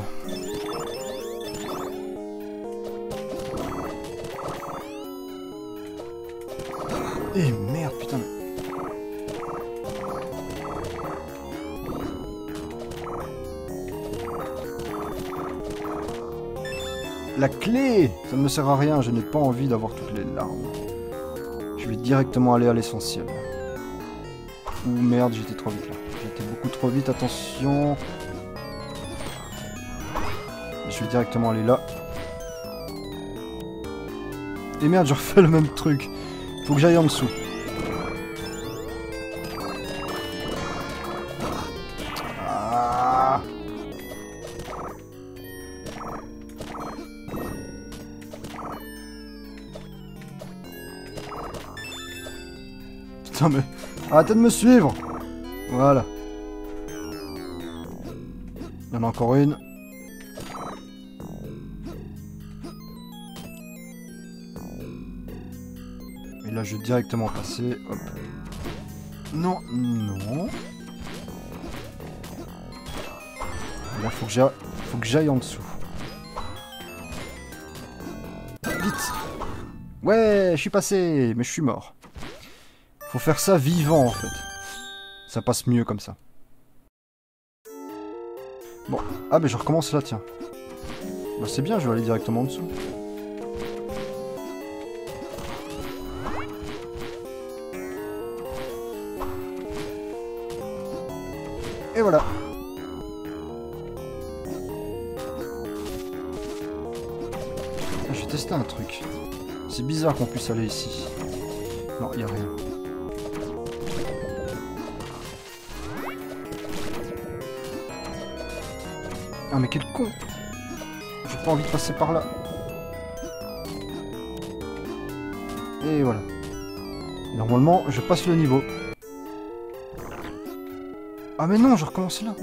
Eh merde, putain. La clé! Ça ne me sert à rien, je n'ai pas envie d'avoir toutes les larmes. Je vais directement aller à l'essentiel. Ouh merde, j'étais trop vite là. J'étais beaucoup trop vite, attention. Je vais directement aller là. Et merde, je refais le même truc. Faut que j'aille en dessous. Ah. Putain mais... Arrêtez de me suivre. Voilà. Il y en a encore une. Et là, je vais directement passer. Hop. Non, non. Là, faut que j'aille, faut que j'aille en dessous. Vite. Ouais, je suis passé, mais je suis mort. Faut faire ça vivant, en fait. Ça passe mieux comme ça. Bon, ah mais je recommence là, tiens. Bah c'est bien, je vais aller directement en dessous. Et voilà. Ah, je vais tester un truc. C'est bizarre qu'on puisse aller ici. Non, il n'y a rien. Ah mais quel con! J'ai pas envie de passer par là. Et voilà. Normalement, je passe le niveau. Ah mais non, je recommence là.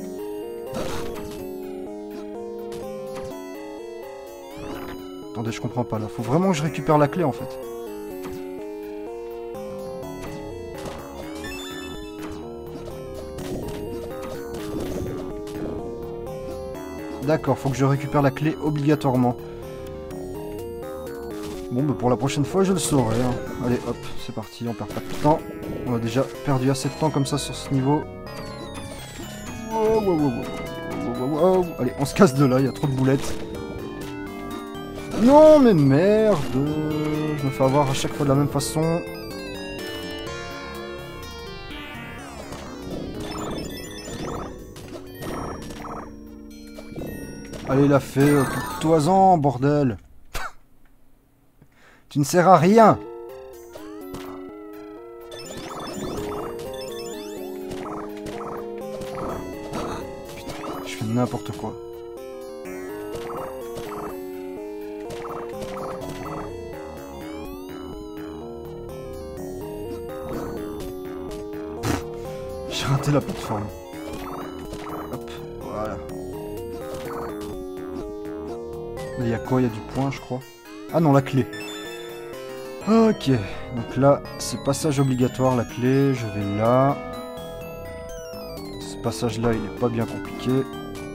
Attendez, je comprends pas là. Faut vraiment que je récupère la clé en fait. D'accord, faut que je récupère la clé obligatoirement. Bon, bah pour la prochaine fois, je le saurai. Hein. Allez, hop, c'est parti, on perd pas de temps. On a déjà perdu assez de temps comme ça sur ce niveau. Wow, wow, wow, wow, wow, wow. Allez, on se casse de là, il y a trop de boulettes. Non, mais merde! Je me fais avoir à chaque fois de la même façon. Allez, la fée, occupe-toi-en, bordel! Tu ne sers à rien! Putain, je fais n'importe quoi. J'ai raté la plateforme. Hop, voilà. Là, il y a quoi? Il y a du point, je crois. Ah non, la clé. Ok, donc là, c'est passage obligatoire, la clé. Je vais là. Ce passage-là, il est pas bien compliqué.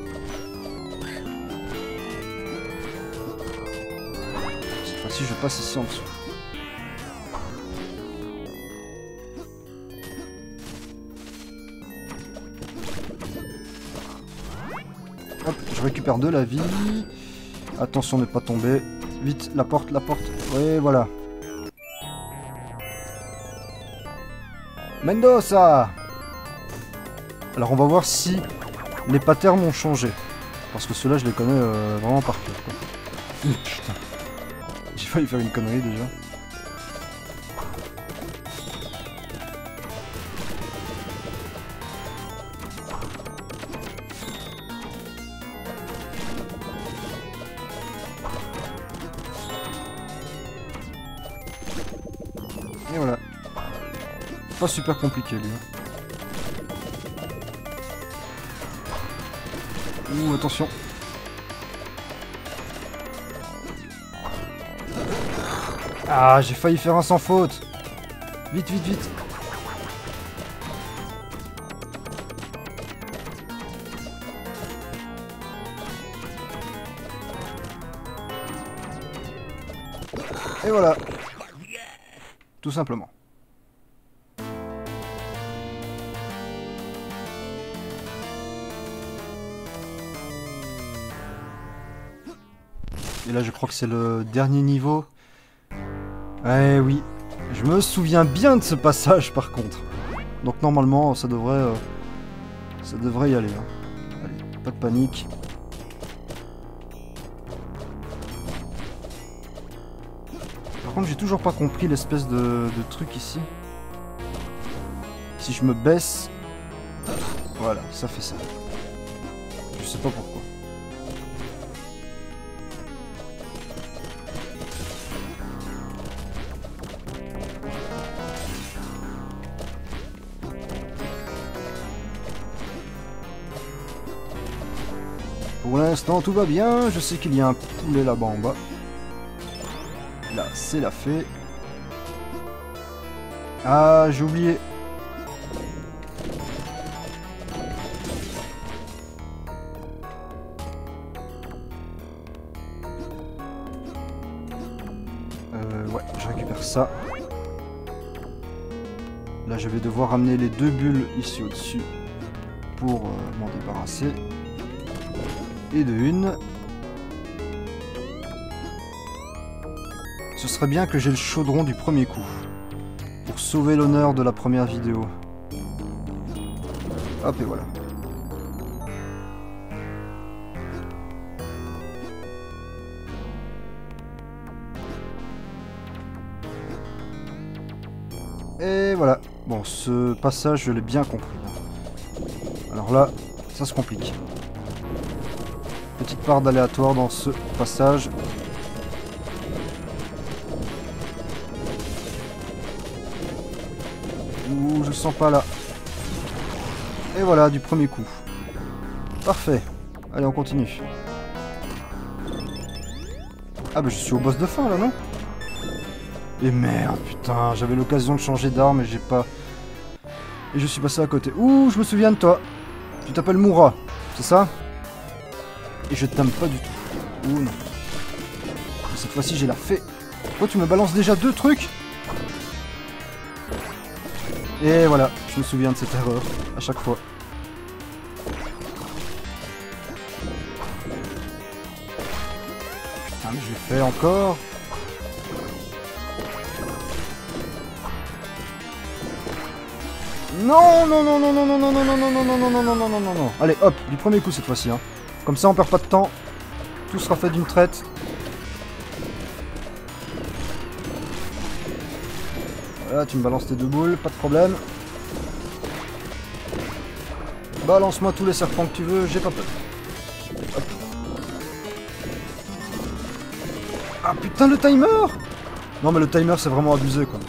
Cette fois-ci, je passe ici en dessous. Hop, je récupère de la vie. Attention de ne pas tomber. Vite, la porte, la porte. Oui, voilà. Mendoza! Alors on va voir si les patterns ont changé. Parce que ceux-là, je les connais euh, vraiment par cœur. Quoi. Putain. J'ai failli faire une connerie déjà. Et voilà. Pas super compliqué lui. Ouh, attention. Ah, j'ai failli faire un sans faute. Vite, vite, vite. Et voilà. Tout simplement. Et là, je crois que c'est le dernier niveau. Eh oui, je me souviens bien de ce passage par contre. Donc normalement, ça devrait, euh, ça devrait y aller. Hein. Allez, pas de panique. Par contre, j'ai toujours pas compris l'espèce de, de truc ici. Si je me baisse, voilà, ça fait ça. Je sais pas pourquoi. Pour l'instant, tout va bien. Je sais qu'il y a un poulet là-bas en bas. Là, c'est la fée. Ah, j'ai oublié. Euh, ouais, je récupère ça. Là, je vais devoir amener les deux bulles ici au-dessus pour euh, m'en débarrasser. Et de une. Ce serait bien que j'ai le chaudron du premier coup. Pour sauver l'honneur de la première vidéo. Hop et voilà. Et voilà. Bon, ce passage, je l'ai bien compris. Alors là, ça se complique. Petite part d'aléatoire dans ce passage. Ouh, je sens pas là. Et voilà, du premier coup. Parfait. Allez, on continue. Ah bah je suis au boss de fin là, non? Et merde, putain, j'avais l'occasion de changer d'arme et j'ai pas... Et je suis passé à côté. Ouh, je me souviens de toi. Tu t'appelles Moura, c'est ça? Et je t'aime pas du tout. Ouh non. Cette fois-ci j'ai la fée. Pourquoi tu me balances déjà deux trucs? Et voilà, je me souviens de cette erreur, à chaque fois. Putain, mais je l'ai fait encore. Non, non, non, non, non, non, non, non, non, non, non, non, non, non, non, non, non, non, non. Allez, hop, du premier coup cette fois-ci. Hein. Comme ça, on perd pas de temps. Tout sera fait d'une traite. Voilà, tu me balances tes deux boules, pas de problème. Balance-moi tous les serpents que tu veux, j'ai pas peur. Hop. Ah putain, le timer! Non mais le timer c'est vraiment abusé quoi.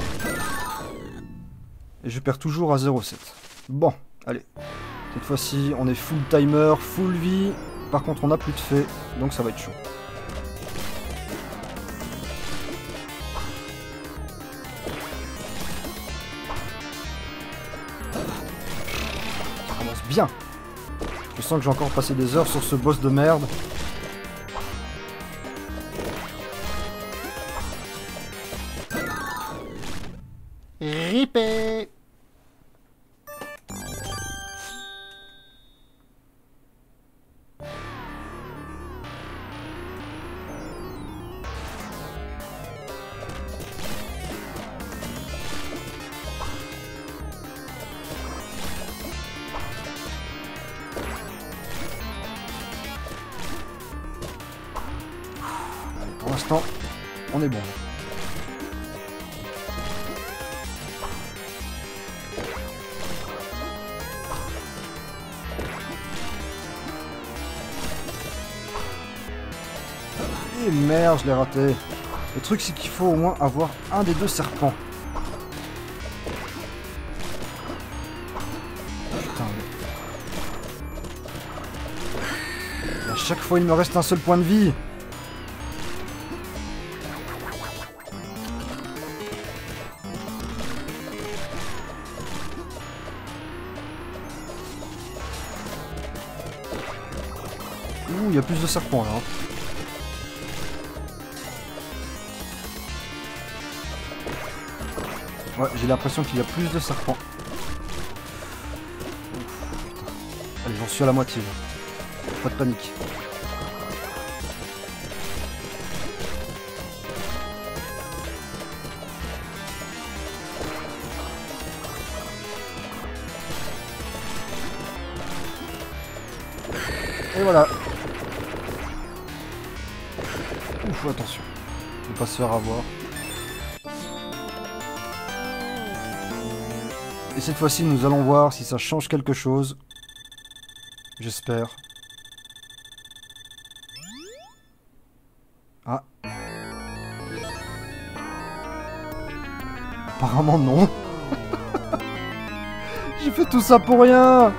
Et je perds toujours à zéro sept. Bon, allez. Cette fois-ci, on est full timer, full vie. Par contre, on n'a plus de fée, donc ça va être chaud. Ça commence bien. Je sens que j'ai encore passé des heures sur ce boss de merde. Ripé. Pour l'instant, on est bon. Et merde, je l'ai raté. Le truc, c'est qu'il faut au moins avoir un des deux serpents. Putain, mais... À chaque fois, il me reste un seul point de vie. Ouh, il y a plus de serpents là. Hein. Ouais, j'ai l'impression qu'il y a plus de serpents. Ouf, allez, j'en suis à la moitié. Là. Pas de panique. Et voilà. Ouf, attention. Ne pas se faire avoir. Et cette fois-ci, nous allons voir si ça change quelque chose. J'espère. Ah. Apparemment non. J'ai fait tout ça pour rien.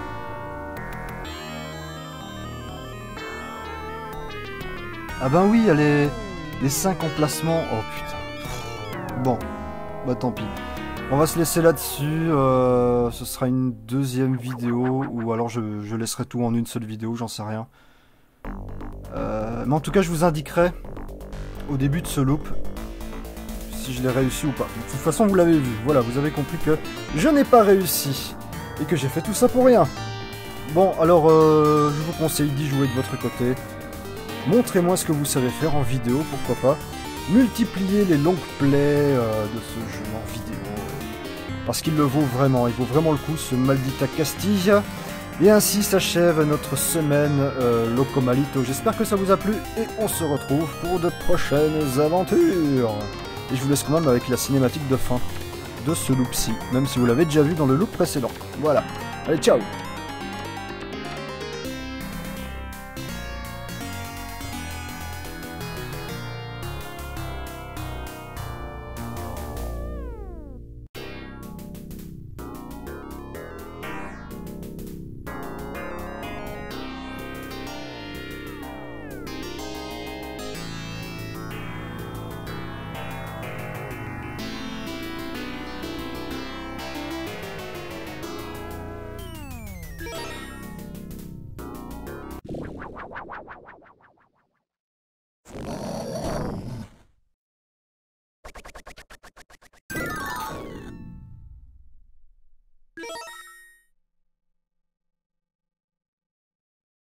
Ah ben oui, il y a les, les cinq emplacements. Oh putain. Bon, bah tant pis. On va se laisser là-dessus, euh, ce sera une deuxième vidéo, ou alors je, je laisserai tout en une seule vidéo, j'en sais rien. Euh, mais en tout cas, je vous indiquerai au début de ce loop si je l'ai réussi ou pas. De toute façon, vous l'avez vu, voilà, vous avez compris que je n'ai pas réussi et que j'ai fait tout ça pour rien. Bon, alors, euh, je vous conseille d'y jouer de votre côté. Montrez-moi ce que vous savez faire en vidéo, pourquoi pas. Multipliez les longues plays euh, de ce jeu en vidéo. Parce qu'il le vaut vraiment, il vaut vraiment le coup, ce Maldita Castilla. Et ainsi s'achève notre semaine euh, Locomalito. J'espère que ça vous a plu et on se retrouve pour de prochaines aventures. Et je vous laisse quand même avec la cinématique de fin de ce loop-ci, même si vous l'avez déjà vu dans le loop précédent. Voilà. Allez, ciao!